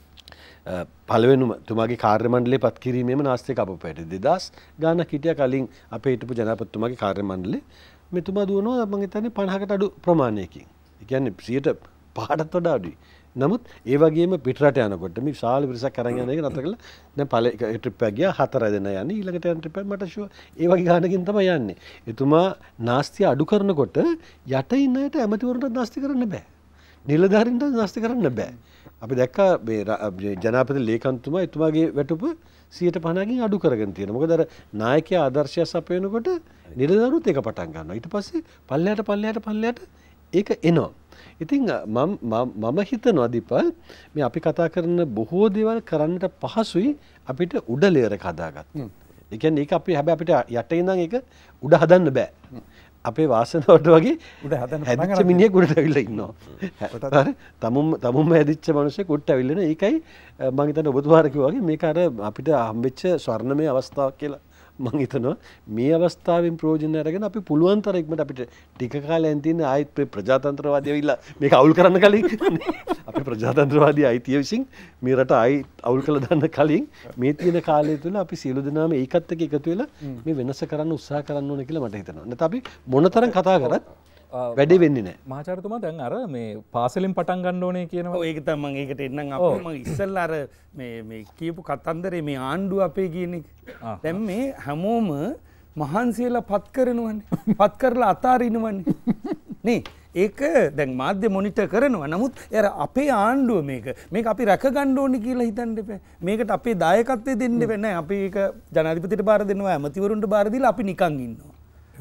පළවෙනිම තුමාගේ කාර්ය මණ්ඩලයේ පත් කිරීමේම නාස්තිය කපපුවට දෙදාස් ගානක් හිටියා කලින් අපේ හිටපු ජනාධිපතිතුමාගේ කාර්ය මණ්ඩලේ. මෙතුමා දුවනවා මම හිතන්නේ පනහකට අඩු ප්‍රමාණයකින්. ඒ කියන්නේ සියයට පහකට වඩා අඩුයි. නමුත් ඒ වගේම පිටරට යනකොට මේ විශාල පිරිසක් අරන් යන එක නතර කළා. දැන් පළවෙනි ට්‍රිප් එක ගියා හතර දෙනා යන්නේ. ඊළඟට යන ට්‍රිප් එක මට ෂුවර් ඒ වගේ ගානකින් තමයි යන්නේ. එතුමා නාස්තිය අඩු කරනකොට යට ඉන්න අයට ඇමතිවරුන්ට නාස්ති කරන්න බෑ. නිලධාරීන්ට නාස්ති කරන්න බෑ. අපි දැක්කා මේ ජනාධිපති ලේකම්තුමා එතුමාගේ වැටුප සියයට පනහකින් අඩු කරගෙන තියෙනවා. මොකද අර නායකයා ආදර්ශය සපයනකොට නිලධාරුත් ඒක පටන් ගන්නවා. ඊට පස්සේ පල්ලයට පල්ලයට පල්ලයට ඒක එනවා. ඉතින් මම මම හිතනවා දීපල් මේ අපි කතා කරන බොහෝ දේවල් කරන්නට පහසුයි අපිට උඩ ලේයර් එක හදාගන්න. ඒ කියන්නේ ඒක අපි හැබැයි අපිට යට ඉඳන් ඒක උඩ හදන්න බෑ. අපේ වාසනාවට වගේ උඩ හදන්න හැදිච්ච මිනිහෙක් උඩට ඇවිල්ලා ඉන්නවා. හරි තමුම් තමුම්ම හැදිච්ච මිනිහෙක් උඩට ඇවිල්ලා ඉන්නේ. ඒකයි මම හිතන්නේ ඔබතුමාට කිව්වා වගේ මේක අර අපිට හම්බෙච්ච ස්වර්ණමය අවස්ථාවක් කියලා මම හිතනවා. මේ අවස්ථාවෙන් ප්‍රයෝජන අරගෙන අපි පුළුවන් තරම් ඉක්මනට අපිට ටික කාලයක් තියෙන ආයෙත් ප්‍රජාතන්ත්‍රවාදී ඇවිල්ලා මේක අවුල් කරන්න කලින් අපි ප්‍රජාතන්ත්‍රවාදී අයිතිය විසින් මේ රට ආයි අවුල් කළ දාන්න කලින් මේ තියෙන කාලය තුල අපි සියලු දෙනාම ඒකත් එක්ක එකතු වෙලා මේ වෙනස කරන්න උත්සාහ කරන්න ඕන කියලා මට හිතෙනවා. නැත්නම් අපි මොනතරම් කතා කරත් වැඩේ වෙන්නේ නැහැ. මහාචාර්යතුමා දැන් අර මේ පාසලෙන් පටන් ගන්න ඕනේ කියනවා. ඔව් ඒක තමයි මම ඒකට එන්නම් අපේ මම ඉස්සෙල්ලා අර මේ මේ කියපු කතන්දරේ මේ ආණ්ඩුව අපේ කියන එක. දැන් මේ හැමෝම මහන්සියලා පත් කරනවනේ. පත් කරලා අතාරිනවනේ. නේ ඒක දැන් මාධ්‍ය මොනිටර් කරනවා. නමුත් අර අපේ ආණ්ඩුව මේක මේක අපි රැක ගන්න ඕනේ කියලා හිතන්න එපා. මේකට අපේ දායකත්වය දෙන්න බෑ නෑ. අපි ඒක ජනාධිපතිට බාර දෙනවා, ඇමතිවරුන්ට බාර දීලා අපි නිකන් ඉන්නවා.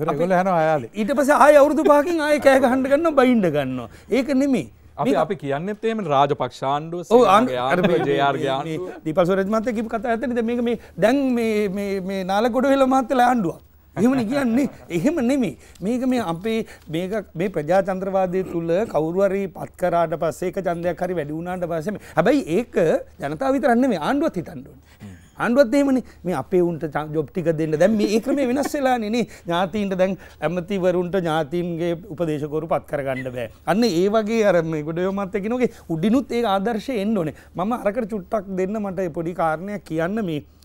ඊට පස්සේ ආයෙ අවුරුදු පහකින් ආයෙ කෑ ගහන්න ගන්නවා, බයින්ඩ ගන්නවා. ඒක නෙමෙයි. අපි අපි කියන්නෙත් එහෙම රාජපක්ෂ ආණ්ඩුව සේනාගේ ජේ.ආර්.ගේ ආණ්ඩුව. දීපල් සෝරජ් මහත්තයා කියපු කතාව ඇත්තනේ. මේක මේ දැන් මේ මේ මේ නාලගොඩවෙල මහත්තයලා ආණ්ඩුවක්. එහෙමනේ කියන්නේ. එහෙම නෙමෙයි. මේක මේ අපේ මේක මේ ප්‍රජාතන්ත්‍රවාදයේ තුල කවුරු හරි පත් කරාට පස්සේ එක ඡන්දයක් හරි වැඩි වුණාට පස්සේ හැබැයි ඒක ජනතාව විතරක් නෙමෙයි ආණ්ඩුවත් හිතන්න ඕනේ. ආණ්ඩුවත් එහෙමනේ. මේ අපේ උන්ට ජොබ් ටික දෙන්න දැන් මේ ඒ ක්‍රමය වෙනස් වෙලානේ නේ. ඥාතීන්ට දැන් ඇමතිවරුන්ට ඥාතීන්ගේ උපදේශකවරු පත් කරගන්න බෑ. අන්න ඒ වගේ අර මේ ගොඩයෝ මහත්තයා කියනෝගේ උඩිනුත් ඒක ආදර්ශය එන්න ඕනේ. මම අරකට චුට්ටක් දෙන්න මට පොඩි කාරණයක් කියන්න මේ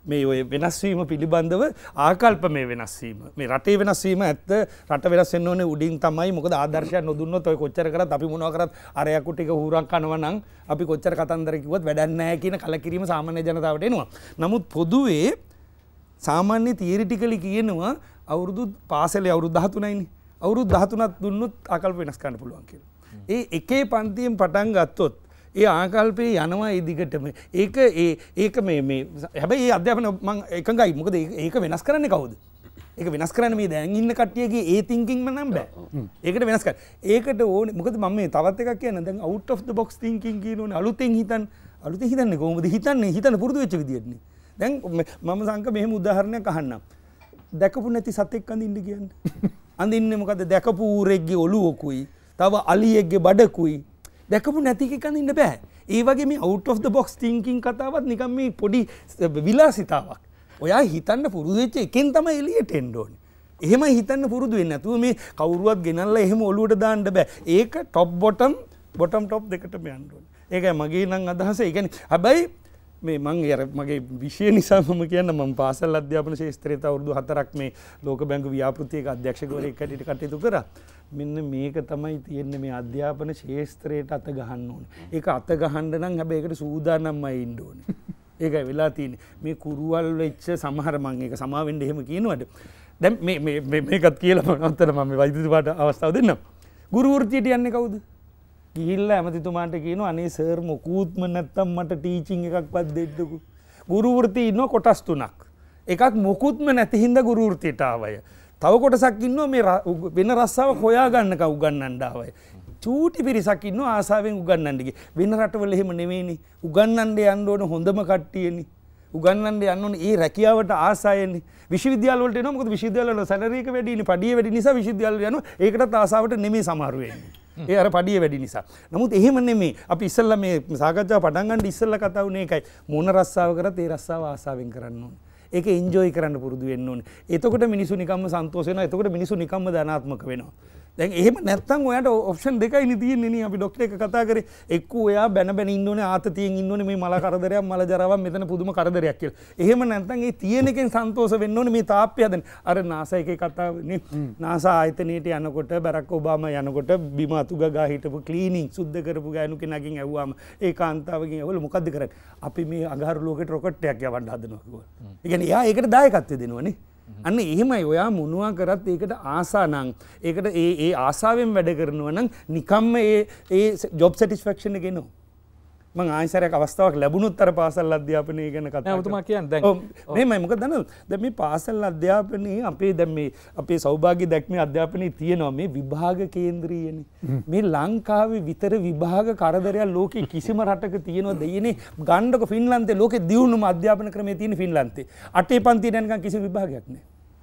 මේ ඔය වෙනස්වීම පිළිබඳව ආකල්ප මේ වෙනස්වීම මේ රටේ වෙනස්වීම ඇත්ත රට වෙනස් වෙන්න ඕනේ උඩින් තමයි මොකද ආදර්ශයක් නොදුන්නොත් ඔය කොච්චර කරත් අපි මොනවා කරත් අරයකු ටික හුරක් කනවා නම් අපි කොච්චර කතන්දර කිව්වත් වැඩක් නැහැ කියන කලකිරීම සාමාන්‍ය ජනතාවට එනවා. නමුත් පොදුවේ සාමාන්‍ය තියරිටිකලි කියනවා අවුරුදු පාසලේ අවුරුදු දහතුනයිනේ. අවුරුදු දහතුනක් දුන්නොත් ආකල්ප වෙනස් කරන්න පුළුවන් කියලා. ඒ එකේ පන්තියෙන් පටන් ගත්තොත් ඒ ආකල්පේ යනවා ඒ දිගටම. ඒක ඒ ඒක මේ මේ හැබැයි ඒ අධ්‍යාපන මම එකඟයි. මොකද ඒක වෙනස් කරන්නේ කවුද? ඒක වෙනස් කරන්නේ මේ දැන් ඉන්න කට්ටියගේ ඒ thinking ම නම් බෑ. ඒකට වෙනස් කරන්න. ඒකට ඕනේ මොකද මම මේ තවත් එකක් කියන්න දැන් out of the box thinking කියනෝනේ අලුතෙන් හිතන්න. අලුතෙන් හිතන්නේ කොහොමද හිතන්නේ? හිතන්න පුරුදු වෙච්ච විදියටනේ. දැන් මම සංක මෙහෙම උදාහරණයක් අහන්නම්. දැකපු නැති සතෙක් අඳින්න කියන්නේ. අඳින්නේ මොකද දැකපු ඌරෙක්ගේ ඔළුවකුයි, තව අලියෙක්ගේ බඩකුයි. දැකපු නැති එකක් අඳින්න බෑ. ඒ වගේ මේ out of the box thinking කතාවත් නිකන් මේ පොඩි විලාසිතාවක්. ඔයා හිතන්න පුරුදු වෙච්ච එකෙන් තමයි එළියට එන්න ඕනේ. එහෙමයි හිතන්න පුරුදු වෙන්නේ නැතුව මේ කවුරුවත් ගෙනල්ලා එහෙම ඔළුවට දාන්න බෑ. ඒක top bottom bottom top දෙකටම යන්න ඕනේ. ඒකයි මගේ නම් අදහස. ඒ කියන්නේ හැබැයි මේ මං අර මගේ විෂය නිසා මම කියන්න මම පාසල් අධ්‍යාපන ශාස්ත්‍රයේ අවුරුදු හතරක් මේ ලෝක බැංකු ව්‍යාපෘතියක අධ්‍යක්ෂකවරයෙක් හැටියට කටයුතු කරා. මෙන්න මේක තමයි තියෙන්නේ මේ අධ්‍යාපන ශාස්ත්‍රයට අත ගහන්න ඕනේ. ඒක අත ගහන්න නම් හැබැයි ඒකට සූදානම්මයි ඉන්න ඕනේ. ඒකයි වෙලා තියෙන්නේ. මේ කුරුවල් වෙච්ච සමහර මං ඒක සමාවෙන්න එහෙම කියනවාද? දැන් මේ මේ මේකත් කියලා මම අන්තර මම මේ වෛද්‍යතුමාට අවස්ථාව දෙන්නම්. ගුරු වෘත්තියට යන්නේ කවුද? ගිහිල්ලා ඇමතිතුමාට කියනවා අනේ සර් මොකුත්ම නැත්තම් මට ටීචින් එකක්වත් දෙන්නකෝ. ගුරු වෘත්තිය ඉන්නවා කොටස් තුනක්. එකක් මොකුත්ම නැති හින්දා ගුරු වෘත්තියට ආවය. තව කොටසක් ඉන්නවා මේ වෙන රස්සාවක් හොයාගන්නක උගන්වන්න ආවය. චූටි පිරිසක් ඉන්නවා ආසාවෙන් උගන්වන්න ගියේ. වෙන රටවල එහෙම නෙවෙයිනේ. උගන්වන්න යන්න ඕන හොඳම කට්ටියනේ. උගන්වන්න යන්න ඕනේ ඒ රැකියාවට ආසාවෙන්නේ. විශ්වවිද්‍යාල වලට එනවා මොකද විශ්වවිද්‍යාල වල සැලරි එක වැඩිනේ. පඩිය වැඩි නිසා විශ්වවිද්‍යාල වල යනවා. ඒකටත් ආසාවට නෙමෙයි සමහරු වෙන්නේ. ඒ අර පඩිය වැඩි නිසා. නමුත් එහෙම නෙමෙයි. අපි ඉස්සෙල්ලා මේ සාකච්ඡාව පටන් ගන්න ඉස්සෙල්ලා කතා වුණේ ඒකයි. මොන රස්සාව කරත් ඒ රස්සාව ආසාවෙන් කරන්න ඕනේ. ඒක එන්ජොයි කරන්න පුරුදු වෙන්න ඕනේ. එතකොට මිනිස්සු නිකම්ම සන්තෝෂ වෙනවා. එතකොට මිනිස්සු නිකම්ම ධනාත්මක වෙනවා. දැන් එහෙම නැත්තම් ඔයාට ඔප්ෂන් දෙකයි නේ තියෙන්නේ නේ. අපි ડોක්ටර් එක කතා කරේ එක්ක ඔයා බැන බැන ඉන්න ඕනේ ආතතියෙන් ඉන්න ඕනේ මේ මල කරදරයක් මල ජරාවක් මෙතන පුදුම කරදරයක් කියලා. එහෙම නැත්තම් ඒ තියෙන එකෙන් සන්තෝෂ වෙන්න ඕනේ මේ තාප්පය හදන්න. අර නාසා එකේ කතාව නේ. නාසා ආයතනයේට යනකොට බරක් ඔබාමා යනකොට බිම අතු ගගා හිටපු ක්ලීනින් සුද්ධ කරපු ගෑනු කෙනාගෙන් ඇහුවාම ඒ කාන්තාවගෙන් ඇහුවල මොකද්ද කරන්නේ? අපි මේ අඟහරු ලෝකෙට රොකට් එකක් යවන්න හදනවා කිව්වා. ඒ කියන්නේ එයා ඒකට දායකත්වය දෙනවනේ. අන්න එහෙමයි ඔයා මොනවා කරත් ඒකට ආසා නම් ඒකට ඒ ඒ ආසාවෙන් වැඩ කරනවා නම් නිකම්ම ඒ ඒ ජොබ් සැටිස්ෆැක්ෂන් එක එනවා. මම ආයෙසරයක් අවස්ථාවක් ලැබුණොත් අර පාසල් අධ්‍යාපනය ගැන කතා කරා. ඔබතුමා කියන්නේ දැන් ඔව් මෙහෙමයි මොකද දන්නවද? දැන් මේ පාසල් අධ්‍යාපනයේ අපේ දැන් මේ අපේ සෞභාග්‍ය දැක්මේ අධ්‍යාපනයේ තියෙනවා මේ විභාග කේන්ද්‍රීයනේ. මේ ලංකාවේ විතර විභාග කරදරයක් ලෝකේ කිසිම රටක තියෙනවද? දෙයනේ ගන්නකො ෆින්ලන්තේ ලෝකේ දියුණුම අධ්‍යාපන ක්‍රමයේ තියෙන ෆින්ලන්තේ. අටේ පන්තියට යනකම් කිසි විභාගයක් නැහැ.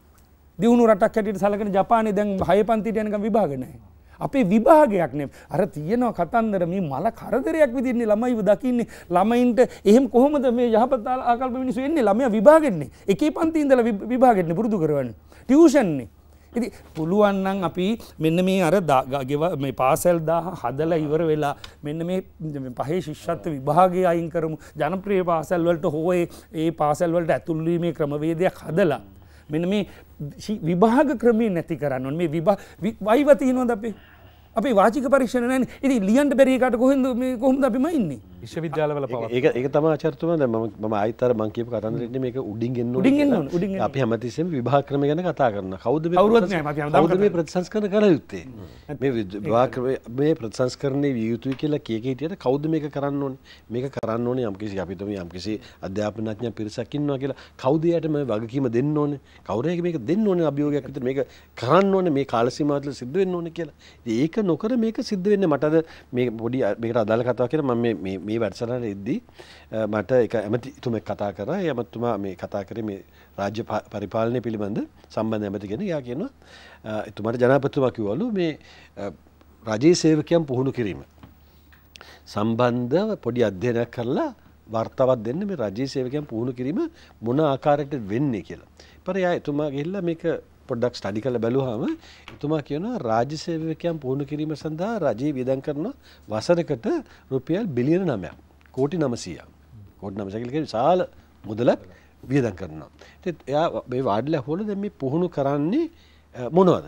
දියුණු රටක් හැටියට සැලකෙන ජපානයේ දැන් හය පන්තියට යනකම් විභාග නැහැ. අපේ විභාගයක් නෙමෙයි. අර තියෙනවා කතන්දර මේ මල කරදරයක් විදිහනේ ළමයිව දකින්නේ. ළමයින්ට එහෙම කොහොමද මේ යහපත් ආකල්ප මිනිස්සු එන්නේ? ළමයා විභාගෙන්නේ. එකේ පන්ති ඉඳලා විභාගෙන්නේ පුරුදු කරවන්නේ. ටියුෂන්නේ. ඉතින් පුළුවන් නම් අපි මෙන්න මේ අර මේ පාසල් දාහ හදලා ඉවර වෙලා මෙන්න මේ පහේ ශිෂ්‍යත්ව විභාගය අයින් කරමු. ජනප්‍රිය පාසල් වලට හෝ ඒ පාසල් වලට ඇතුල් වීමේ ක්‍රමවේදයක් හදලා මෙන්න මේ විභාග ක්‍රමේ නැති කරන්න ඕනේ. මේ විභාග වයිව තියෙනවද අපේ? අපේ වාචික පරීක්ෂණ නැන්නේ. ඉතින් ලියන්න බැරි එකට කොහෙන්ද මේ කොහොමද අපි මයින්නේ? විශ්වවිද්‍යාලවල පවත්. ඒක ඒක තමයි ආචාර්යතුමා දැන් මම මම ආයිත් අර මම කියපු කතන්දරෙන්නේ මේක උඩින් එන්න උඩින් එන්න ඕනේ. උඩින් එන්න. අපි හැමතිස්සෙම විභාග ක්‍රම ගැන කතා කරනවා. කවුද මේ කවුරුත් නෑ අපි හැමදාම කවුද මේ ප්‍රතිසංස්කරණ කළ යුත්තේ? මේ විභාග ක්‍රමයේ මේ ප්‍රතිසංස්කරණේ විය යුතුයි කියලා කීක හිටියට කවුද මේක කරන්න ඕනේ? මේක කරන්න ඕනේ යම්කිසි අපි තමයි යම්කිසි අධ්‍යාපනඥ පිරිසක් ඉන්නවා කියලා. කවුද යට මේ වගකීම දෙන්න ඕනේ? කවුරු මේක දෙන්න ඕනේ අභියෝගයක් විතර මේක කරන්න ඕනේ මේ කාල සීමාව තුළ සිද්ධ වෙන්න ඕනේ කියලා. ඉතින් ඒක නොකර මේක සිද්ධ වෙන්නේ මට අද මේ පොඩි මේකට අදාළ කතාවක් කියලා මම මේ මේ වැඩසටහන එද්දී මට එක ඇමතිතුමෙක් කතා කරා. ඒ ඇමතිතුමා මේ කතා කරේ මේ රාජ්‍ය පරිපාලනය පිළිබඳ සම්බන්ධ ඇමති කෙනෙක්. එයා කියනවා එතුමාට ජනාධිපතිතුමා කිව්වලු මේ රජයේ සේවකයන් පුහුණු කිරීම සම්බන්ධව පොඩි අධ්‍යයනයක් කරලා වර්තාවක් දෙන්න මේ රජයේ සේවකයන් පුහුණු කිරීම මොන ආකාරයකට වෙන්නේ කියලා. ඊපස්සේ එයා එතුමා ගිහිල්ලා මේක පොඩ්ඩක් ස්ටඩි කරලා බැලුවාම එතුමා කියනවා රාජ්‍ය සේවකයන් පුහුණු කිරීම සඳහා රජයේ වියදම් කරන වසරකට රුපියල් බිලියන නවයක් කෝටි නවසීයක් කෝටි නවසීයක් කියලා විශාල මුදලක් වියදම් කරනවා. ඉතින් එයා මේ වාඩිලා හොල දැන් මේ පුහුණු කරන්නේ මොනවද?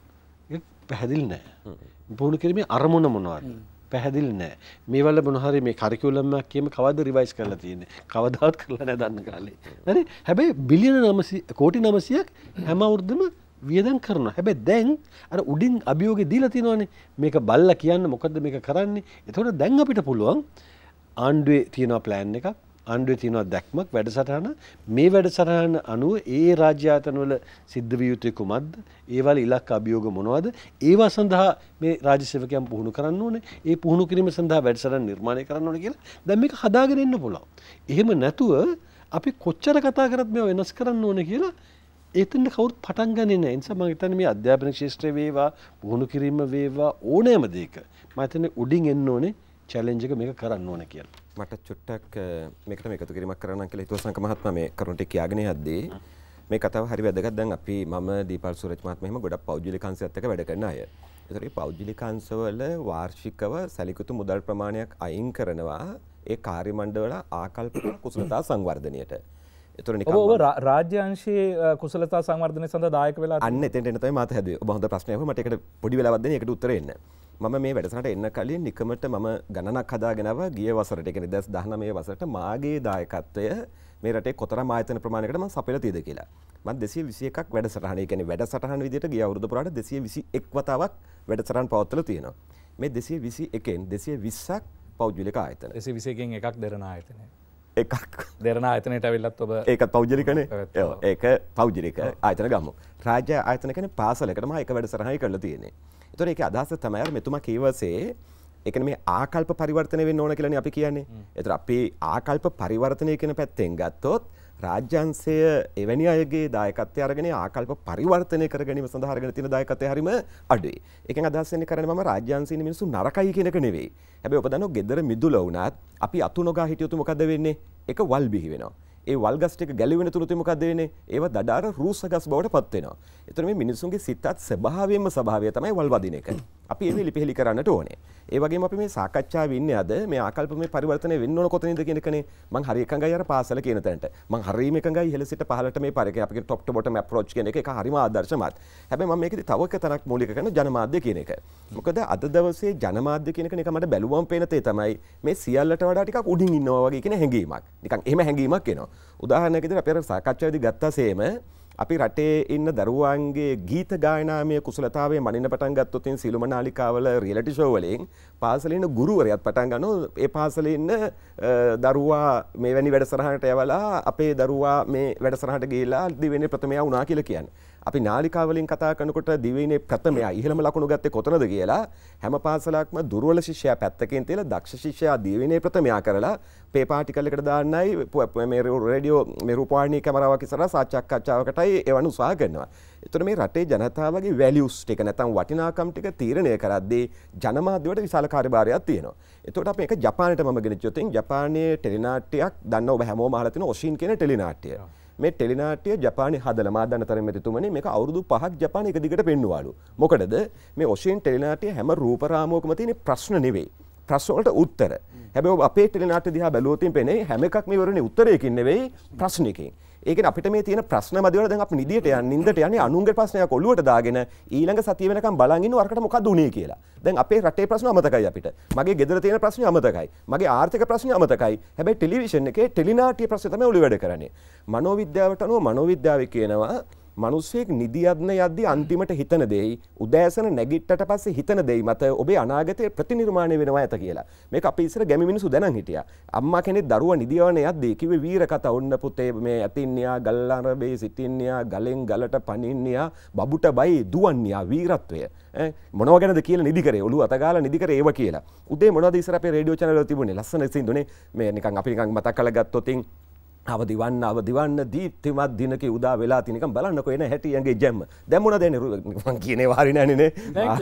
ඒක පැහැදිලි නැහැ. පුහුණු කිරීමේ අරමුණ මොනවද? පැහැදිලි නැහැ. මේ වල මොන හරි මේ කරිකියුලම් එකක් කියම කවද්ද රිවයිස් කරලා තියෙන්නේ? කවදාවත් කරලා නැහැ දන්න කාලේ. හරි? හැබැයි බිලියන නවසිය කෝටි නවසියක් හැම අවුරුද්දම වියදම් කරනවා. හැබැයි දැන් අර උඩින් අභියෝගේ දීලා තිනවනේ. මේක බල්ලා කියන්න මොකද්ද මේක කරන්නේ? එතකොට දැන් අපිට පුළුවන් ආණ්ඩුවේ තියෙන ප්ලෑන් එකක්, ආණ්ඩුවේ තියෙන දැක්මක්, වැඩසටහන මේ වැඩසටහන අනුව ඒ රාජ්‍ය ආයතන වල සිද්ධ විය යුතු කුමක්ද? ඒ වල ඉලක්ක අභියෝග මොනවද? ඒවා සඳහා මේ රාජ්‍ය සේවකයන් පුහුණු කරන්න ඕනේ. ඒ පුහුණු කිරීම සඳහා වැඩසටහන නිර්මාණය කරන්න ඕනේ කියලා දැන් මේක හදාගෙන ඉන්න පුළුවන්. එහෙම නැතුව අපි කොච්චර කතා කරත් මේව වෙනස් කරන්න ඕනේ කියලා ඒතන කවුරුත් පටන් ගන්නේ නැහැ. ඒ නිසා මම හිතන්නේ මේ අධ්‍යාපන ක්ෂේත්‍රයේ වේවා, පුහුණු කිරීම වේවා ඕනෑම දෙයක මම හිතන්නේ උඩින් එන්න ඕනේ චැලෙන්ජ් එක මේක කරන්න ඕනේ කියලා. මට චුට්ටක් මේකට මේ එකතු කිරීමක් කරන්න කියලා හිතුවා සංක මහත්මයා මේ කරුණට කියාගෙන යද්දී මේ කතාව හරි වැදගත්. දැන් අපි මම දීපල් සූරජ් මහත්මයා එහෙම ගොඩක් පෞද්ගලික අංශයත් එක්ක වැඩ කරන අය. ඒතර මේ පෞද්ගලික අංශවල වාර්ෂිකව සැලකුතු මුදල් ප්‍රමාණයක් අයින් කරනවා ඒ කාර්ය මණ්ඩල ආකල්ප කුසලතා සංවර්ධනයට. ඒතර නිකන් ඔබ රාජ්‍ය අංශයේ කුසලතා සංවර්ධනය සඳහා දායක වෙලා අන්න එතෙන්ට එන්න තමයි මාත හැදුවේ. ඔබ හොඳ ප්‍රශ්නයක් අහුවා. මට ඒකට පොඩි වෙලාවක් දෙන්න ඒකට උත්තර එන්න. මම මේ වැඩසටහනට එන්න කලින් නිකමට මම ගණනක් හදාගෙන ආවා ගිය වසරට. ඒ කියන්නේ දෙදාස් දහනවය වසරට මාගේ දායකත්වය මේ රටේ කොතරම් ආයතන ප්‍රමාණයකට මම සපයලා තියෙද කියලා. මම දෙසිය විසි එකක් වැඩසටහන. ඒ කියන්නේ වැඩසටහන විදිහට ගිය අවුරුදු පුරාට දෙසිය විසි එක් වතාවක් වැඩසටහන් පවත්වලා තියෙනවා. මේ දෙසිය විසි එකෙන් දෙසිය විස්සක් පෞද්ගලික ආයතන. දෙසිය විසි එකෙන් එකක් දෙරණ ආයතනය. එකක් දෙරණ ආයතනයට ඇවිල්ලත් ඔබ ඒකත් පෞද්ගලිකනේ. ඔව් ඒක පෞද්ගලික ආයතන ගමු. රාජ්‍ය ආයතන කියන්නේ පාසලකටම එක වැඩසටහනයි කරලා තියෙන්නේ. ඒතොර ඒකේ අදහස තමයි අර මෙතුමා කීවසේ ඒ කියන්නේ මේ ආකල්ප පරිවර්තනය වෙන්න ඕන කියලානේ අපි කියන්නේ. ඒතර අපි ආකල්ප පරිවර්තනය කියන පැත්තෙන් ගත්තොත් රාජ්‍යංශය එවැනි අයගේ දායකත්වය අරගෙන ආකල්ප පරිවර්තනය කර ගැනීම සඳහා අරගෙන තියෙන දායකත්වය හරීම අඩුයි. ඒකෙන් අදහස් වෙන්නේ කරන්නේ මම රාජ්‍යංශයේ ඉන්න මිනිස්සු නරකයි කියන එක නෙවෙයි. හැබැයි ඔබ දන්නවා ගෙදර මිදුල වුණත් අපි අතු නොගා හිටියොත් මොකද වෙන්නේ? ඒක වල් බිහි වෙනවා. ඒ වල් ගස් ටික ගැලවෙන තුරුත් මොකද වෙන්නේ? ඒව දඩාර රූස්ස ගස් බවට පත් වෙනවා. ඒතර මේ මිනිසුන්ගේ සිතත් ස්වභාවයෙන්ම ස්වභාවය තමයි වල් වදින එක. අපි ඒක ලිපිහෙලි කරන්නට ඕනේ. ඒ වගේම අපි මේ සාකච්ඡාවේ ඉන්නේ අද මේ ආකල්ප මේ පරිවර්තනය වෙන්න ඕන කොතනින්ද කියන එකනේ. මං හරි එකඟයි අර පාසල කියන තැනට. මං හරියම එකඟයි ඉහළ සිට පහළට මේ පරිකේ අපි කියන টপ ටු බොටම් අප්‍රෝච් කියන එක ඒක හරිම ආදර්ශමත්. හැබැයි මම මේකෙදි තව එක තරක් මූලික කරන ජනමාධ්‍ය කියන එක. මොකද අද දවසේ ජනමාධ්‍ය කියන එක නිකන් මට බැලුවම පේන තේ තමයි මේ සියල්ලට වඩා ටිකක් උඩින් ඉන්නවා වගේ කියන හැඟීමක්. නිකන් එහෙම හැඟීමක් එනවා. උදාහරණයක් විදිහට අපි අර සාකච්ඡාවේදී ගත්තාසේම අපි රටේ ඉන්න දරුවන්ගේ ගීත ගායනාමය කුසලතාවයේ මනින්න පටන් ගත්තොත් ඉතින් සිළුම නාලිකාවල රියැලිටි ෂෝ වලින් පාසලේ ඉන්න ගුරුවරයාත් පටන් ගන්නවා ඒ පාසලේ ඉන්න දරුවා මෙවැනි වැඩසටහනට යවලා අපේ දරුවා මේ වැඩසටහනට ගිහිලා දිවෙන්නේ ප්‍රථමයා වුණා කියලා කියන්නේ. අපි නාලිකාවලින් කතා කරනකොට දිවයිනේ ප්‍රථමයා ඉහළම ලකුණු ගත්තේ කොතනද කියලා හැම පාසලක්ම දුර්වල ශිෂ්‍යයා පැත්තකින් තියලා දක්ෂ ශිෂ්‍යයා දිවයිනේ ප්‍රථමයා කරලා පේපර් ආටිකල් එකට දාන්නයි මේ රේඩියෝ මේ රූපවාහිනී කැමරාවක් ඉස්සරහා සාකච්ඡාවකටයි එවන උත්සාහ කරනවා. ඒතර මේ රටේ ජනතාවගේ වැලියුස් ටික නැත්නම් වටිනාකම් ටික තීරණය කරද්දී ජනමාධ්‍යවලට විශාල කාර්යභාරයක් තියෙනවා. එතකොට අපි මේක ජපානයට මම ගෙනිච්චොත් ජපානයේ ටෙලිනාට්‍යයක් දන්නවා ඔබ හැමෝම අහලා තියෙන ඔෂින් කියන ටෙලිනාට්‍යය. මේ ටෙලිනාට්‍ය ජපානයේ හදලා මා දන්න තරම් මෙතුමනි මේක අවුරුදු පහක් ජපානයේ එක දිගට පෙන්නුවාලු. මොකටද මේ ඔෂින් ටෙලිනාට්‍ය හැම රූප රාමුවකම තියෙන ප්‍රශ්න නෙවෙයි. ප්‍රශ්න වලට උත්තර. හැබැයි ඔබ අපේ ටෙලිනාට්‍ය දිහා බැලුවොත් පේන්නේ හැම එකක්ම ඉවරනේ උත්තරයකින් නෙවෙයි ප්‍රශ්නයකින්. ඒ කියන්නේ අපිට මේ තියෙන ප්‍රශ්න මැදවල දැන් අපි නිදියට යන්නේ නින්දට යන්නේ අනුන්ගේ ප්‍රශ්නයක් ඔළුවට දාගෙන ඊළඟ සතිය වෙනකම් බලන් ඉන්නව අරකට මොකද්ද උනේ කියලා. දැන් අපේ රටේ ප්‍රශ්න අමතකයි අපිට. මගේ ගෙදර තියෙන ප්‍රශ්න අමතකයි. මගේ ආර්ථික ප්‍රශ්න අමතකයි. හැබැයි ටෙලිවිෂන් එකේ ටෙලිනාට්‍ය ප්‍රශ්න තමයි ඔළුව වැඩ කරන්නේ. මනෝවිද්‍යාවට අනුව මනෝවිද්‍යාවේ කියනවා මිනිස්සෙක් නිදියද්න යද්දී අන්තිමට හිතන දෙයි උදෑසන නැගිට්ටට පස්සේ හිතන දෙයි මත ඔබේ අනාගතයේ ප්‍රතිනිර්මාණය වෙනවා ඇත කියලා. මේක අපි ඉස්සර ගැමි මිනිස්සු දැනන් හිටියා. අම්මා කෙනෙක් දරුවා නිදියවන යද්දී කිව්වේ වීර කතා ඔන්න පුතේ මේ ඇතින්නියා ගල්ලාරබේ සිටින්නියා ගලෙන් ගලට පනින්නියා බබුට බයි දුවන්නියා වීරත්වය. ඈ මොනව ගැනද කියලා නිදි කරේ ඔළුව අත ගාලා නිදි කරේ ඒව කියලා. උදේ මොනවද ඉස්සර අපේ රේඩියෝ channel වල තිබුණේ ලස්සන සින්දුනේ මේ නිකන් අපි නිකන් මතක් කරලා ගත්තොත් අවදිවන්න අවදිවන්න දීප්තිමත් දිනක උදා වෙලා තියෙන නිකන් බලන්නකෝ එන හැටි යගේ ජැම්ම. දැන් මොනවද එන්නේ මං කියන්නේ වාරි නෑනේ නේ.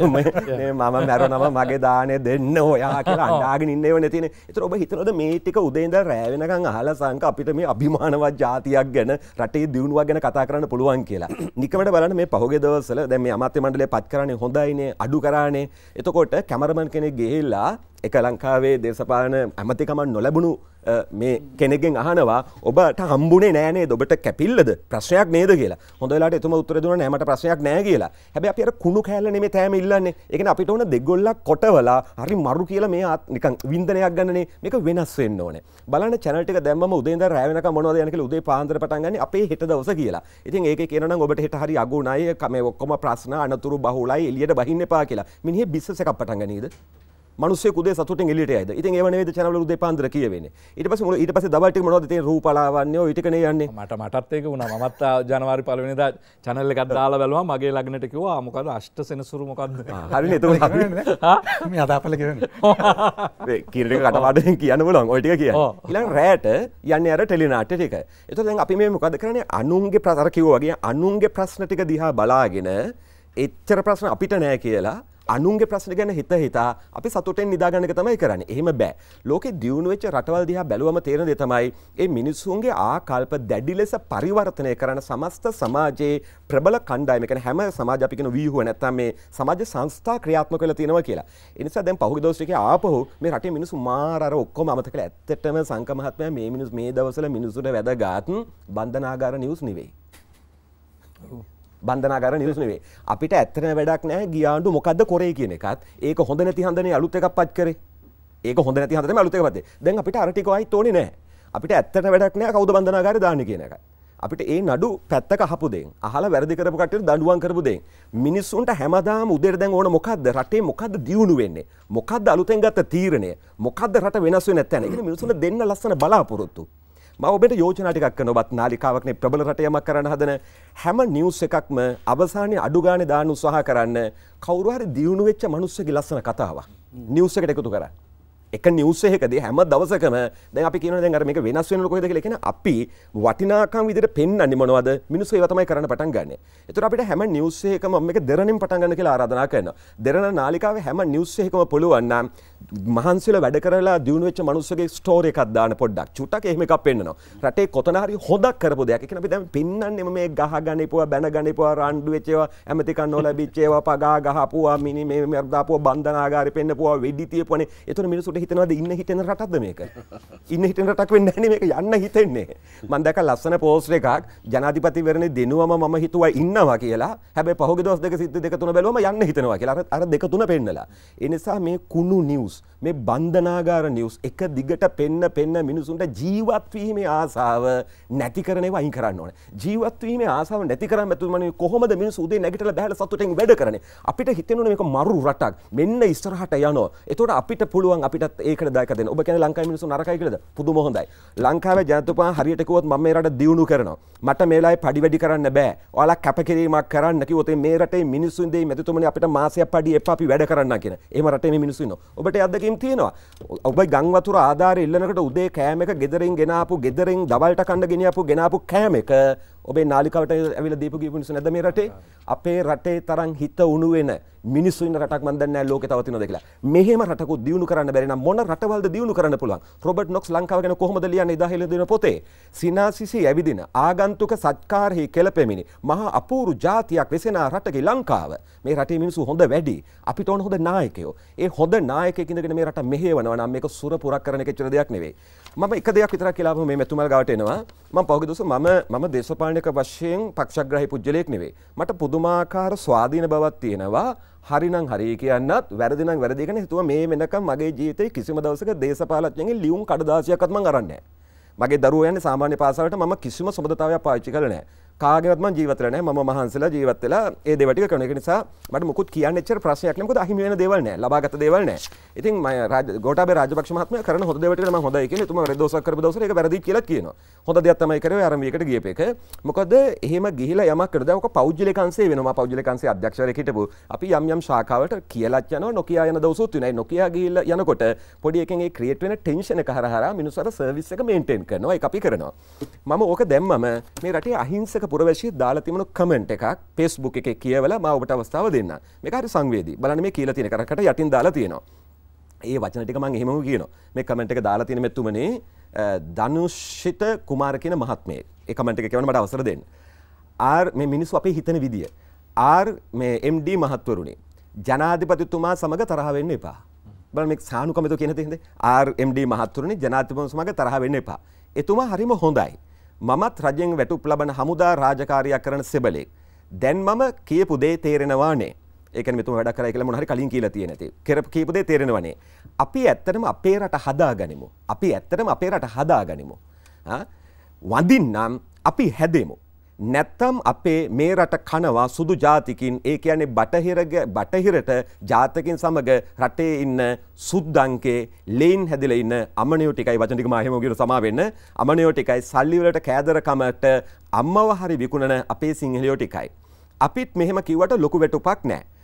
මේ මම මැරෙනවා මගේ දානේ දෙන්න ඔයා කියලා අඬාගෙන ඉන්නේව නැතිනේ. ඒතර ඔබ හිතනවද මේ ටික උදේ ඉඳලා රෑ වෙනකන් අහලා සංක අපිට මේ අභිමානවත් ජාතියක් ගැන රටේ දියුණුවක් ගැන කතා කරන්න පුළුවන් කියලා. නිකමට බලන්න මේ පහුගිය දවස්වල දැන් මේ අමාත්‍ය මණ්ඩලය පත් කරන්නේ හොඳයිනේ අඩු කරානේ. එතකොට කැමරමන් කෙනෙක් ගිහිල්ලා එක ලංකාවේ දේශපාලන ඇමතිකමක් නොලැබුණු මේ කෙනෙක්ගෙන් අහනවා ඔබට හම්බුනේ නෑ නේද ඔබට කැපිල්ලද ප්‍රශ්නයක් නේද කියලා. හොඳ වෙලාවට එතුමා උත්තර දුන්නා නෑ මට ප්‍රශ්නයක් නෑ කියලා. හැබැයි අපි අර කුණු කෑල්ල නෙමෙයි තෑම ඉල්ලන්නේ. ඒ කියන්නේ අපිට ඕන දෙගොල්ලක් කොටවලා හරි මරු කියලා මේ නිකන් වින්දනයක් ගන්නනේ. මේක වෙනස් වෙන්න ඕනේ. බලන්න channel ටික දැම්මම උදේ ඉඳන් රැ වෙනකම් මොනවද යන්නේ කියලා උදේ පාන්දර පටන් ගන්නේ අපේ හෙට දවස කියලා. ඉතින් ඒකේ කියනවා නම් ඔබට හෙට හරි අගුණයි මේ ඔක්කොම ප්‍රශ්න අනතුරු බහුලයි එළියට බහින්න එපා කියලා. මිනිහේ බිස්නස් එකක් පටන් ගන්නේද? මිනිස්සු උදේ සතුටින් එළියට යයිද? ඉතින් ඒව නෙවෙයිද channel වල උදේ පාන්දර කියවෙන්නේ. ඊට පස්සේ මුල ඊට පස්සේ දවල් ටික මොනවද තියෙන රූපලාවන්‍ය ඔය ටිකනේ යන්නේ. මට මටත් ඒක වුණා. මමත් ජනවාරි පළවෙනිදා channel එකක් දාලා බැලුවා. මගේ ලග්නෙට කිව්වා මොකද අෂ්ට සෙනසුරු මොකද්ද? හරිනේ එතකොට හා මේ අදාපල කියන්නේ. ඒ කීර ටික කටපාඩම් කියන්න බලන්න ඔය ටික කියන්නේ. ඊළඟ රැට යන්නේ අර ටෙලිනාට්‍ය ටික. එතකොට දැන් අපි මේ මොකද කරන්නේ? අනුන්ගේ ප්‍රශ්න කිව්වා වගේ අනුන්ගේ ප්‍රශ්න ටික දිහා බලාගෙන එච්චර ප්‍රශ්න අපිට නෑ කියලා අනුන්ගේ ප්‍රශ්න ගැන හිත හිතා අපි සතුටෙන් නිදාගන්න එක තමයි කරන්නේ. එහෙම බෑ. ලෝකේ දියුණු වෙච්ච රටවල් දිහා බැලුවම තේරෙන දේ තමයි මේ මිනිස්සුන්ගේ ආකල්ප දැඩි ලෙස පරිවර්තනය කරන සමස්ත සමාජයේ ප්‍රබල කණ්ඩායම. කියන්නේ හැම සමාජ අපි කියන ව්‍යුහ නැත්තම් මේ සමාජ සංස්ථා ක්‍රියාත්මක වෙලා තියෙනවා කියලා. ඒ නිසා දැන් පහුගිය දවස් ටිකේ ආපහු මේ රටේ මිනිස්සු මාර අර ඔක්කොම අමතක කළා. ඇත්තටම සංක මහත්මයා මේ මිනිස් මේ දවස්වල මිනිස්සුන්ට වැදගත් බන්ධනාගාර නිවුස් නෙවෙයි. බන්ධනාගාර නිවුස් නෙවෙයි. අපිට ඇත්තටම වැඩක් නැහැ ගියාඬු මොකද්ද කරේ කියන එකත්. ඒක හොඳ නැති හන්දනේ අලුත් එකක් පත් කරේ. ඒක හොඳ නැති හන්ද තමයි අලුත් එකක් පත්. දැන් අපිට අර ටික වයිත් ඕනේ නැහැ. අපිට ඇත්තටම වැඩක් නැහැ කවුද බන්ධනාගාරේ දාන්නේ කියන එකයි. අපිට ඒ නඩු පැත්තක අහපු දෙයින් අහලා වැරදි කරපු කට්ටියට දඬුවම් කරපු දෙයින් මිනිස්සුන්ට හැමදාම උදේට දැන් ඕන මොකද්ද රටේ මොකද්ද දියුණු වෙන්නේ මොකද්ද අලුතෙන් ගත්ත තීරණය මොකද්ද රට වෙනස් වෙන්නේ නැත්නම් ඒක මිනිස්සුන්ට දෙන්න ලස්සන බලාපොරොත්තු. මම ඔබට යෝජනා ටිකක් කරනවා. ඔබත් නාලිකාවක් නේ ප්‍රබල රට යමක් කරන්න හදන හැම නිවුස් එකක්ම අවසානයේ අඩු ගානේ දාන්න උත්සාහ කරන්න කවුරු හරි දියුණු වෙච්ච මිනිස්සුගේ ලස්සන කතාවක් නිවුස් එකට එකතු කරන්න. එක නිවුස් එකකදී හැම දවසකම දැන් අපි කියනවා දැන් අර මේක වෙනස් වෙනවල කොහෙද කියලා කියන අපි වටිනාකම් විදිහට පෙන්වන්නේ මොනවද මිනිස්සු ඒව තමයි කරන්න පටන් ගන්නෙ. ඒතර අපිට හැම නිවුස් එකකම මම මේක දෙරණින් පටන් ගන්න කියලා ආරාධනා කරනවා. දෙරණ නාලිකාවේ හැම නිවුස් එකකම පුළුවන් නම් මහන්සියලා වැඩ කරලා දියුණු වෙච්ච මිනිස්සුගේ ස්ටෝරි එකක් දාන්න පොඩ්ඩක්. චුට්ටක් එහෙම එකක් පෙන්නනවා. රටේ කොතන හරි හොදක් කරපු දෙයක්. ඒ කියන්නේ අපි දැන් පෙන්වන්නේම මේ ගහ ගණේපුවා බැන ගණේපුවා රණ්ඩු වෙච්ච ඒවා ඇමති කන්න නොලැබිච්ච ඒවා පගා ගහපුවා මිනි මේ මර්දාපුවා බන්ධනාගාරේ පෙන්නපුවා වෙඩි තියපුවානේ. ඒතර මිනිස්සුන්ට හිතනවාද ඉන්න හිතෙන රටක්ද මේක? ඉන්න හිතෙන රටක් වෙන්නේ නැහැ මේක යන්න හිතෙන්නේ. මම දැක්ක ලස්සන පෝස්ට් එකක් ජනාධිපතිවරණේ දෙනුවම මම හිතුවා ඉන්නවා කියලා. හැබැයි පහුගිය දවස් දෙක සිද්ධ දෙක තුන බැලුවම යන්න හිතෙනවා කියලා. අර අර දෙක තුන පෙන්නලා. ඒ නිසා මේ කුණු නිවුස් මේ බන්ධනාගාර නිවුස් එක දිගට පෙන්න පෙන්න මිනිසුන්ට ජීවත් වීමේ ආසාව නැති කරන ඒවා අයින් කරන්න ඕනේ. ජීවත් වීමේ ආසාව නැති කරන්න බැතුමනේ කොහොමද මිනිස්සු උදේ නැගිටලා බහැලා සතුටින් වැඩ කරන්නේ? අපිට හිතෙනුනේ මේක මරු රටක්. මෙන්න ඉස්සරහට යනවා. එතකොට අපිට පුළුවන් අපිටත් ඒකට දායක දෙන්න. ඔබ කියන්නේ ලංකාවේ මිනිස්සු නරකයි කියලාද? පුදුම හොඳයි. ලංකාවේ ජනතුපා හරියට කිව්වොත් මම මේ රට දියුණු කරනවා. මට මේ වෙලාවේ පඩි වැඩි කරන්න බෑ. ඔයාලා කැපකිරීමක් කරන්න කිව්වොත් මේ රටේ මිනිස්සුන් දෙයි මෙතුමනේ අපිට මාසයක් පඩි එපා අපි වැඩ කරන්න කියන. එහෙම රටේ මේ මිනිස්සු ඉන්නවා. ඔබට යද්දකීම් තියෙනවා. ඔබ ගම් වතුර ආධාරය ඉල්ලනකොට උදේ කෑම එක ගෙදරින් ගෙනාපු ගෙදරින් දවල්ට කන්න ගෙනියපු ගෙනාපු කෑම එක ඔබේ නාලිකාවට ඇවිල්ලා දීපු ගිහපු මිනිස්සු නැද්ද මේ රටේ? අපේ රටේ තරම් හිත උණු වෙන මිනිස්සු ඉන්න රටක් මන් දන්නේ නැහැ ලෝකේ තව තියෙනවද කියලා. මෙහෙම රටකුත් දියුණු කරන්න බැරි නම් මොන රටවල්ද දියුණු කරන්න පුළුවන්? රොබර්ට් නොක්ස් ලංකාව ගැන කොහොමද ලියන්නේ එදා හෙළ දෙන පොතේ? සිනාසිසි ඇවිදින ආගන්තුක සත්කාරෙහි කෙලපෙමිනි මහා අපූරු ජාතියක් වෙසෙන රටකේ ලංකාව. මේ රටේ මිනිස්සු හොඳ වැඩි. අපිට ඕන හොඳ නායකයෝ. ඒ හොඳ නායකයෙක් ඉඳගෙන මේ රට මෙහෙවනවා නම් මේක සුර පුරක් කරන එක ඇත්තට දෙයක් නෙවෙයි. මම එක දෙයක් විතරක් කියලා මේ මෙතුමල් ගාවට එනවා. මම පහුගිය දවසේ මම මම දේශපාලනික වශයෙන් පක්ෂග්‍රාහී පුජ්‍යලයක් නෙවෙයි. මට පුදුමාකාර ස්වාධීන බවක් තියෙනවා. හරිනම් හරි කියන්නත් වැරදි නම් වැරදි කියන හිතුවා මේ වෙනකම් මගේ ජීවිතේ කිසිම දවසක දේශපාලඥයන්ගෙන් ලියුම් කඩදාසියක්වත් මම අරන්නේ නැහැ. මගේ දරුවෝ යන්නේ සාමාන්‍ය පාසලට මම කිසිම සුබදතාවයක් පාවිච්චි කරලා නැහැ. කාගේවත් මම ජීවත් වෙලා නැහැ. මම මහන්සිලා ජීවත් වෙලා ඒ දේවල් ටික කරන එක නිසා මට මුකුත් කියන්න එච්චර ප්‍රශ්නයක් නැහැ. මොකද අහිමි වෙන දේවල් නැහැ. ලබාගත් දේවල් නැහැ. ඉතින් මම ගෝඨාභය රාජපක්ෂ මහත්මයා කරන හොඳ දේවල් ටික මම හොඳයි කියන්නේ. එතුමා රෙදෝසක් කරපු දවසට ඒක වැරදි කියලා කියනවා. හොඳ දෙයක් තමයි කරේ ආරම්භයකට ගියප එක. මොකද එහෙම ගිහිලා යමක් කරලා දැන් ඔක පෞද්ගලික අංශය වෙනවා. පෞද්ගලික අංශයේ අධ්‍යක්ෂවරයෙක් හිටපු අපි යම් යම් ශාඛාවට කියලාත් යනවා. නොකියා යන දවසුත් වෙනයි. නොකියා ගිහිල්ලා යනකොට පොඩි එකෙන් ඒ ක්‍රියේට් වෙන ටෙන්ෂන් එක හරහා මිනිස්සු අර සර්විස් එක මේන්ටේන් කරනවා. ඒක අපි කරනවා. මම ඕක දැම්මම මේ රටේ අහිංසක පුරවැසියෙක් දාලා තිබුණු කමෙන්ට් එකක් Facebook එකේ කියවලා මම ඔබට අවස්ථාව දෙන්න. මේක හරි සංවේදී. බලන්න මේ කියලා තියෙන කරකට යටින් දාලා තියෙනවා. ඒ වචන ටික මම එහෙමම කියනවා. මේ කමෙන්ට් එක දාලා තියෙන මෙතුමනේ ධනුෂිත කුමාර කියන මහත්මයෙක්. ඒ කමෙන්ට් එක කියවන්න මට අවසර දෙන්න. ආර් මේ මිනිස්සු අපේ හිතන විදිය. ආර් මේ එම් ඩී මහත්වරුනි ජනාධිපතිතුමා සමග තරහ වෙන්න එපා. බලන්න මේ සානුකම්පිතව කියන තේ හින්දේ ආර් එම් ඩී මහත්තුරුනි ජනාධිපතිතුමා සමග තරහ වෙන්න එපා. එතුමා හරිම හොඳයි. මමත් රජයෙන් වැටුප් ලබන හමුදා රාජකාරියක් කරන සෙබලෙක්. දැන් මම කියපු දේ තේරෙනවානේ. ඒ කියන්නේ මෙතුමා වැඩ කරයි කියලා මොන හරි කලින් කියලා තියෙන තේ. කරපු කියපු දේ තේරෙනවනේ. අපි ඇත්තටම අපේ රට හදාගනිමු. අපි ඇත්තටම අපේ රට හදාගනිමු. ආ වඳින්නම් අපි හැදෙමු. නැත්තම් අපේ මේ රට කනවා සුදු ජාතිකින් ඒ කියන්නේ බටහිර බටහිරට ජාතකින් සමග රටේ ඉන්න සුද්දන්කේ ලේන් හැදිලා ඉන්න අමනියෝ ටිකයි වචන ටික මා එහෙම කියන සමා වෙන්න අමනියෝ ටිකයි සල්ලි වලට කෑදරකමට අම්මව හරි විකුණන අපේ සිංහලියෝ ටිකයි අපිත් මෙහෙම කිව්වට ලොකු වැටුපක්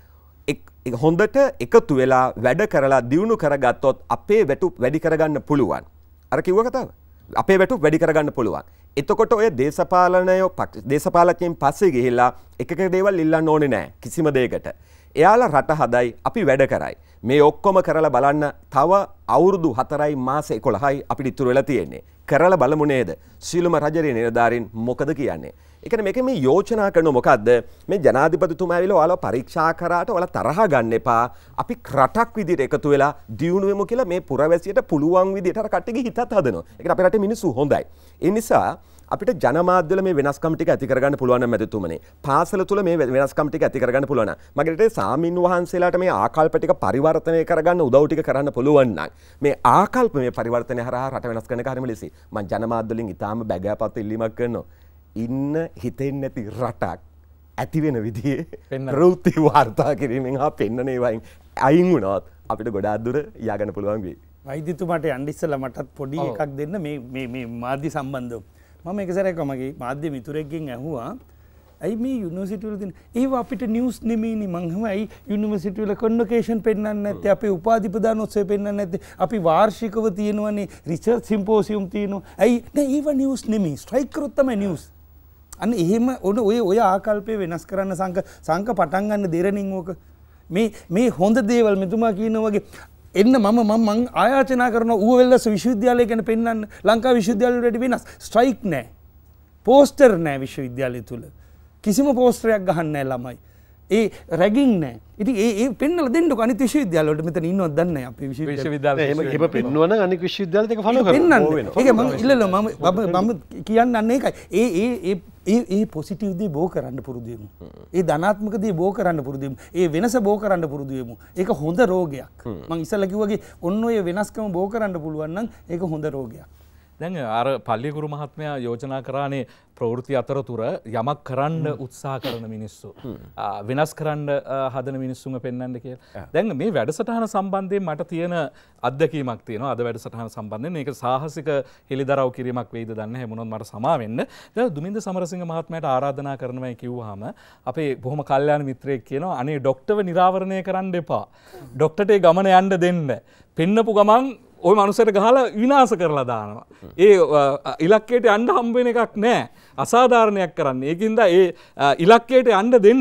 නැහැ හොඳට එකතු වෙලා වැඩ කරලා දියුණු කරගත්තොත් අපේ වැටුප් වැඩි කරගන්න පුළුවන් අර කිව්ව කතාව අපේ වැටුප් වැඩි කරගන්න පුළුවන් එතකොට ඔය දේශපාලනයෝ දේශපාලකයන් පස්සේ ගිහිල්ලා එක එක දේවල් ඉල්ලන්න ඕනේ නැහැ කිසිම දෙයකට. එයාලා රට හදයි අපි වැඩ කරයි. මේ ඔක්කොම කරලා බලන්න තව අවුරුදු හතරයි මාස එකොළහයි අපිට ඉතුරු වෙලා තියෙන්නේ. කරලා බලමු නේද? සීලම රජරේ නිලධාරීන් මොකද කියන්නේ? ඒ කියන්නේ මේක මේ යෝජනා කරන මොකද්ද? මේ ජනාධිපතිතුමා ඇවිල්ලා ඔයාලා පරීක්ෂා කරාට ඔයාලා තරහ ගන්න එපා. අපි රටක් විදිහට එකතු වෙලා දියුණු වෙමු කියලා මේ පුරවැසියට පුළුවන් විදිහට අර කට්ටියගේ හිතත් හදනවා. ඒක අපේ රටේ මිනිස්සු හොඳයි. ඒ නිසා අපිට ජනමාධ්‍යවල මේ වෙනස්කම් ටික ඇති කරගන්න පුළුවන් නම් මැතිතුමනි. පාසල තුල මේ වෙනස්කම් ටික ඇති කරගන්න පුළුවන් නම්. මගේ රටේ සාමින් වහන්සේලාට මේ ආකල්ප ටික පරිවර්තනය කරගන්න උදව් ටික කරන්න පුළුවන් නම් මේ ආකල්ප මේ පරිවර්තනය හරහා රට වෙනස් කරන එක හරිම ලෙසි. මම ජනමාධ්‍ය වලින් ඊටාම බැගෑපත් ඉල්ලීමක් කරනවා. ඉන්න හිතෙන්නේ නැති රටක් ඇති වෙන විදිහේ ප්‍රවෘත්ති වාර්තා කිරීමෙන් හා පෙන්වන ඒවායින් අයින් වුණොත් අපිට ගොඩාක් දුර ය아가න්න පුළුවන් වෙයි. වෛද්‍යතුමාට යන්න ඉස්සෙල්ලා මටත් පොඩි එකක් දෙන්න මේ මේ මේ මාධ්‍ය සම්බන්ධව. මම එක සැරයක් මගේ මාධ්‍ය මිතුරෙක්ගෙන් ඇහුවා ඇයි මේ යුනිවර්සිටි වල තියෙන ඒවා අපිට නිවුස් නෙමෙයිනේ මං හම ඇයි යුනිවර්සිටි වල කොන්වොකේෂන් පෙන්නන්නේ නැත්තේ අපේ උපාධි ප්‍රදානෝත්සව පෙන්නන්නේ නැත්තේ අපි වාර්ෂිකව තියෙනවනේ රිසර්ච් සිම්පෝසියම් තියෙනවා ඇයි නෑ ඒවා නිවුස් නෙමෙයි ස්ට්‍රයික් කරොත් තමයි නිවුස් අන්න එහෙම ඔය ඔය ආකල්පය වෙනස් කරන්න සංක සංක පටන් ගන්න දෙරණින් ඕක මේ මේ හොඳ දේවල් මෙතුමා කියනවා වගේ එන්න මම මම මං ආයාචනා කරනවා ඌව වෙල්ලස් විශ්වවිද්‍යාලය ගැන පෙන්වන්න ලංකා විශ්වවිද්‍යාල වලට වෙනස් ස්ට්‍රයික් නැහැ පෝස්ටර් නැහැ විශ්වවිද්‍යාලය තුල කිසිම පෝස්ටරයක් ගහන්න නැහැ ළමයි ඒ රැගින් නැහැ ඉතින් ඒ ඒ පෙන්නලා දෙන්නකො අනිත් විශ්වවිද්‍යාල වලට මෙතන ඉන්නවද දන්නේ නැහැ අපේ විශ්වවිද්‍යාල එහෙම එහෙම පෙන්වන අනිත් විශ්වවිද්‍යාලත් එක ෆලෝ කරනවා ඒක මම ඉල්ලලා මම මම කියන්නේ ඒකයි ඒ ඒ ඒ ඒ ඒ පොසිටිව් දේ බෝ කරන්න පුරුදු වෙමු. ඒ ධනාත්මක දේ බෝ කරන්න පුරුදු වෙමු. ඒ වෙනස බෝ කරන්න පුරුදු වෙමු. ඒක හොඳ රෝගයක්. මම ඉස්සෙල්ලා කිව්වාගේ ඔන්න ඔය වෙනස්කම බෝ කරන්න පුළුවන් නම් ඒක හොඳ රෝගයක්. දැන් අර පල්ලියගුරු මහත්මයා යෝජනා කරානේ ප්‍රවෘත්ති අතරතුර යමක් කරන්න උත්සාහ කරන මිනිස්සු වෙනස් කරන්න හදන මිනිස්සුන්ව පෙන්වන්න කියලා. දැන් මේ වැඩසටහන සම්බන්ධයෙන් මට තියෙන අත්දැකීමක් තියෙනවා. අද වැඩසටහන සම්බන්ධයෙන් මේක සාහසික හෙළිදරව් කිරීමක් වෙයිද දන්නේ නැහැ. මොනොත් මට සමා වෙන්න. දැන් දුමින්ද සමරසිංහ මහත්මයාට ආරාධනා කරනවායි කිව්වහම අපේ බොහොම කල්යාණ මිත්‍රයෙක් කියනවා අනේ ડોක්ටර්ව නිරාවරණය කරන්න එපා. ડોක්ටර්ට ඒ ගමන යන්න දෙන්න. පෙන්නපු ගමන් ඔය මනුස්සයට ගහලා විනාශ කරලා දානවා. ඒ ඉලක්කයට යන්න හම්බ වෙන එකක් නෑ. අසාධාරණයක් කරන්න. ඒකින්ද ඒ ඉලක්කයට යන්න දෙන්න.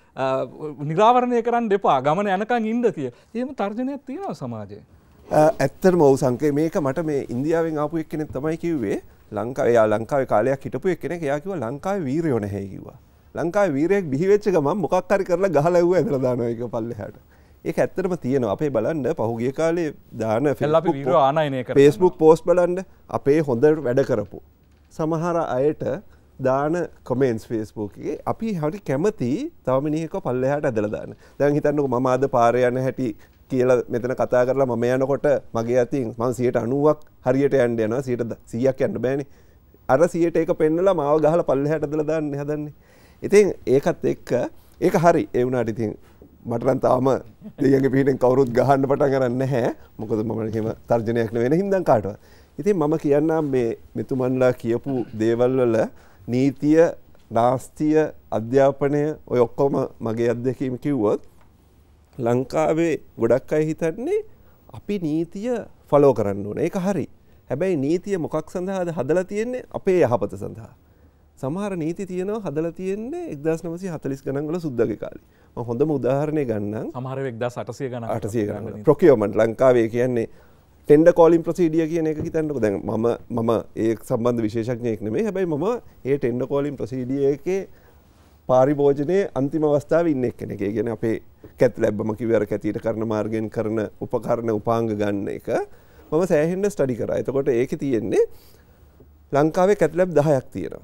නිරාවරණය කරන්න එපා. ගමන යනකම් ඉන්න කිය. එහෙම තර්ජනයක් තියෙනවා සමාජයේ. ඇත්තටම ඔව් සංකේ මේක මට මේ ඉන්දියාවෙන් ආපු එක්කෙනෙක් තමයි කිව්වේ ලංකාවේ එයා ලංකාවේ කාලයක් හිටපු එක්කෙනෙක් එයා කිව්වා ලංකාවේ වීරයෝ නැහැ කිව්වා. ලංකාවේ වීරයෙක් බිහි වෙච්ච ගමන් මොකක් හරි කරලා ගහලා ඇව්වා ඇදලා දානවා ඒක පල්ලෙහාට. ඒක ඇත්තටම තියෙනවා. අපේ බලන්න පහුගිය කාලේ දාන Facebook post බලන්න අපේ හොඳ වැඩ කරපු සමහර අයට දාන comments Facebook එකේ අපි හරි කැමති තව මිනිහෙක්ව පල්ලෙහාට ඇදලා දාන්න. දැන් හිතන්නකෝ මම අද පාරේ යන හැටි කියලා මෙතන කතා කරලා මම යනකොට මගේ අතින් මම සියයට අනූවක් හරියට යන්න යනවා සියයට සීයක් යන්න බෑනේ. අර සියයට ඒක පෙන්නලා මාව ගහලා පල්ලෙහාට ඇදලා දාන්න හදන්නේ. ඉතින් ඒකත් එක්ක ඒක හරි ඒ වුණාට ඉතින් මට නම් තාම දෙයියන්ගේ පිටින් කවුරුත් ගහන්න පටන් ගන්න නැහැ. මොකද මම එහෙම තර්ජනයක් නෙවෙයි හින්දා කාටවත්. ඉතින් මම කියන්නම් මේ මෙතුමන්ලා කියපු දේවල් වල නීතිය, නාස්තිය, අධ්‍යාපනය ඔය ඔක්කොම මගේ අත්දැකීම් කිව්වොත් ලංකාවේ ගොඩක් අය හිතන්නේ අපි නීතිය ෆලෝ කරන්න ඕනේ. ඒක හරි. හැබැයි නීතිය මොකක් සඳහාද හදලා තියෙන්නේ? අපේ යහපත සඳහා. සමහර නීති තියෙනවා හදලා තියෙන්නේ එක්දාස් නවසිය හතලිස් ගණන් වල සුද්දගේ කාලේ. මම හොඳම උදාහරණයක් ගන්නම්. සමහර වෙලාව එක්දාස් අටසිය ගණන් අටසිය ගණන්. ප්‍රොකියුමන්ට් ලංකාවේ කියන්නේ ටෙන්ඩර් කෝලින් ප්‍රොසීඩියර් කියන එක හිතන්නකෝ. දැන් මම මම ඒ සම්බන්ධ විශේෂඥයෙක් නෙමෙයි. හැබැයි මම ඒ ටෙන්ඩර් කෝලින් ප්‍රොසීඩියර් එකේ පාරිභෝජනයේ අන්තිම අවස්ථාවේ ඉන්න එක්කෙනෙක්. ඒ කියන්නේ අපේ කැත් ලැබ්බම කිව්වර කැතීට කරන මාර්ගයෙන් කරන උපකරණ උපාංග ගන්න එක මම සෑහෙන්න ස්ටඩි කරා. එතකොට ඒකේ තියෙන්නේ ලංකාවේ කැත් ලැබ් දහයක් තියෙනවා.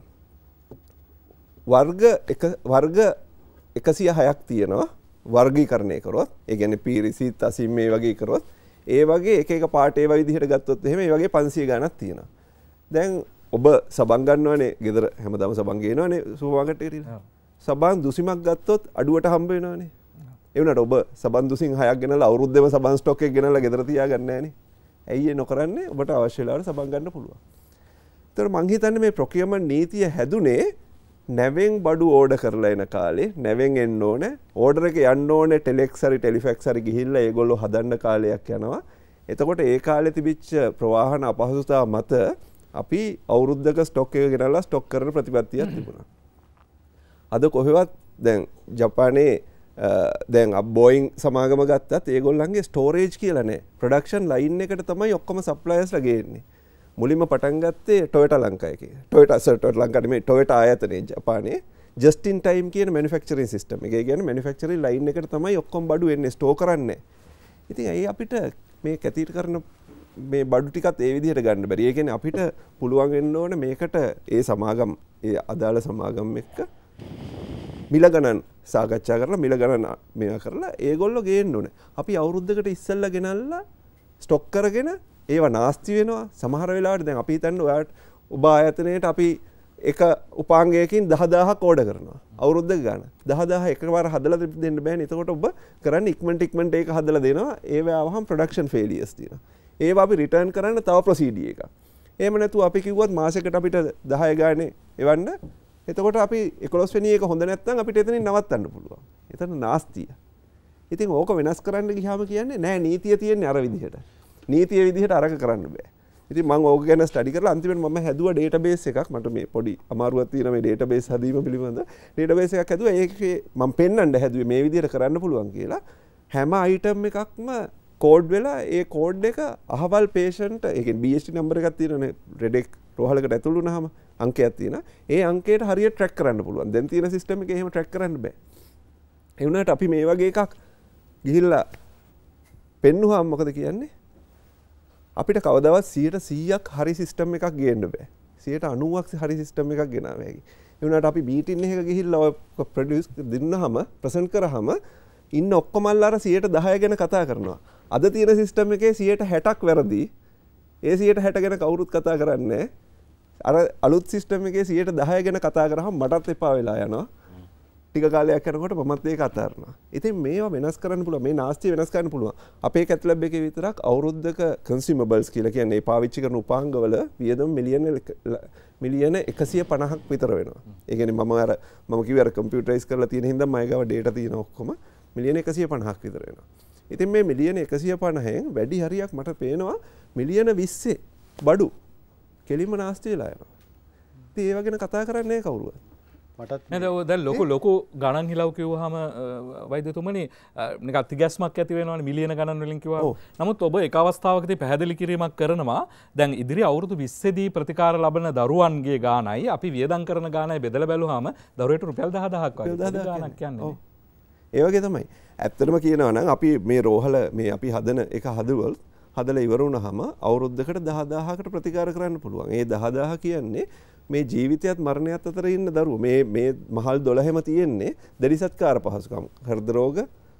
වර්ග එක වර්ග එකසිය හයක් තියෙනවා වර්ගීකරණය කරොත්. ඒ කියන්නේ පීරිසි තසින් මේ වගේ කරොත් ඒ වගේ එක එක පාට ඒවා විදිහට ගත්තොත් එහෙම ඒ වගේ පන්සිය ගණක් තියෙනවා. දැන් ඔබ සබන් ගන්නවනේ ගෙදර හැමදාම සබන් ගේනවනේ සුපර් මාකට් එකට ඉන්න. සබන් දුසිමක් ගත්තොත් අඩුවට හම්බ වෙනවනේ. ඒ වුණාට ඔබ සබන් දුසින් හයක් ගෙනලා අවුරුද්දෙම සබන් ස්ටොක් එක ගෙනලා ගෙදර තියාගන්නේ නැහනේ. ඇයි ඒ නොකරන්නේ? ඔබට අවශ්‍ය වෙලාවට සබන් ගන්න පුළුවන්. ඒතර මං හිතන්නේ මේ ප්‍රොකියුමන්ට් නීතිය හැදුනේ නැවෙන් බඩු ඕඩර් කරලා එන කාලේ නැවෙන් එන්න ඕනේ. ඕඩර් එක යන්න ඕනේ ටෙලෙක්ස් හරි ටෙලිෆැක්ස් හරි ගිහිල්ලා ඒගොල්ලෝ හදන්න කාලයක් යනවා. එතකොට ඒ කාලේ තිබිච්ච ප්‍රවාහන අපහසුතාව මත අපි අවුරුද්දක ස්ටොක් එක ගෙනල්ලා ස්ටොක් කරන ප්‍රතිපත්තියක් තිබුණා. අද කොහෙවත් දැන් ජපානයේ දැන් බෝයින් සමාගම ගත්තත් ඒගොල්ලන්ගේ ස්ටෝරේජ් කියලා නෑ. ප්‍රොඩක්ෂන් ලයින් එකට තමයි ඔක්කොම සප්ලයර්ස්ලා ගේන්නේ. මුලින්ම පටන් ගත්තේ ටොයටා ලංකා එකේ. ටොයටා සර් ටොයටා ලංකා නෙමෙයි ටොයටා ආයතනයේ ජපානයේ just in time කියන manufacturing system එක. ඒ කියන්නේ manufacturing line එකට තමයි ඔක්කොම බඩු එන්නේ ස්ටෝර් කරන්නේ. ඉතින් ඇයි අපිට මේ කැතීට කරන මේ බඩු ටිකත් ඒ විදිහට ගන්න බැරි. ඒ කියන්නේ අපිට පුළුවන් වෙන්න ඕන මේකට ඒ සමාගම් ඒ අදාළ සමාගම් එක්ක මිල ගණන් සාකච්ඡා කරලා මිල ගණන් මේවා කරලා ඒගොල්ලෝ ගේන්න ඕනේ. අපි අවුරුද්දකට ඉස්සෙල්ලා ගෙනල්ලා ස්ටොක් කරගෙන ඒවා නාස්ති වෙනවා. සමහර වෙලාවට දැන් අපි හිතන්නේ ඔයාට ඔබ ආයතනයේට අපි එක උපාංගයකින් දහදාහක් ඕඩර් කරනවා. අවුරුද්දක ගන්න. දහදාහ එකවර හදලා දෙන්න බෑනේ. එතකොට ඔබ කරන්නේ ඉක්මනට ඉක්මනට ඒක හදලා දෙනවා. ඒව ආවහම ප්‍රොඩක්ෂන් ෆේලියර්ස් තියෙනවා. ඒවා අපි රිටර්න් කරන්න තව ප්‍රොසීඩිය එකක්. එහෙම නැතුව අපි කිව්වොත් මාසෙකට අපිට දහය ගානේ එවන්න. එතකොට අපි එකොළොස් වෙනි එක හොඳ නැත්නම් අපිට එතනින් නවත්තන්න පුළුවන්. එතන නාස්තිය. ඉතින් ඕක වෙනස් කරන්න ගියාම කියන්නේ නෑ නීතිය තියෙන්නේ අර විදිහට. නීතිය විදිහට අරක කරන්න බෑ. ඉතින් මම ඕක ගැන ස්ටඩි කරලා අන්තිමට මම හැදුවා ඩේටාබේස් එකක්. මට මේ පොඩි අමාරුවක් තියෙනවා මේ ඩේටාබේස් හදීම පිළිබඳ. ඩේටාබේස් එකක් හැදුවා. ඒකේ මම පෙන්වන්න හැදුවේ මේ විදිහට කරන්න පුළුවන් කියලා. හැම අයිටම් එකක්ම කෝඩ් වෙලා ඒ කෝඩ් එක අහවල් පේෂන්ට් ඒ කියන්නේ බී එස් ටී නම්බර් එකක් තියෙනනේ රෙඩෙක් රෝහලකට ඇතුළු වුණාම අංකයක් තියෙනවා. ඒ අංකයට හරියට ට්‍රැක් කරන්න පුළුවන්. දැන් තියෙන සිස්ටම් එකේ එහෙම ට්‍රැක් කරන්න බෑ. ඒ වුණාට අපි මේ වගේ එකක් ගිහිල්ලා පෙන්නුවාම මොකද කියන්නේ? අපිට කවදාවත් සියයට සීයක් හරි සිස්ටම් එකක් ගේන්න බෑ. සියයට අනූවක් හරි සිස්ටම් එකක් ගෙනාව හැකි. ඒ වුණාට අපි මීටින් එකක ගිහිල්ලා ඔය ප්‍රොඩියුස් දෙන්නාම ප්‍රසන්ට් කරාම ඉන්න ඔක්කොම අල්ල අර සියයට දහය ගැන කතා කරනවා. අද තියෙන සිස්ටම් එකේ සියයට හැටක් වැරදි. ඒ සියයට හැට ගැන කවුරුත් කතා කරන්නේ අර අලුත් සිස්ටම් එකේ සියයට දහය ගැන කතා කරාම මටත් එපා වෙලා යනවා. ටික කාලයක් යනකොට මමත් ඒක අතාරිනවා. ඉතින් මේවා වෙනස් කරන්න පුළුවන්. මේ නාස්තිය වෙනස් කරන්න පුළුවන්. අපේ කැත් ලැබ් එකේ විතරක් අවුරුද්දක කන්සියුමබල්ස් කියලා කියන්නේ ඒ පාවිච්චි කරන උපාංගවල වියදම මිලියන මිලියන එකසිය පනහක් විතර වෙනවා. ඒ කියන්නේ මම අර මම කිව්වේ අර කම්පියුටරයිස් කරලා තියෙන හින්දා මම ගාව ඩේටා තියෙන ඔක්කොම මිලියන එකසිය පනහක් විතර වෙනවා. ඉතින් මේ මිලියන එකසිය පනහෙන් වැඩි හරියක් මට පේනවා මිලියන විස්සේ බඩු කෙලින්ම නාස්ති වෙලා යනවා. ඉතින් ඒව ගැන කතා කරන්නේ නැහැ කවුරුවත්. මටත් දැන් ලොකු ලොකු ගණන් හිලව් කිව්වහම වෛද්‍යතුමනි නිකන් අතිගැස්මක් ඇති වෙනවනේ මිලියන ගණන් වලින් කිව්වම. නමුත් ඔබ එක අවස්ථාවකදී පැහැදිලි කිරීමක් කරනවා දැන් ඉදිරි අවුරුදු විස්සේ දී ප්‍රතිකාර ලබන දරුවන්ගේ ගාණයි අපි වියදම් කරන ගාණයි බෙදලා බැලුවාම දරුවෙට රුපියල් දහදහක් වගේ ගාණක් කියන්නේ. ඒ වගේ තමයි. ඇත්තටම කියනවා නම් අපි මේ රෝහල මේ අපි හදන එක හදවල් හදලා ඉවර වුණාම අවුරුද්දකට දහදාහකට ප්‍රතිකාර කරන්න පුළුවන්. ඒ දහදාහ කියන්නේ මේ ජීවිතයත් මරණයත් අතර ඉන්න දරුවෝ. මේ මේ මහල් දොළහෙම තියෙන්නේ දැඩිසත්කාර පහසුකම්. හෘද රෝග,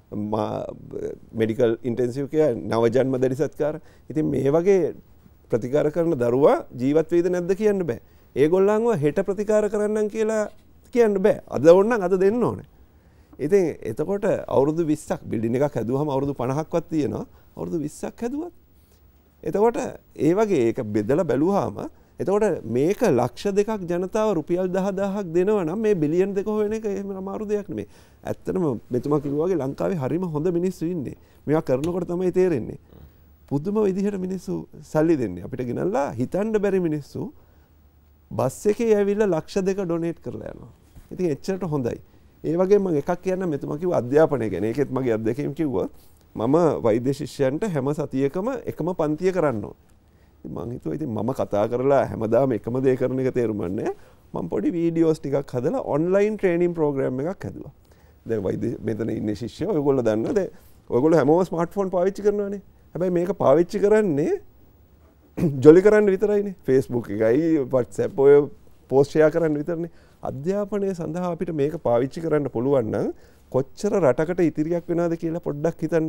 මෙඩිකල් ඉන්ටෙන්සිව් කෙයාර්, නවජන්ම දැඩිසත්කාර. ඉතින් මේ වගේ ප්‍රතිකාර කරන දරුවා ජීවත් වෙයිද නැද්ද කියන්න බෑ. ඒගොල්ලන්ව හෙට ප්‍රතිකාර කරන්නම් කියලා කියන්න බෑ. අද ඕනනම් අද දෙන්න ඕනේ. ඉතින් එතකොට අවුරුදු විස්සක් බිල්ඩින් එකක් හැදුවම අවුරුදු පනහක්වත් තියෙනවා. අවුරුදු විස්සක් හැදුවත් එතකොට ඒ වගේ ඒක බෙදලා බැලුවාම එතකොට මේක ලක්ෂ දෙකක් ජනතාව රුපියල් දහදාහක් දෙනවා නම් මේ බිලියන් දෙක හොයන එක එහෙම අමාරු දෙයක් නෙමෙයි. ඇත්තටම මෙතුමා කිව්වා වගේ ලංකාවේ හරිම හොඳ මිනිස්සු ඉන්නේ. මේවා කරනකොට තමයි තේරෙන්නේ. පුදුම විදිහට මිනිස්සු සල්ලි දෙන්නේ. අපිට ගෙනල්ලා හිතන්න බැරි මිනිස්සු බස් එකේ ඇවිල්ලා ලක්ෂ දෙක ඩොනේට් කරලා යනවා. ඉතින් එච්චරට හොඳයි. ඒ වගේ මම එකක් කියන්න මෙතුමා කිව්වා අධ්‍යාපනය ගැන. ඒකෙත් මගේ අත්දැකීම් කිව්වා. මම වෛද්‍ය ශිෂ්‍යයන්ට හැම සතියකම එකම පන්තිය කරන්න ඕනේ. මං හිතුවා ඉතින් මම කතා කරලා හැමදාම එකම දේ කරන එක තේරුම් ගන්නෑ. මම පොඩි වීඩියෝස් ටිකක් හදලා ඔන්ලයින් ට්‍රේනින් ප්‍රෝග්‍රෑම් එකක් හැදුවා. දැන් වෛද්‍ය මෙතන ඉන්න ශිෂ්‍යයෝ ඔයගොල්ලෝ දන්නවද? ඔයගොල්ලෝ හැමෝම ස්මාර්ට්ෆෝන් පාවිච්චි කරනවානේ. හැබැයි මේක පාවිච්චි කරන්නේ ජොලි කරන්න විතරයිනේ. Facebook එකයි WhatsApp ඔය පෝස්ට් ෂෙයා කරන්න විතරනේ. අධ්‍යාපනය සඳහා අපිට මේක පාවිච්චි කරන්න පුළුවන් නම් කොච්චර රටකට ඉතිරියක් වෙනවද කියලා පොඩ්ඩක් හිතන්න.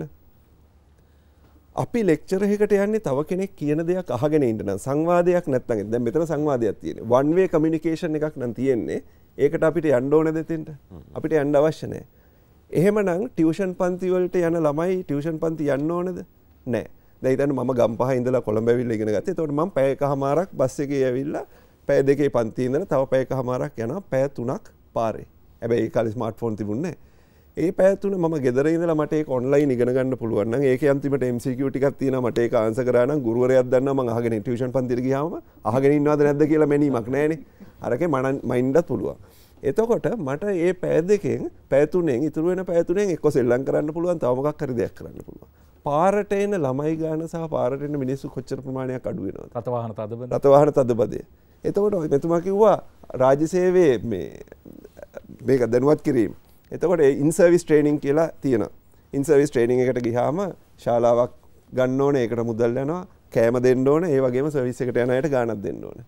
අපි ලෙක්චර් එකකට යන්නේ තව කෙනෙක් කියන දෙයක් අහගෙන ඉන්න නම් සංවාදයක් නැත්නම් දැන් මෙතන සංවාදයක් තියෙන්නේ. one way communication එකක් නම් තියෙන්නේ. ඒකට අපිට යන්න ඕනේ දෙතෙන්ට. අපිට යන්න අවශ්‍ය නැහැ. එහෙමනම් ටියුෂන් පන්ති වලට යන ළමයි ටියුෂන් පන්ති යන්න ඕනද? නැහැ. දැන් හිතන්න මම ගම්පහ ඉඳලා කොළඹ ඇවිල්ලා ඉගෙන ගත්තා. එතකොට මම පැය එකමාරක් බස් එකේ ඇවිල්ලා පැය දෙකේ පන්ති ඉඳලා තව පැය එකමාරක් යනවා පැය තුනක් පාරේ. හැබැයි ඒ කාලේ ස්මාර්ට්ෆෝන් තිබුණේ නැහැ. ඒ පැය තුන මම ගෙදර ඉඳලා මට ඒක ඔන්ලයින් ඉගෙන ගන්න පුළුවන් නම් ඒකේ අන්තිමට එම් සී කියු ටිකක් තියෙනවා මට ඒක ආන්සර් කරා නම් ගුරුවරයාත් දන්නවා මම අහගෙන ටියුෂන් පන්තියට ගියාම අහගෙන ඉන්නවද නැද්ද කියලා මැනීමක් නැහැනේ. අරකේ මයින්ඩ්ත් පුළුවන්. එතකොට මට මේ පැය දෙකෙන් පැය තුනෙන් ඉතුරු වෙන පැය තුනෙන් එක්ක සෙල්ලම් කරන්න පුළුවන් තව මොකක් හරි දෙයක් කරන්න පුළුවන්. පාරට එන ළමයි ගාන සහ පාරට එන මිනිස්සු කොච්චර ප්‍රමාණයක් අඩු වෙනවද? රථවාහන තදබද? රථවාහන තදබදේ. එතකොට මෙතුමා කිව්වා රාජ්‍ය සේවයේ මේ මේක දැනුවත් කිරීම. එතකොට ඉන් සර්විස් ට්‍රේනින් කියලා තියෙනවා. ඉන් සර්විස් ට්‍රේනින් එකට ගියාම ශාලාවක් ගන්න ඕනේ, ඒකට මුදල් යනවා, කෑම දෙන්න ඕනේ, ඒ වගේම සර්විස් එකට යන අයට ගාණක් දෙන්න ඕනේ.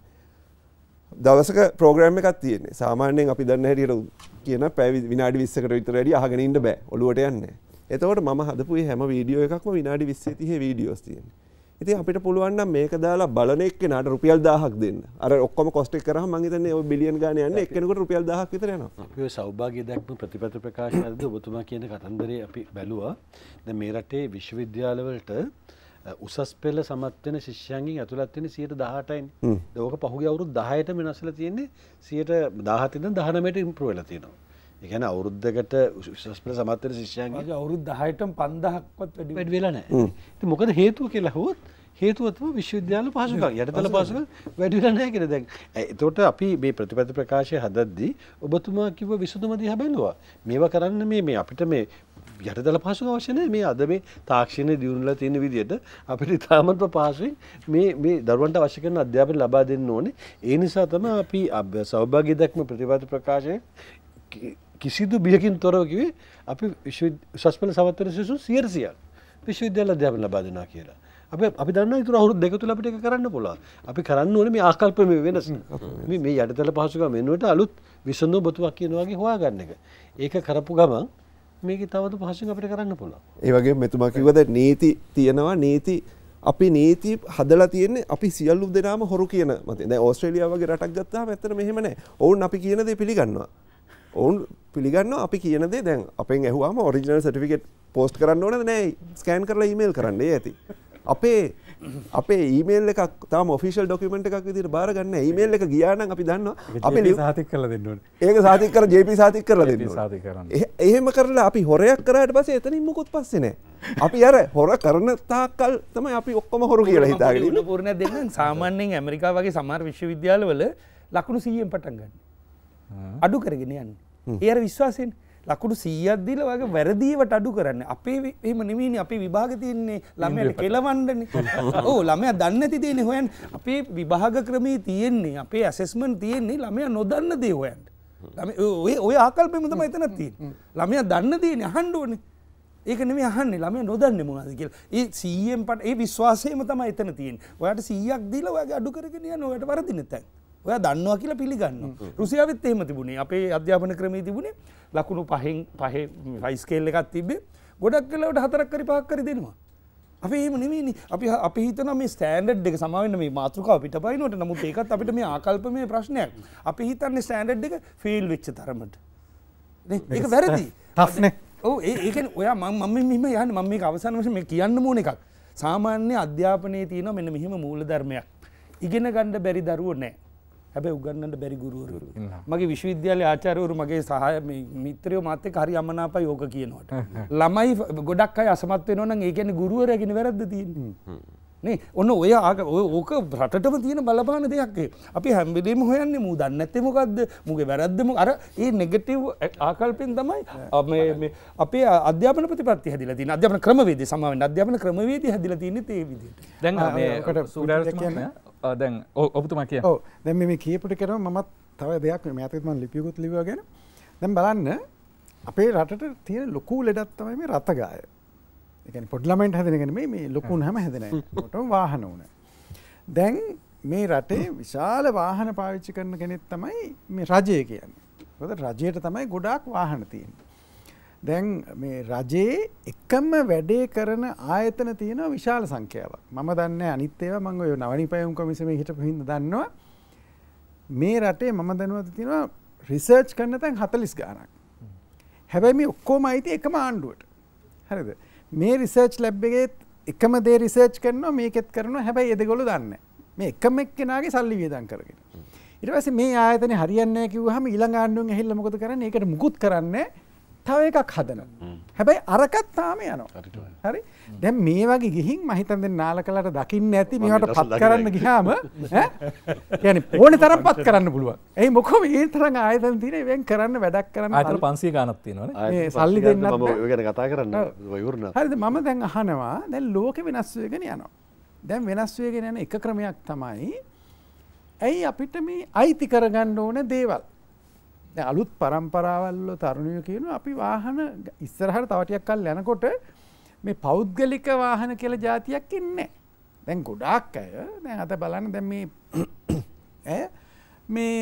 දවසක ප්‍රෝග්‍රෑම් එකක් තියෙන්නේ. සාමාන්‍යයෙන් අපි දන්න හැටියට කියන පැය විනාඩි විස්සකට විතර වැඩි අහගෙන ඉන්න බෑ. ඔළුවට යන්නේ. එතකොට මම හදපු මේ හැම වීඩියෝ එකක්ම විනාඩි විස්සේ තිහේ වීඩියෝස් තියෙන්නේ. ඉතින් අපිට පුළුවන් නම් මේක දාලා බලන එක්කෙනාට රුපියල් දාහක් දෙන්න. අර ඔක්කොම කොස්ට් එක කරාම මං හිතන්නේ ඔය බිලියන් ගානේ යන්නේ එක්කෙනෙකුට රුපියල් දාහක් විතර යනවා. අපි ඔය සෞභාග්‍ය දැක්ම ප්‍රතිපත්ති ප්‍රකාශනයේදී ඔබතුමා කියන කතන්දරේ අපි බැලුවා. දැන් මේ රටේ විශ්වවිද්‍යාලවලට උසස් පෙළ සමත් වෙන ශිෂ්‍යයන්ගෙන් ඇතුළත් වෙන්නේ සියයට දහඅටයිනේ. ඒක ඕක පහුගිය අවුරුදු දහයටම වෙනස්ලා තියෙන්නේ සියයට දහහත ඉඳන් දහනවයට ඉම්ප්‍රූව් වෙලා තියෙනවා. ඒ කියන්නේ අවුරුද්දකට උසස් පෙළ සමත් වෙන ශිෂ්‍යයන්ගෙන් අවුරුදු දහයටම පන්දාහක්වත් වැඩි වැඩි වෙලා නැහැ. ඉතින් මොකද හේතුව කියලා හුවොත් හේතුව තමයි විශ්වවිද්‍යාල පහසුකම් යටතල පහසුකම් වැඩි වෙලා නැහැ කියලා. දැන් එතකොට අපි මේ ප්‍රතිපත්ති ප්‍රකාශය හදද්දී ඔබතුමා කිව්ව විසඳුම දිහා බැලුවා. මේවා කරන්න මේ මේ අපිට මේ යටතල පහසුකම් අවශ්‍ය නැහැ. මේ අද මේ තාක්ෂණය දියුණුවලා තියෙන විදිහට අපිට ඉතාමත් පහසුවෙන් මේ මේ දරුවන්ට අවශ්‍ය කරන අධ්‍යාපනය ලබා දෙන්න ඕනේ. ඒ නිසා තමයි අපි සෞභාග්‍ය දැක්ම ප්‍රතිපත්ති ප්‍රකාශය කිසිදු බියකින් තොරව කිව්වේ අපි විශ්ව උසස් පෙළ සමත් වෙන සිසුන් සියයට සියයක් විශ්වවිද්‍යාල අධ්‍යාපනය ලබා දෙනවා කියලා. අපි අපි දන්නවා ඉතුරු අවුරුදු දෙක තුල අපිට ඒක කරන්න පුළුවන්. අපි කරන්න ඕනේ මේ ආකල්ප මේ වෙනස. මේ මේ යටිතල පහසුකම් වෙනුවට අලුත් විසඳුම් බතුවක් කියන වගේ හොයාගන්න එක. ඒක කරපු ගමන් මේකේ තවද පහසුකම් අපිට කරන්න පුළුවන්. ඒ වගේම මෙතුමා කිව්වද නීති තියෙනවා නීති අපි නීති හදලා තියෙන්නේ අපි සියලු දෙනාම හොරු කියන මතේ. දැන් ඕස්ට්‍රේලියාව වගේ රටක් ගත්තාම ඇත්තට මෙහෙම නැහැ. ඔවුන් අපි කියන දේ පිළිගන්නවා. ඔවුන් පිළිගන්නවා අපි කියන දේ දැන් අපෙන් ඇහුවාම ඔරිජිනල් සර්ටිෆිකේට් පෝස්ට් කරන්න ඕනද නැහැ. ස්කෑන් කරලා ඊමේල් කරන්න ඒ ඇති. අපේ අපේ ඊමේල් එකක් තාම ඔෆිෂියල් ඩොකියුමන්ට් එකක් විදිහට බාර ගන්න නැහැ. ඊමේල් එක ගියා නම් අපි දන්නවා අපි සාතික කරලා දෙන්න ඕනේ. ඒක සාතික කර ජේ.පී. සාතික කරලා දෙන්න ඕනේ. එහෙම කරලා අපි හොරයක් කරාට පස්සේ එතනින් මොකොත් පස්සේ නැහැ. අපි අර හොර කරන තාක්කල් තමයි අපි ඔක්කොම හොරු කියලා හිතාගෙන ඉන්නේ. පූර්ණයක් දෙන්න සාමාන්‍යයෙන් ඇමරිකාව වගේ සමහර විශ්වවිද්‍යාලවල ලකුණු සීයෙන් පටන් ගන්න. අඩු කරගෙන යන්නේ. ඒ අර විශ්වාසයෙන් ලකුණු සීයක් දීලා වගේ වැරදීවට අඩු කරන්නේ. අපේ එහෙම නෙමෙයිනේ අපේ විභාග තියෙන්නේ ළමයාට කෙලවන්නනේ. ඔව් ළමයා දන්නේ නැති දේනේ හොයන්නේ. අපේ විභාග ක්‍රමයේ තියෙන්නේ අපේ ඇසෙස්මන්ට් තියෙන්නේ ළමයා නොදන්න දේ හොයන්න. ළමයා ඔය ඔය ආකල්පෙම තමයි එතනක් තියෙන්නේ. ළමයා දන්න දේනේ අහන්න ඕනේ. ඒක නෙමෙයි අහන්නේ ළමයා නොදන්නේ මොනවද කියලා. ඒ සීයෙන් පට ඒ විශ්වාසයම තමයි එතන තියෙන්නේ. ඔයාට සීයක් දීලා ඔයාගේ අඩු කරගෙන යන ඔයාට වරදින තැන්. ඔයා දන්නවා කියලා පිළිගන්නවා. රුසියාවෙත් එහෙම තිබුණේ. අපේ අධ්‍යාපන ක්‍රමයේ තිබුණේ ලකුණු පහෙන් පහේ ෆයිව් ස්කේල් එකක් තිබ්බේ. ගොඩක් වෙලාවට හතරක් කරි පහක් කරි දෙනවා. අපි එහෙම නෙමෙයිනේ. අපි අපි හිතනවා මේ ස්ටෑන්ඩඩ් එක සමා වෙන්න මේ මාතෘකාව පිටපයින්වට. නමුත් ඒකත් අපිට මේ ආකල්පමය ප්‍රශ්නයක්. අපි හිතන්නේ ස්ටෑන්ඩඩ් එක ෆේල් වෙච්ච තරමට. නේ? ඒක වැරදි. ටෆ්නේ. ඔව් ඒ ඒ කියන්නේ ඔයා මම මම මෙහෙම යන්නේ මම මේක අවසාන වශයෙන් මේ කියන්න ඕන එකක්. සාමාන්‍ය අධ්‍යාපනයේ තියෙන මෙන්න මෙහෙම මූලධර්මයක්. ඉගෙන ගන්න බැරි දරුවෝ නැහැ. හැබැයි උගන්නන්න බැරි ගුරුවරු. මගේ විශ්වවිද්‍යාලයේ ආචාර්යවරු මගේ සහාය මිත්‍රයෝ මාත් එක්ක හරි අමනාපයි ඕක කියනවට. ළමයි ගොඩක් අය අසමත් වෙනවා නම් ඒ කියන්නේ ගුරුවරයාගෙන වැරද්ද තියෙන්නේ. නේ ඔන්න ඔය ඕක රටටම තියෙන බලපාන දෙයක් ඒ. අපි හැම වෙලේම හොයන්නේ මූ දන්නේ නැත්තේ මොකද්ද? මූගේ වැරද්ද මොකද? අර ඒ නෙගටිව් ආකල්පෙන් තමයි මේ මේ අපේ අධ්‍යාපන ප්‍රතිපත්ති හැදිලා තියෙන්නේ. අධ්‍යාපන ක්‍රමවේදය සමාවෙන්න අධ්‍යාපන ක්‍රමවේදය හැදිලා තියෙන්නේ ඒ විදිහට. දැන් මේ සූර්යරත්න දැන් ඔබතුමා කිය ඔව් දැන් මේ කියපුට කරනවා මමත් තව දෙයක් මේ අතේ මම ලිපියකුත් ලිව්වාගෙන දැන් බලන්න අපේ රටට තියෙන ලොකු ලෙඩක් තමයි මේ රතගාය. ඒ කියන්නේ පොඩි ළමයින්ට හැදෙන එක නෙමෙයි මේ ලොකු උනහම හැදෙන කොටම වාහන උන. දැන් මේ රටේ විශාල වාහන පාවිච්චි කරන කෙනෙක් තමයි මේ රජය කියන්නේ. මොකද රජයට තමයි ගොඩාක් වාහන තියෙන්නේ. දැන් මේ රජයේ එකම වැඩේ කරන ආයතන තියෙන විශාල සංඛ්‍යාවක්. මම දන්නේ අනිත් ඒවා මම ඔය නවනිපැයුම් කොමිසමේ හිටපු හින්දා දන්නවා. මේ රටේ මම දන්නවද තියෙනවා රිසර්ච් කරන තැන් හතළිස් ගාණක්. හැබැයි මේ ඔක්කොම අයිති එකම ආණ්ඩුවට. හරිද? මේ රිසර්ච් ලැබ් එකේ එකම දේ රිසර්ච් කරනවා මේකෙත් කරනවා හැබැයි ඒ දෙගොල්ලෝ දන්නේ නැහැ. මේ එකම එක්කෙනාගේ සල්ලි වියදම් කරගෙන. ඊට පස්සේ මේ ආයතනේ හරියන්නේ නැහැ කිව්වහම ඊළඟ ආණ්ඩුවෙන් ඇහිල්ලා මොකද කරන්නේ? ඒකට මුකුත් කරන්නේ තව එකක් හදනවා. හැබැයි අරකට තාම යනවා. හරි? දැන් මේ වගේ ගිහින් මම හිතන්නේ නාලකලට දකින්න ඇති මේවට පත් කරන්න ගියාම ඈ කියන්නේ ඕනේ තරම් පත් කරන්න පුළුවන්. එයි මොකෝ මේ තරම් ආයතන තියෙන ඉවෙන් කරන්න වැඩක් කරන්න ආයතන පන්සිය ගානක් තියෙනවානේ. මේ සල්ලි දෙන්නත් මම ඔය ගැන කතා කරන්න වයුර්ණ. හරිද? මම දැන් අහනවා දැන් ලෝකෙ වෙනස් වෙගෙන යනවා. දැන් වෙනස් වෙගෙන යන එක ක්‍රමයක් තමයි ඇයි අපිට මේ අයිති කරගන්න ඕන දේවල්. දැන් අලුත් පරම්පරාවල් වල තරුණයෝ කියනවා අපි වාහන ඉස්සරහට තව ටිකක් කල් යනකොට මේ පෞද්ගලික වාහන කියලා જાතියක් ඉන්නේ. දැන් ගොඩාක් අය දැන් අද බලන්න දැන් මේ ඈ මේ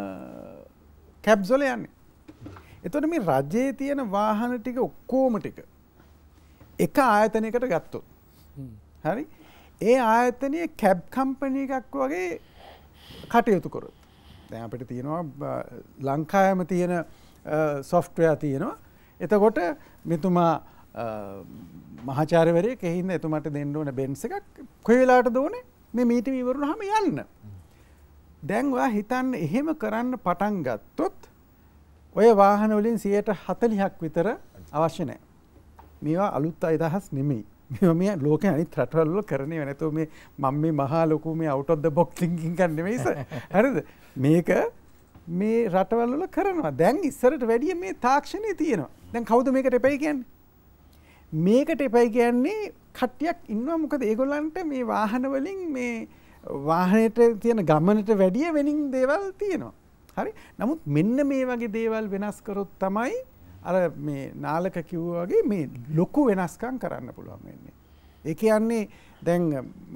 කැබ්ස් වල යන්නේ. එතකොට මේ රජයේ තියෙන වාහන ටික ඔක්කොම ටික එක ආයතනයකට ගත්තොත් හරි ඒ ආයතනයේ කැබ් කම්පැනි එකක් වගේ කටයුතු කරොත් දැන් අපිට තියෙනවා ලංකාවේම තියෙන සොෆ්ට්වෙයාර් තියෙනවා. එතකොට මෙතුමා මහාචාර්යවරයෙක් එහිඳ එතුමාට දෙන්න ඕන බෙන්ස් එකක් කොයි වෙලාවටද ඕනේ මේ මීටින් ඉවරුනහම යන්න. දැන් ඔයා හිතන්න එහෙම කරන්න පටන් ගත්තොත් ඔය වාහන වලින් සියයට හතළිහක් විතර අවශ්‍ය නැහැ. මේවා අලුත් අයදහස් නෙමෙයි. මේවා මේ ලෝකේ අනිත් රටවල් වල කරන්නේ නැතෝ මේ මම මේ මහා ලොකු මේ out of the box thinking ගන්න නෙමෙයි සර්. හරිද? මේක මේ රටවල් වල කරනවා. දැන් ඉස්සරට වැඩිය මේ තාක්ෂණය තියෙනවා. දැන් කවුද මේකට එපයි කියන්නේ? මේකට එපයි කියන්නේ කට්ටියක් ඉන්නවා. මොකද ඒගොල්ලන්ට මේ වාහන වලින් මේ වාහනයට තියෙන ගමනට වැඩිය වෙනින් දේවල් තියෙනවා. හරි? නමුත් මෙන්න මේ වගේ දේවල් වෙනස් කරොත් තමයි අර මේ නාලක කිව්වා වගේ මේ ලොකු වෙනස්කම් කරන්න පුළුවන් වෙන්නේ. ඒ කියන්නේ දැන්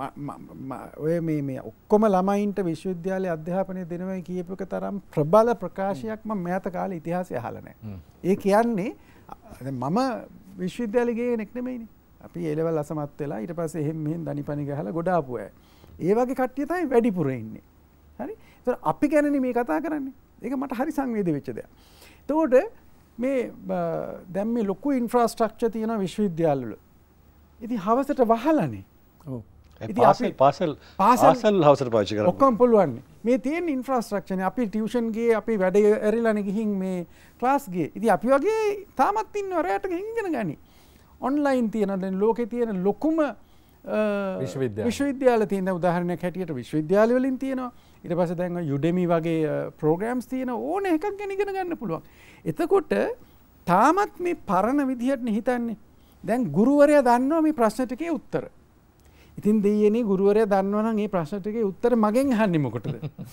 ඔය මේ මේ ඔක්කොම ළමයින්ට විශ්වවිද්‍යාලයේ අධ්‍යාපනය දෙනවා කියපු එක තරම් ප්‍රබල ප්‍රකාශයක් මම මෑත කාලේ ඉතිහාසය අහලා නැහැ. ඒ කියන්නේ දැන් මම විශ්වවිද්‍යාලේ ගියේ කෙනෙක් නෙමෙයිනේ. අපි ඒ ලෙවල් අසමත් වෙලා ඊට පස්සේ එහෙම මෙහෙම දනිපනි ගහලා ගොඩ ආපු අය. ඒ වගේ කට්ටිය තමයි වැඩිපුර ඉන්නේ. හරි? ඒතර අපි ගැනනේ මේ කතා කරන්නේ. ඒක මට හරි සංවේදී වෙච්ච දෙයක්. එතකොට මේ දැන් මේ ලොකු ඉන්ෆ්‍රාස්ට්‍රක්චර් තියෙන විශ්වවිද්‍යාල වල. ඉතින් හවසට වහලානේ. ඔව්. ඉතින් අපි පාසල් පාසල් හවසට පාවිච්චි කරමු. ඔක්කොම පුළුවන්. මේ තියෙන ඉන්ෆ්‍රාස්ට්‍රක්චර්නේ අපි ටියුෂන් ගියේ අපි වැඩ ඇරිලානේ ගිහින් මේ ක්ලාස් ගියේ. ඉතින් අපි වගේ තාමත් ඉන්නව රැයට ගිහින් ඉගෙන ගනි. ඔන්ලයින් තියෙන දැන් ලෝකේ තියෙන ලොකුම විශ්වවිද්‍යාල විශ්වවිද්‍යාල තියෙන උදාහරණයක් හැටියට විශ්වවිද්‍යාල වලින් තියෙනවා. ඊට පස්සේ දැන් යුඩෙමි වගේ ප්‍රෝග්‍රෑම්ස් තියෙන ඕන එකක් ගැන ඉගෙන ගන්න පුළුවන්. එතකොට තාමත් මේ පරණ විදිහට හිතන්නේ. දැන් ගුරුවරයා දන්නවා මේ ප්‍රශ්න ටිකේ උත්තර. ඉතින් දෙයියනේ ගුරුවරයා දන්නවා නම් මේ ප්‍රශ්න ටිකේ උත්තර මගෙන් අහන්නේ මොකටද?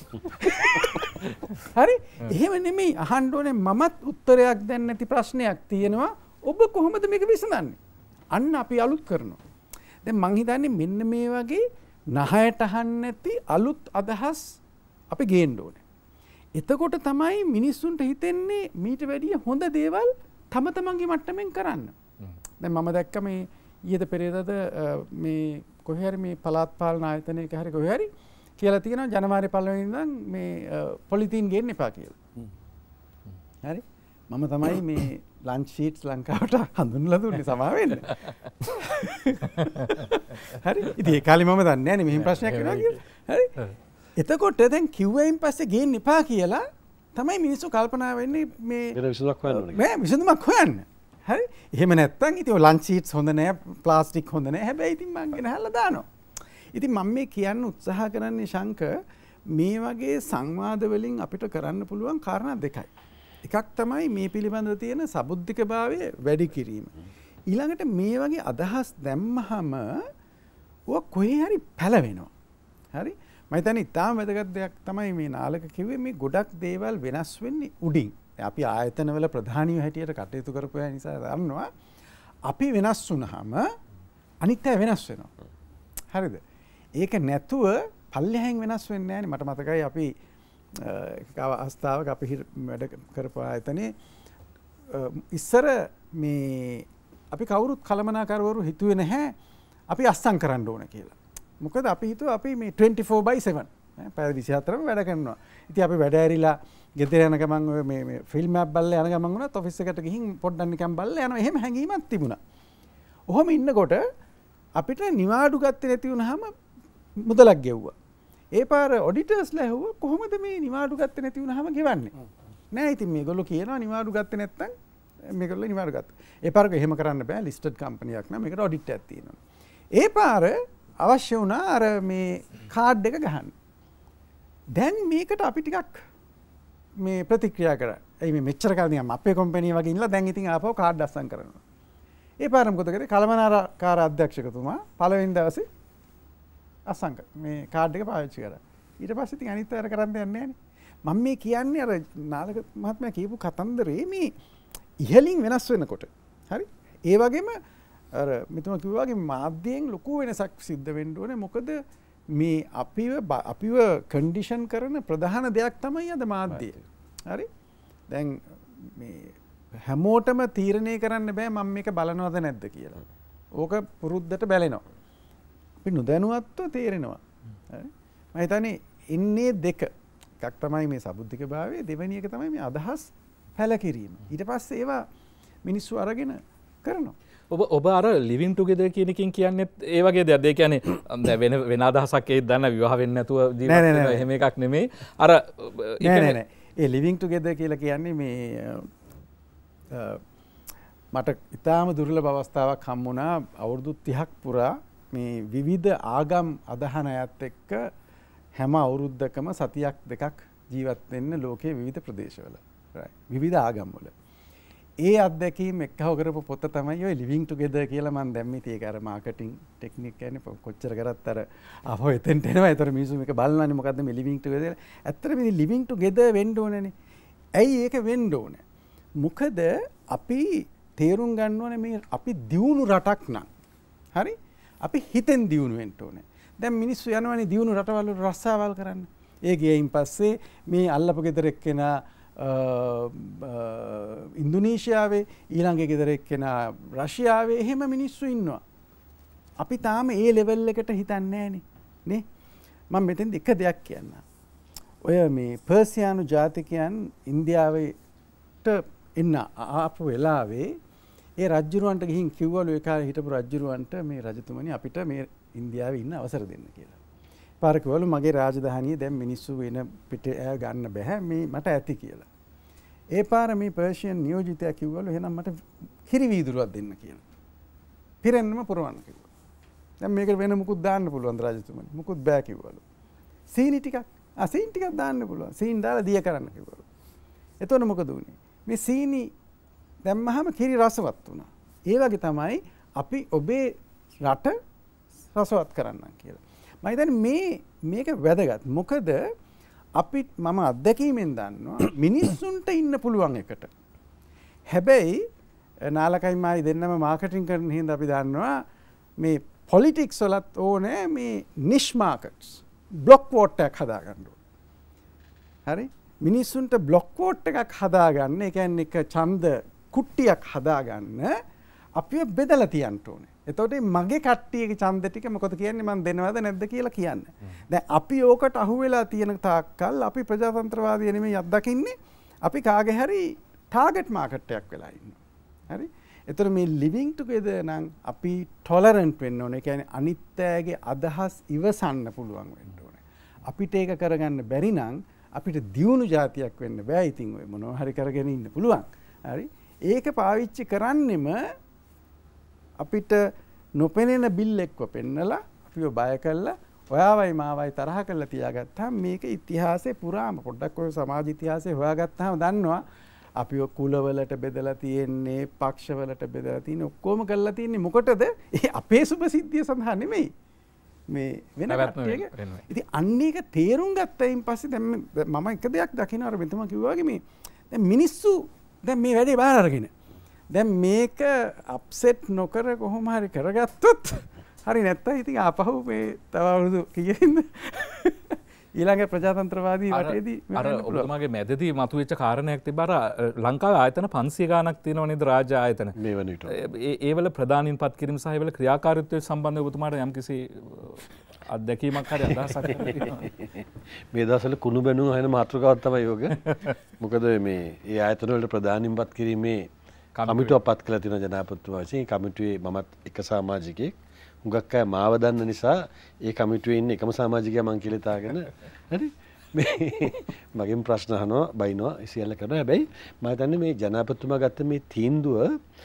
හරි? එහෙම නෙමෙයි අහන්න ඕනේ මමත් උත්තරයක් දැන් නැති ප්‍රශ්නයක් තියෙනවා. ඔබ කොහොමද මේක විසඳන්නේ? අන්න අපි අලුත් කරනවා. දැන් මං හිතන්නේ මෙන්න මේ වගේ නහයට අහන්න නැති අලුත් අදහස් අපි ගේන්න ඕනේ. එතකොට තමයි මිනිස්සුන්ට හිතෙන්නේ මීට වැඩිය හොඳ දේවල් තම තමන්ගේ මට්ටමින් කරන්න. දැන් මම දැක්ක මේ ඊයේද පෙරේදද මේ කොහේ හරි මේ පළාත් පාලන ආයතනයක හරි කොහේ හරි කියලා තියෙනවා ජනවාරි පළවෙනි ඉඳන් මේ පොලිතීන් ගේන්න එපා කියලා. හරි? මම තමයි මේ ලන්ච් ෂීට්ස් ලංකාවට හඳුන්වලා දුන්නේ සමා වෙන්න. හරි? ඉතින් ඒ කාලේ මම දන්නේ නැහැ නේ මෙහෙම ප්‍රශ්නයක් වෙනවා කියලා. හරි? එතකොට දැන් කිව්වයින් පස්සේ ගේන්න එපා කියලා තමයි මිනිස්සු කල්පනා වෙන්නේ මේ වෙන විසඳුමක් හොයන්න ඕනේ. මේ විසඳුමක් හොයන්න. හරි? එහෙම නැත්තම් ඉතින් ඔය ලන්ච් ෂීට්ස් හොඳ නැහැ, ප්ලාස්ටික් හොඳ නැහැ. හැබැයි ඉතින් මං ගෙනහැල්ලා දානවා. ඉතින් මම මේ කියන්න උත්සාහ කරන්නේ ශංක මේ වගේ සංවාද වලින් අපිට කරන්න පුළුවන් කාරණා දෙකයි. එකක් තමයි මේ පිළිබඳව තියෙන සබුද්ධිකභාවය වැඩි කිරීම. ඊළඟට මේ වගේ අදහස් දැම්මහම ඔය කොහේ හරි පැලවෙනවා. හරි? මම හිතන්නේ ඉතාම වැදගත් දෙයක් තමයි මේ නාලක කිව්වේ මේ ගොඩක් දේවල් වෙනස් වෙන්නේ උඩින්. අපි ආයතනවල ප්‍රධානීව හැටියට කටයුතු කරපු නිසා දන්නවා අපි වෙනස් වුණාම අනිත් අය වෙනස් වෙනවා. හරිද? ඒක නැතුව පල්ලෙහෙන් වෙනස් වෙන්නේ නැහැ නේ. මට මතකයි අපි එක අවස්ථාවක අපි වැඩ කරපු ආයතනේ ඉස්සර මේ අපි කවුරුත් කළමනාකරවරු හිතුවේ නැහැ අපි අස්සම් කරන්න ඕන කියලා. මොකද අපි හිතුවා අපි මේ twenty-four by seven පැය විසිහතරම වැඩ කරනවා. ඉතින් අපි වැඩ ඇරිලා ගෙදර යන ගමන් ඔය මේ මේ ෆිල්ම් එකක් බලලා යන ගමන් වුණත් ඔෆිස් එකට ගිහින් පොඩ්ඩක් නිකන් බලලා යනවා. එහෙම හැඟීමක් තිබුණා. ඔහොම ඉන්නකොට අපිට නිවාඩු ගත්තේ නැති වුණාම මුදලක් ගෙව්වා. ඒ පාර ඔඩිටර්ස්ලා ඇහුවා කොහොමද මේ නිවාඩු ගත්තේ නැති වුණාම ගෙවන්නේ? නෑ ඉතින් මේගොල්ලෝ කියනවා නිවාඩු ගත්තේ නැත්නම් මේගොල්ලෝ නිවාඩු ගත්තා. ඒ පාරක එහෙම කරන්න බෑ ලිස්ටඩ් කම්පනියක් නම් මේකට ඔඩිට් එකක් තියෙනවා. ඒ පාර අවශ්‍ය වුණා අර මේ කාඩ් එක ගහන්න. දැන් මේකට අපි ටිකක් මේ ප්‍රතික්‍රියා කරා. එයි මේ මෙච්චර කාලෙ නිකන් අපේ කම්පැනි වගේ ඉන්නලා දැන් ඉතින් ආපහු කාඩ් අස්සම් කරනවා. ඒ පාර මොකද කරේ? කළමනාකාර අධ්‍යක්ෂකතුමා පළවෙනි දවසේ අස්සම් මේ කාඩ් එක පාවිච්චි කරා. ඊට පස්සේ ඉතින් අනිත් අය කරන්න යන්නේ නැහැ නේ. මම මේ කියන්නේ අර නාලක මහත්මයා කියපු කතන්දරේ මේ ඉහලින් වෙනස් වෙනකොට. හරි? ඒ වගේම අර මෙතුමා කිව්වා වගේ මාධ්‍යයෙන් ලොකු වෙනසක් සිද්ධ වෙන්න ඕනේ. මොකද මේ අපිව අපිව කන්ඩිෂන් කරන ප්‍රධාන දෙයක් තමයි අද මාධ්‍යය. හරි? දැන් මේ හැමෝටම තීරණය කරන්න බෑ මම මේක බලනවද නැද්ද කියලා. ඕක පුරුද්දට බැලෙනවා. අපි නොදැනුවත්ව තේරෙනවා. හරි? මම හිතන්නේ ඉන්නේ දෙක. එකක් තමයි මේ සබුද්ධික භාවය, දෙවෙනි එක තමයි මේ අදහස් පැලකිරීම. ඊට පස්සේ ඒවා මිනිස්සු අරගෙන කරනවා. ඔබ ඔබ අර ලිවින් ටුගෙදර් කියන එකකින් කියන්නේත් ඒ වගේ දෙයක්. ඒ කියන්නේ වෙන වෙන අදහසක් ඒත් දන්න විවාහ වෙන්නේ නැතුව ජීවත් වෙන එහෙම එකක් නෙමෙයි. අර නෑ නෑ නෑ. ඒ ලිවින් ටුගෙදර් කියලා කියන්නේ මේ මට ඉතාම දුර්ලභ අවස්ථාවක් හම්බුණා අවුරුදු තිහක් පුරා මේ විවිධ ආගම් අදහන අයත් එක්ක හැම අවුරුද්දකම සතියක් දෙකක් ජීවත් වෙන්න ලෝකයේ විවිධ ප්‍රදේශවල. විවිධ ආගම් වල. ඒ අත්දැකීම් එක්කව කරපු පොත තමයි ඔය ලිවිං ටුගෙදර් කියලා මම දැම්මේ. ඒක අර මාකටිං ටෙක්නික් කියන්නේ කොච්චර කරත් අර ආපහු එතෙන්ට එනවා. ඒතර මිනිස්සු මේක බලනවානේ මොකද්ද මේ ලිවිං ටුගෙදර්. ඇත්තටම මේ ලිවිං ටුගෙදර් වෙන්න ඕනේනේ. ඇයි ඒක වෙන්න ඕනේ? මොකද අපි තේරුම් ගන්න ඕනේ මේ අපි දියුණු රටක් නම්. හරි? අපි හිතෙන් දියුණු වෙන්න ඕනේ. දැන් මිනිස්සු යනවානේ දියුණු රටවල් වල රස්සාවල් කරන්න. ඒ ගියින් පස්සේ මේ අල්ලපු ගෙදර එක්කෙනා ඉන්දුනීසියාවේ ඊළඟ ගෙදර එක්කෙනා රෂ්‍යාවේ එහෙම මිනිස්සු ඉන්නවා. අපි තාම ඒ ලෙවල් එකට හිතන්නේ නැහනේ නේ. මම මෙතෙන්ද එක දෙයක් කියන්න. ඔය මේ පර්සියානු ජාතිකයන් ඉන්දියාවට එන්න ආපු වෙලාවේ ඒ රජුරවන්ට ගිහින් කිව්වලු ඒ කාලේ හිටපු රජුරවන්ට මේ රජතුමනි අපිට මේ ඉන්දියාවේ ඉන්න අවසර දෙන්න කියලා. පාර කිව්වලු මගේ රාජධානියේ දැන් මිනිස්සු වෙන පිට ඈ ගන්න බෑ මේ මට ඇති කියලා. ඒ පාර මේ පර්ෂියන් නියෝජිතයා කිව්වලු එහෙනම් මට කිරි වීදුරුවක් දෙන්න කියලා. පිරෙන්නම පුරවන්න කිව්වා. දැන් මේකට වෙන මුකුත් දාන්න පුළුවන් රාජතුමනි. මුකුත් බෑ කිව්වලු. සීනි ටිකක් ආ සීනි ටිකක් දාන්න පුළුවන්. සීනි දාලා දිය කරන්න කිව්වලු. එතකොට මොකද උනේ? මේ සීනි දැම්මහම කිරි රසවත් වුණා. ඒ වගේ තමයි අපි ඔබේ රට රසවත් කරන්නම් කියලා. මම හිතන්නේ මේ මේක වැදගත්. මොකද අපි මම අත්දැකීමෙන් දන්නවා මිනිස්සුන්ට ඉන්න පුළුවන් එකට. හැබැයි නාලකයි මායි දෙන්නම මාකටිං කරන හින්දා අපි දන්නවා මේ පොලිටික්ස් වලත් ඕනේ මේ නිෂ් මාකට්ස්. බ්ලොක් වෝට් එකක් හදාගන්න ඕනේ. හරි? මිනිස්සුන්ට බ්ලොක් වෝට් එකක් හදාගන්න, ඒ කියන්නේ එක ඡන්ද කුට්ටියක් හදාගන්න අපිව බෙදලා තියන්න ඕනේ. එතකොට මගේ කට්ටියගේ ඡන්ද ටික මොකද කියන්නේ මම දෙනවද නැද්ද කියලා කියන්නේ. දැන් අපි ඕකට අහු වෙලා තියෙන තාක්කල් අපි ප්‍රජාතන්ත්‍රවාදී නෙමෙයි අත්දකින්නේ. අපි කාගේ හරි ටාගට් මාකට් එකක් වෙලා ඉන්නවා. හරි? එතකොට මේ ලිවිං ටුගෙදර් නම් අපි ටොලරන්ට් වෙන්න ඕනේ. ඒ කියන්නේ අනිත් අයගේ අදහස් ඉවසන්න පුළුවන් වෙන්න ඕනේ. අපිට ඒක කරගන්න බැරි නම් අපිට දියුණු જાතියක් වෙන්න බෑ. ඉතින් ඔය මොනවා හරි කරගෙන ඉන්න පුළුවන්. හරි? ඒක පාවිච්චි කරන්නෙම අපිට නොපෙනෙන බිල් එක්ව පෙන්නලා අපිව බය කළා ඔයාවයි මාවයි තරහ කරලා තියාගත්තාම මේක ඉතිහාසයේ පුරාම පොඩ්ඩක් ඔය සමාජ ඉතිහාසයේ හොයාගත්තාම දන්නවා අපිව කුලවලට බෙදලා තියෙන්නේ පක්ෂවලට බෙදලා තියෙන්නේ ඔක්කොම කරලා තියෙන්නේ මොකටද? ඒ අපේ සුභ සිද්ධිය සඳහා නෙමෙයි. මේ වෙන පැවැත්ම කට්ටියගේ. වෙනුවෙන්. ඉතින් අන්න ඒක තේරුම් ගත්තයින් පස්සේ දැන් මේ- මම එක දෙයක් දකින්න අර මෙතන කිව්වා වගේ මේ දැන් මිනිස්සු දැන් මේ වැඩේ බාර අරගෙන දැන් මේක අප්සෙට් නොකර කොහොම හරි කරගත්තොත් හරි නැත්තම් ඉතින් ආපහු මේ තව අවුරුදු කීයෙන්ද ඊළඟ ප්‍රජාතන්ත්‍රවාදී වටේදී මේ අර වෙන්න පුළුවන්. ඔබතුමාගේ මැදදී මතුවෙච්ච කාරණයක් තිබ්බ අර ලංකාවේ ආයතන පන්සිය ගාණක් තියෙනව නේද රාජ්‍ය ආයතන. මේ වන විට ඒ ඒවල ප්‍රධානීන් පත් කිරීම සහ ඒවල ක්‍රියාකාරීත්වය සම්බන්ධව ඔබතුමාට යම්කිසි අත්දැකීමක් හරි අදහසක් තියෙනවද? මේ දවස්වල කුණු බැනුම් හොයන මාතෘකාවක් තමයි යෝග. මොකද මේ ඒ ආයතන වලට ප්‍රධානීන් පත් කිරීමේ කමිටුවක් පත් කළා තියෙනවා ජනාධිපතිතුමා වශයෙන්. කමිටුවේ මමත් එක සමාජිකයෙක්. හුඟක් අය මාව දන්න නිසා ඒ කමිටුවේ ඉන්න එකම සමාජිකයා මං කියලා තාගෙන හරි මේ මගෙන් ප්‍රශ්න අහනවා බයිනවා සියල්ල කරනවා. හැබැයි මම හිතන්නේ මේ ජනාධිපතිතුමා ගත්ත මේ තීන්දුව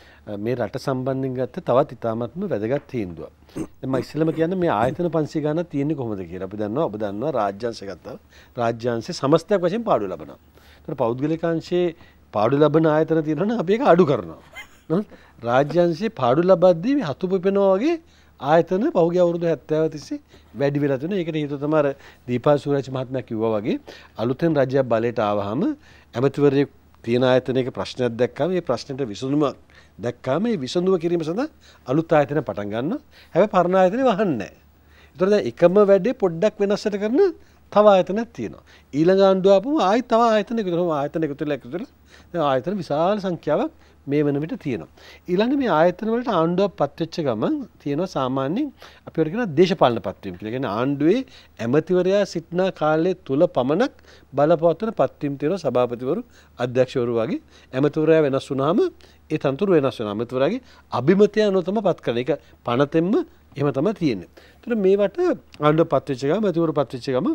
මේ රට සම්බන්ධයෙන් ගත්ත තවත් ඉතාමත්ම වැදගත් තීන්දුවක්. දැන් මම ඉස්සෙල්ලම කියන්නේ මේ ආයතන පන්සිය ගානක් තියෙන්නේ කොහොමද කියලා. අපි දන්නවා ඔබ දන්නවා රාජ්‍යාංශය ගත්තා. රාජ්‍යාංශේ සමස්තයක් වශයෙන් පාඩුව ලබනවා. ඒතර පෞද්ගලික අංශයේ පාඩු ලබන ආයතන තියෙනවා නම් අපි ඒක අඩු කරනවා. නේද? රාජ්‍යාංශයේ පාඩු ලබද්දී මේ හතු පිපෙනවා වගේ ආයතන පහුගිය අවුරුදු හැත්තෑව තිස්සේ වැඩි වෙලා තියෙනවා. ඒකට හේතුව තමයි අර දීපා සූරජ් මහත්මයා කිව්වා වගේ අලුතෙන් රජයක් බලයට ආවහම ඇමතිවරයෙක් තියෙන ආයතනයක ප්‍රශ්නයක් දැක්කම මේ ප්‍රශ්නෙට විසඳුමක් දැක්කම මේ විසඳුම කිරීම සඳහා අලුත් ආයතන පටන් ගන්නවා. හැබැයි පරණ ආයතනේ වහන්නේ නැහැ. ඒතර දැන් එකම වැඩේ පොඩ්ඩක් වෙනස්සට කරන තව ආයතනක් තියෙනවා. ඊළඟ ආණ්ඩුව ආපුවම ආයි තව ආයතන එකතු කරනවා. ආයතන එකතු වෙලා එකතු වෙලා දැන් ආයතන විශාල සංඛ්‍යාවක් මේ වන විට තියෙනවා. ඊළඟ මේ ආයතන වලට ආණ්ඩුවක් පත් වෙච්ච ගමන් තියෙනවා සාමාන්‍යයෙන් අපි වල කියන දේශපාලන පත්වීම කියලා. කියන්නේ ආණ්ඩුවේ ඇමතිවරයා සිටින කාලය තුල පමණක් බලපවත්වන පත්වීම තියෙනවා. සභාපතිවරු, අධ්‍යක්ෂවරු වගේ ඇමතිවරයා වෙනස් වුණාම ඒ තනතුරු වෙනස් වෙනවා. ඇමතිවරයාගේ අභිමතය අනුව තමයි පත් කරන්නේ. ඒක පනතෙන්ම එහෙම තමයි තියෙන්නේ. ඒතර මේවට ආණ්ඩුව පත් වෙච්ච ගමන් ඇමතිවරු පත් වෙච්ච ගමන්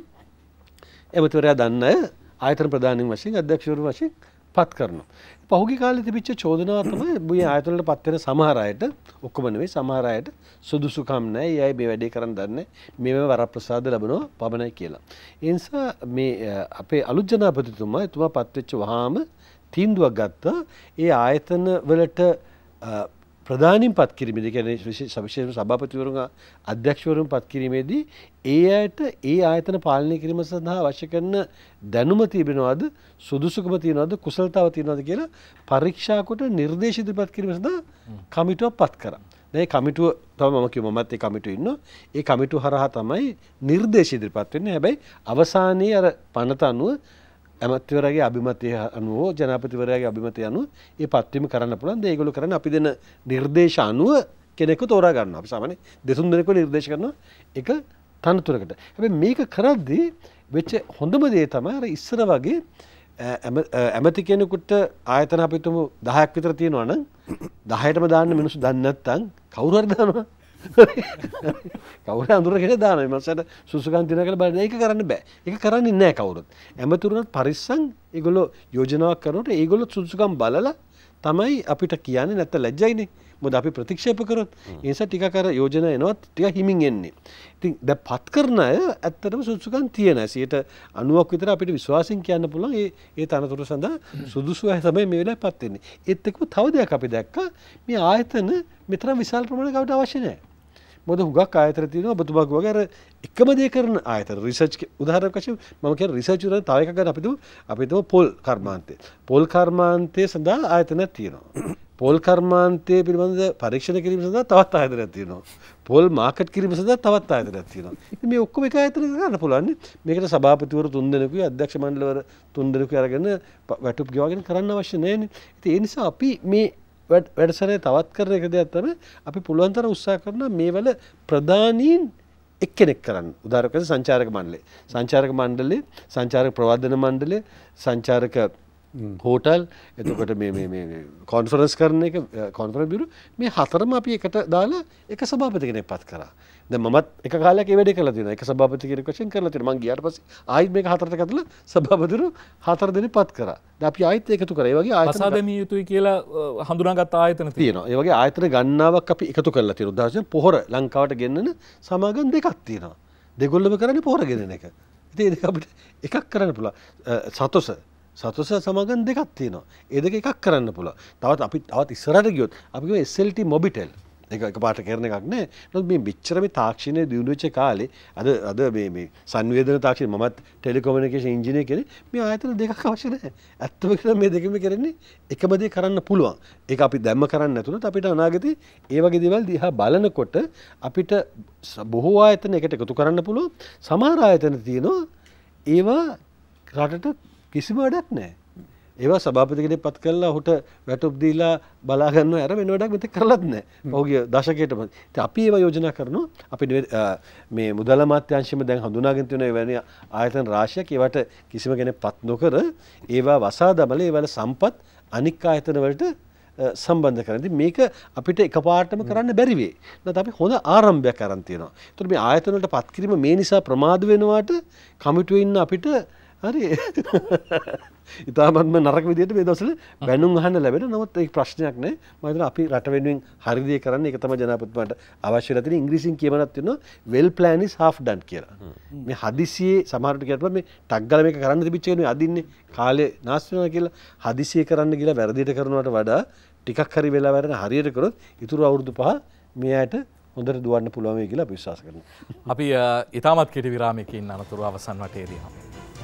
ඇමතිවරයා දන්න අය ආයතන ප්‍රධානීන් වශයෙන් අධ්‍යක්ෂවරු වශයෙන් පත් කරනවා. පහුගිය කාලේ තිබිච්ච චෝදනාව තමයි මේ ආයතන වලට පත් වෙන සමහර අයට ඔක්කොම නෙවෙයි සමහර අයට සුදුසුකම් නැහැ. ඒ අය මේ වැඩේ කරන්න දන්නේ මේව වරප්‍රසාද ලැබනවා පමණයි කියලා. ඒ නිසා මේ අපේ අලුත් ජනාධිපතිතුමා එතුමා පත් වෙච්ච වහාම තීන්දුවක් ගත්තා. ඒ ආයතන වලට ප්‍රධානීන් පත් කිරීමේදී කියන්නේ විශේෂ සභාපතිවරුන් අධ්‍යක්ෂවරුන් පත් කිරීමේදී ඒ අයට ඒ ආයතන පාලනය කිරීම සඳහා අවශ්‍ය කරන දැනුම තිබෙනවද සුදුසුකම තියනවද කුසලතාව තියනවද කියලා පරීක්ෂා කොට නිර්දේශ ඉදිරිපත් කිරීම සඳහා කමිටුවක් පත් කරා. දැන් මේ කමිටුව තමයි මම කිව්ව මමත් ඒ කමිටුවේ ඉන්නවා. ඒ කමිටුව හරහා තමයි නිර්දේශ ඉදිරිපත් වෙන්නේ. හැබැයි අවසානයේ අර පනත අනුව ඇමතිවරයාගේ අභිමතය අනුව ජනාධිපතිවරයාගේ අභිමතය අනුව ඒ පත්වීම කරන්න පුළුවන්. දැන් ඒගොල්ලෝ කරන්නේ අපි දෙන නිර්දේශ අනුව කෙනෙකු තෝරා ගන්නවා. අපි සාමාන්‍යයෙන් දෙතුන් දෙනෙකු නිර්දේශ කරනවා එක තනතුරකට. හැබැයි මේක කරද්දී වෙච්ච හොඳම දේ තමයි අර ඉස්සර වගේ ඇමති කෙනෙකුට ආයතන අපි තුමු දහයක් විතර තියෙනවා නම් දහයටම දාන්න මිනිස්සු දන්නේ නැත්නම් කවුරු හරි දානවා. කවුරු අඳුරගෙන දානවා. මනසට සුසුකම් තියනවා කියලා බලන්න. ඒක කරන්න බෑ. ඒක කරන්නේ නැහැ කවුරුත්. ඇමතුරුණත් පරිස්සම් ඒගොල්ලෝ යෝජනාවක් කරනකොට ඒගොල්ලෝ සුසුකම් බලලා තමයි අපිට කියන්නේ. නැත්නම් ලැජ්ජයිනේ. මොකද අපි ප්‍රතික්ෂේප කරොත් ඒ නිසා ටිකක් අර යෝජනා එනවා ටිකක් හිමින් එන්නේ. ඉතින් දැන් පත් කරන අය ඇත්තටම සුසුකම් තියෙන සියයට අනූවක් විතර අපිට විශ්වාසයෙන් කියන්න පුළුවන් ඒ ඒ තනතුරු සඳහා සුදුසු අය තමයි මේ වෙලාවේ පත් වෙන්නේ. ඒත් එක්කම තව දෙයක් අපි දැක්කා මේ ආයතන මෙතරම් විශාල ප්‍රමාණයකට අවශ්‍ය නැහැ. මොකද හුඟක් ආයතන තියෙනවා ඔබතුමා වගේ අර එකම දේ කරන ආයතන රිසර්ච් උදාහරණයක් වශයෙන් මම කියන රිසර්ච් වල තව එකක් ගන්න අපි තුමු අපි තුමු පොල් කර්මාන්තය. පොල් කර්මාන්තය සඳහා ආයතනයක් තියෙනවා. පොල් කර්මාන්තය පිළිබඳව පරීක්ෂණ කිරීම සඳහා තවත් ආයතනයක් තියෙනවා. පොල් මාකට් කිරීම සඳහා තවත් ආයතනයක් තියෙනවා. ඉතින් මේ ඔක්කොම එක ආයතනයක ගන්න පුළුවන් නේ. මේකට සභාපතිවරු තුන් දෙනෙකුයි අධ්‍යක්ෂ මණ්ඩලවල තුන් දෙනෙකුයි අරගෙන වැටුප් ගෙවගෙන කරන්න අවශ්‍ය නැහැ නේ. ඉතින් ඒ නිසා අපි මේ වැඩසටහනේ තවත් කරන එක දෙයක් තමයි අපි පුළුවන් තරම් උත්සාහ කරනවා මේ වල ප්‍රධානීන් එක්කෙනෙක් කරන්න. උදාහරණයක් සංචාරක මණ්ඩලය. සංචාරක මණ්ඩලය, සංචාරක ප්‍රවර්ධන මණ්ඩලය, සංචාරක හෝටල්, එතකොට මේ මේ මේ කොන්ෆරන්ස් කරන එක කොන්ෆරන්ස් බියුරෝ මේ හතරම අපි එකට දාලා එක සභාපති කෙනෙක් පත් කරා. දැන් මමත් එක කාලයක් ඒ වැඩේ කරලා තියෙනවා. එක සභාපති කෙනෙක් වශයෙන් කරලා තියෙනවා. මං ගියාට පස්සේ ආයෙත් මේක හතරට කඩලා සභාපතිවරු හතර දෙනෙක් පත් කරා. දැන් අපි ආයෙත් එකතු කරා. ඒ වගේ ආයතන අසාදමිය යුතුයි කියලා හඳුනාගත් ආයතන තියෙනවා. ඒ වගේ ආයතන ගණනාවක් අපි එකතු කරලා තියෙනවා. උදාහරණයක් පොහොර ලංකාවට ගෙන්නන සමාගම් දෙකක් තියෙනවා. දෙගොල්ලම කරන්නේ පොහොර ගෙනන එක. ඉතින් ඒක අපිට එකක් කරන්න පුළුවන්. සතොස සතොස සමාගම් දෙකක් තියෙනවා. ඒ දෙක එකක් කරන්න පුළුවන්. තවත් අපි තවත් ඉස්සරහට ගියොත් අපි කියමු එස් එල් ටී මොබිටෙල් ඒක එකපාරට කරන එකක් නෑ. නමුත් මේ මෙච්චර මේ තාක්ෂණයේ දියුණු වෙච්ච කාලේ අද අද මේ මේ සංවේදන තාක්ෂණ මමත් ටෙලිකොමියුනිකේෂන් ඉංජිනේර කෙනෙක් මේ ආයතන දෙකක් අවශ්‍ය නැහැ. ඇත්තම කියනවා මේ දෙකම කරන්නේ එකම දේ කරන්න පුළුවන්. ඒක අපි දැම්ම කරන්නේ නැතුනත් අපිට අනාගතේ ඒ වගේ දේවල් දිහා බලනකොට අපිට බොහෝ ආයතන එකට එකතු කරන්න පුළුවන්. සමහර ආයතන තියෙනවා ඒවා රටට කිසිම වැඩක් නැහැ. ඒවා සභාපති කෙනෙක් පත් කළා ඔහුට වැටුප් දීලා බලා ගන්නව ඇර වෙන වැඩක් මෙතෙක් කරලත් නැහැ. පහුගිය දශකයටම. ඉතින් අපි ඒවා යෝජනා කරනවා. අපි මේ මුදල් අමාත්‍යාංශෙම දැන් හඳුනාගෙන තියෙන එවැනි ආයතන රාශියක් ඒවට කිසිම කෙනෙක් පත් නොකර ඒවා වසා දමලා ඒවල සම්පත් අනික් ආයතන වලට සම්බන්ධ කරන. ඉතින් මේක අපිට එකපාරටම කරන්න බැරි වෙයි. නැත්නම් අපි හොඳ ආරම්භයක් අරන් තියෙනවා. ඒතකොට මේ ආයතන වලට පත් කිරීම මේ නිසා ප්‍රමාද වෙනවාට කමිටුවේ ඉන්න අපිට හරි ඉතාමත්ම නරක විදිහට මේ දවස්වල බැනුම් අහන්න ලැබෙන. නමුත් ඒක ප්‍රශ්නයක් නෑ. මම හිතනවා අපි රට වෙනුවෙන් හරි දේ කරන්න ඒක තමයි ජනාධිපතිතුමාට අවශ්‍ය වෙලා තියෙන්නේ. ඉංග්‍රීසියෙන් කියමනක් තියෙනවා well plan is half done කියලා. මේ හදිසියේ සමහරට කියනවා මේ ටක් ගාලා මේක කරන්න තිබිච්ච කෙනෙක් අදින්නේ කාලේ නාස්ති වෙනවා කියලා. හදිසියේ කරන්න කියලා වැරදියට කරනවට වඩා ටිකක් හරි වෙලා වරන හරියට කරොත් ඉතුරු අවුරුදු පහ මේ ඇයට හොඳට දුවන්න පුළුවන් වෙයි කියලා අපි විශ්වාස කරනවා. අපි ඊටමත් කෙටි විරාමයකින් අනතුරු අවසන් වටේදී හමු.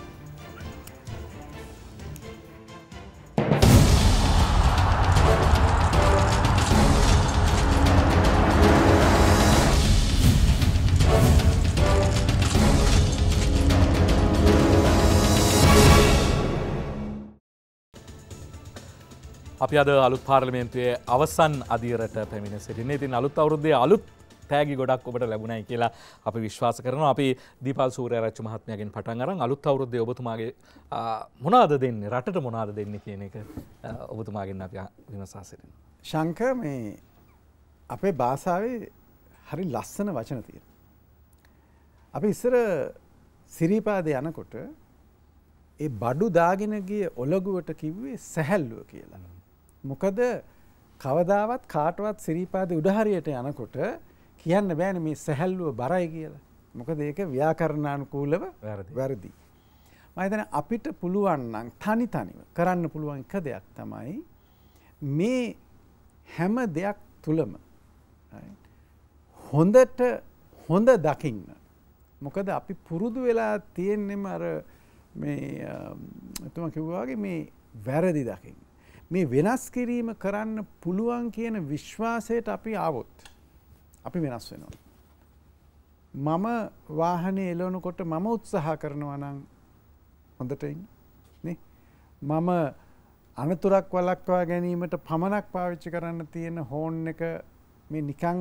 අපි අද අලුත් පාර්ලිමේන්තුවේ අවසන් අදියරට පැමිණ සිටින්නේ. ඉතින් අලුත් අවුරුද්දේ අලුත් තෑගි ගොඩක් ඔබට ලැබුණයි කියලා අපි විශ්වාස කරනවා. අපි දීපල් සූර්යාරච්චි මහත්මයාගෙන් පටන් අරන් අලුත් අවුරුද්දේ ඔබතුමාගේ මොනවාද දෙන්නේ, රටට මොනවාද දෙන්නේ කියන එක ඔබතුමාගෙන් අපි විමසා සිටිනවා. ශංකර්, මේ අපේ භාෂාවේ හරි ලස්සන වචන තියෙනවා. අපි ඉස්සර සිරිපාදේ යනකොට ඒ බඩු දාගෙන ගිය ඔලගුවට කිව්වේ සැහැල්ලුව කියලා. මොකද කවදාවත් කාටවත් සිරිපාදේ උඩහරියට යනකොට කියන්න බෑනේ මේ සැහැල්ලුව බරයි කියලා. මොකද ඒක ව්‍යාකරණානුකූලව වැරදි. මම හිතන්නේ අපිට පුළුවන් නම් තනි තනිව කරන්න පුළුවන් එක දෙයක් තමයි මේ හැම දෙයක් තුලම හොඳට හොඳ දකින්න. මොකද අපි පුරුදු වෙලා තියෙන්නේම අර මේ එතුමා කිව්වා වගේ මේ වැරදි දකින්න. මේ වෙනස් කිරීම කරන්න පුළුවන් කියන විශ්වාසයට අපි ආවොත් අපි වෙනස් වෙනවා. මම වාහනේ එලවනකොට මම උත්සාහ කරනවා නම් හොඳට ඉන්න නේ. මම අනතුරක් වළක්වා ගැනීමට පමණක් පාවිච්චි කරන්න තියෙන හෝන් එක මේ නිකන්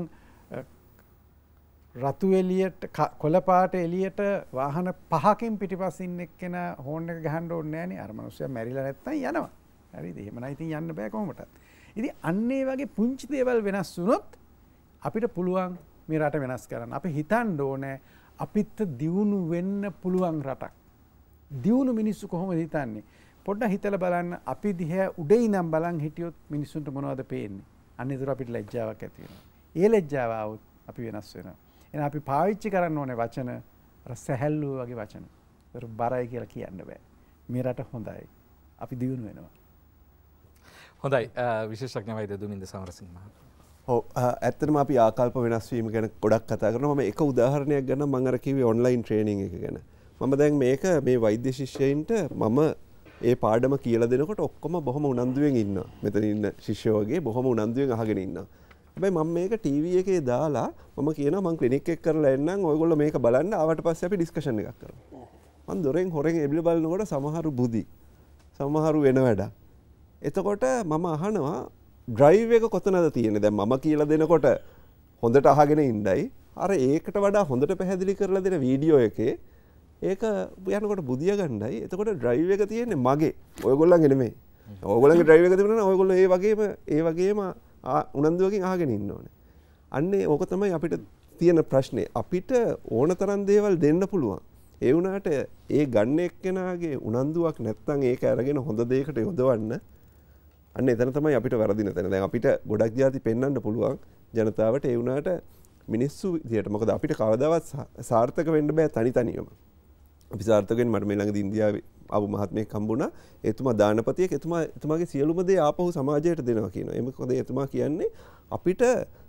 රතු එළියට කොළ පාට එළියට වාහන පහකින් පිටිපස්සින් එක්කෙනා හෝන් එක ගහන්න ඕනේ නෑනේ. අර මිනිස්සයා මැරිලා නැත්තම් යනවා. හරිද? එහෙම නම් ඉතින් යන්න බෑ කොහොමදත්. ඉතින් අන්න ඒ වගේ පුංචි දේවල් වෙනස් වුණොත් අපිට පුළුවන් මේ රට වෙනස් කරන්න. අපි හිතන්න ඕනේ අපිට දියුණු වෙන්න පුළුවන් රටක්. දියුණු මිනිස්සු කොහොමද හිතන්නේ? පොඩ්ඩක් හිතලා බලන්න. අපි දිහා උඩේ ඉඳන් බලන් හිටියොත් මිනිස්සුන්ට මොනවද පේන්නේ? අන්න ඒතර අපිට ලැජ්ජාවක් ඇති වෙනවා. ඒ ලැජ්ජාව આવොත් අපි වෙනස් වෙනවා. එහෙනම් අපි පාවිච්චි කරන්න ඕනේ වචන අර සැහැල්ලුව වගේ වචන. ඒතර බරයි කියලා කියන්න බෑ. මේ රට හොඳයි. අපි දියුණු වෙනවා. හොඳයි. විශේෂඥ වෛද්‍ය දුමින්ද සමරසිංහ මහතා. ඔව් ඇත්තටම අපි ආකල්ප වෙනස් වීම ගැන ගොඩක් කතා කරනවා. මම එක උදාහරණයක් ගන්නම්. මම අර කිව්වේ ඔන්ලයින් ට්‍රේනින් එක ගැන. මම දැන් මේක මේ වෛද්‍ය ශිෂ්‍යයින්ට මම ඒ පාඩම කියලා දෙනකොට ඔක්කොම බොහොම උනන්දුවෙන් ඉන්නවා. මෙතන ඉන්න ශිෂ්‍යෝ වගේ බොහොම උනන්දුවෙන් අහගෙන ඉන්නවා. හැබැයි මම මේක ටීවී එකේ දාලා මම කියනවා මම ක්ලිනික් එක කරලා එන්නම්. ඔයගොල්ලෝ මේක බලන්න. ආවට පස්සේ අපි ඩිස්කෂන් එකක් කරමු. මම දොරෙන් හොරෙන් එබිල බලනකොට සමහරු බුදි. සමහරු වෙන වැඩක්. එතකොට මම අහනවා ඩ්‍රයිව් එක කොතනද තියෙන්නේ? දැන් මම කියලා දෙනකොට හොඳට අහගෙන ඉන්නයි. අර ඒකට වඩා හොඳට පැහැදිලි කරලා දෙන වීඩියෝ එකේ ඒක යනකොට බුදිය ගන්නයි. එතකොට ඩ්‍රයිව් එක තියෙන්නේ මගේ. ඔයගොල්ලන්ගේ නෙමෙයි. ඔයගොල්ලන්ගේ ඩ්‍රයිව් එක තිබුණා නම් ඔයගොල්ලෝ ඒ වගේම ඒ වගේම උනන්දුවකින් අහගෙන ඉන්න ඕනේ. අන්නේ ඕක තමයි අපිට තියෙන ප්‍රශ්නේ. අපිට ඕන තරම් දේවල් දෙන්න පුළුවන්. ඒ වුණාට ඒ ගන්න එක්කෙනාගේ උනන්දුවක් නැත්තම් ඒක අරගෙන හොඳ දෙයකට යොදවන්න අන්න එතන තමයි අපිට වැරදින තැන. දැන් අපිට ගොඩක් જાති පෙන්වන්න පුළුවන් ජනතාවට. ඒ වුණාට මිනිස්සු විදියට මොකද අපිට කවදාවත් සාර්ථක වෙන්න බෑ තනි තනියම. අපි සාර්ථක වෙන්න මට මේ ළඟදී ඉන්දියාවේ ආපු මහත්මයෙක් හම්බුණා. එතුමා දානපතියෙක්. එතුමා එතුමාගේ සියලුම දේ ආපහු සමාජයට දෙනවා කියනවා. ඒ මොකද එතුමා කියන්නේ අපිට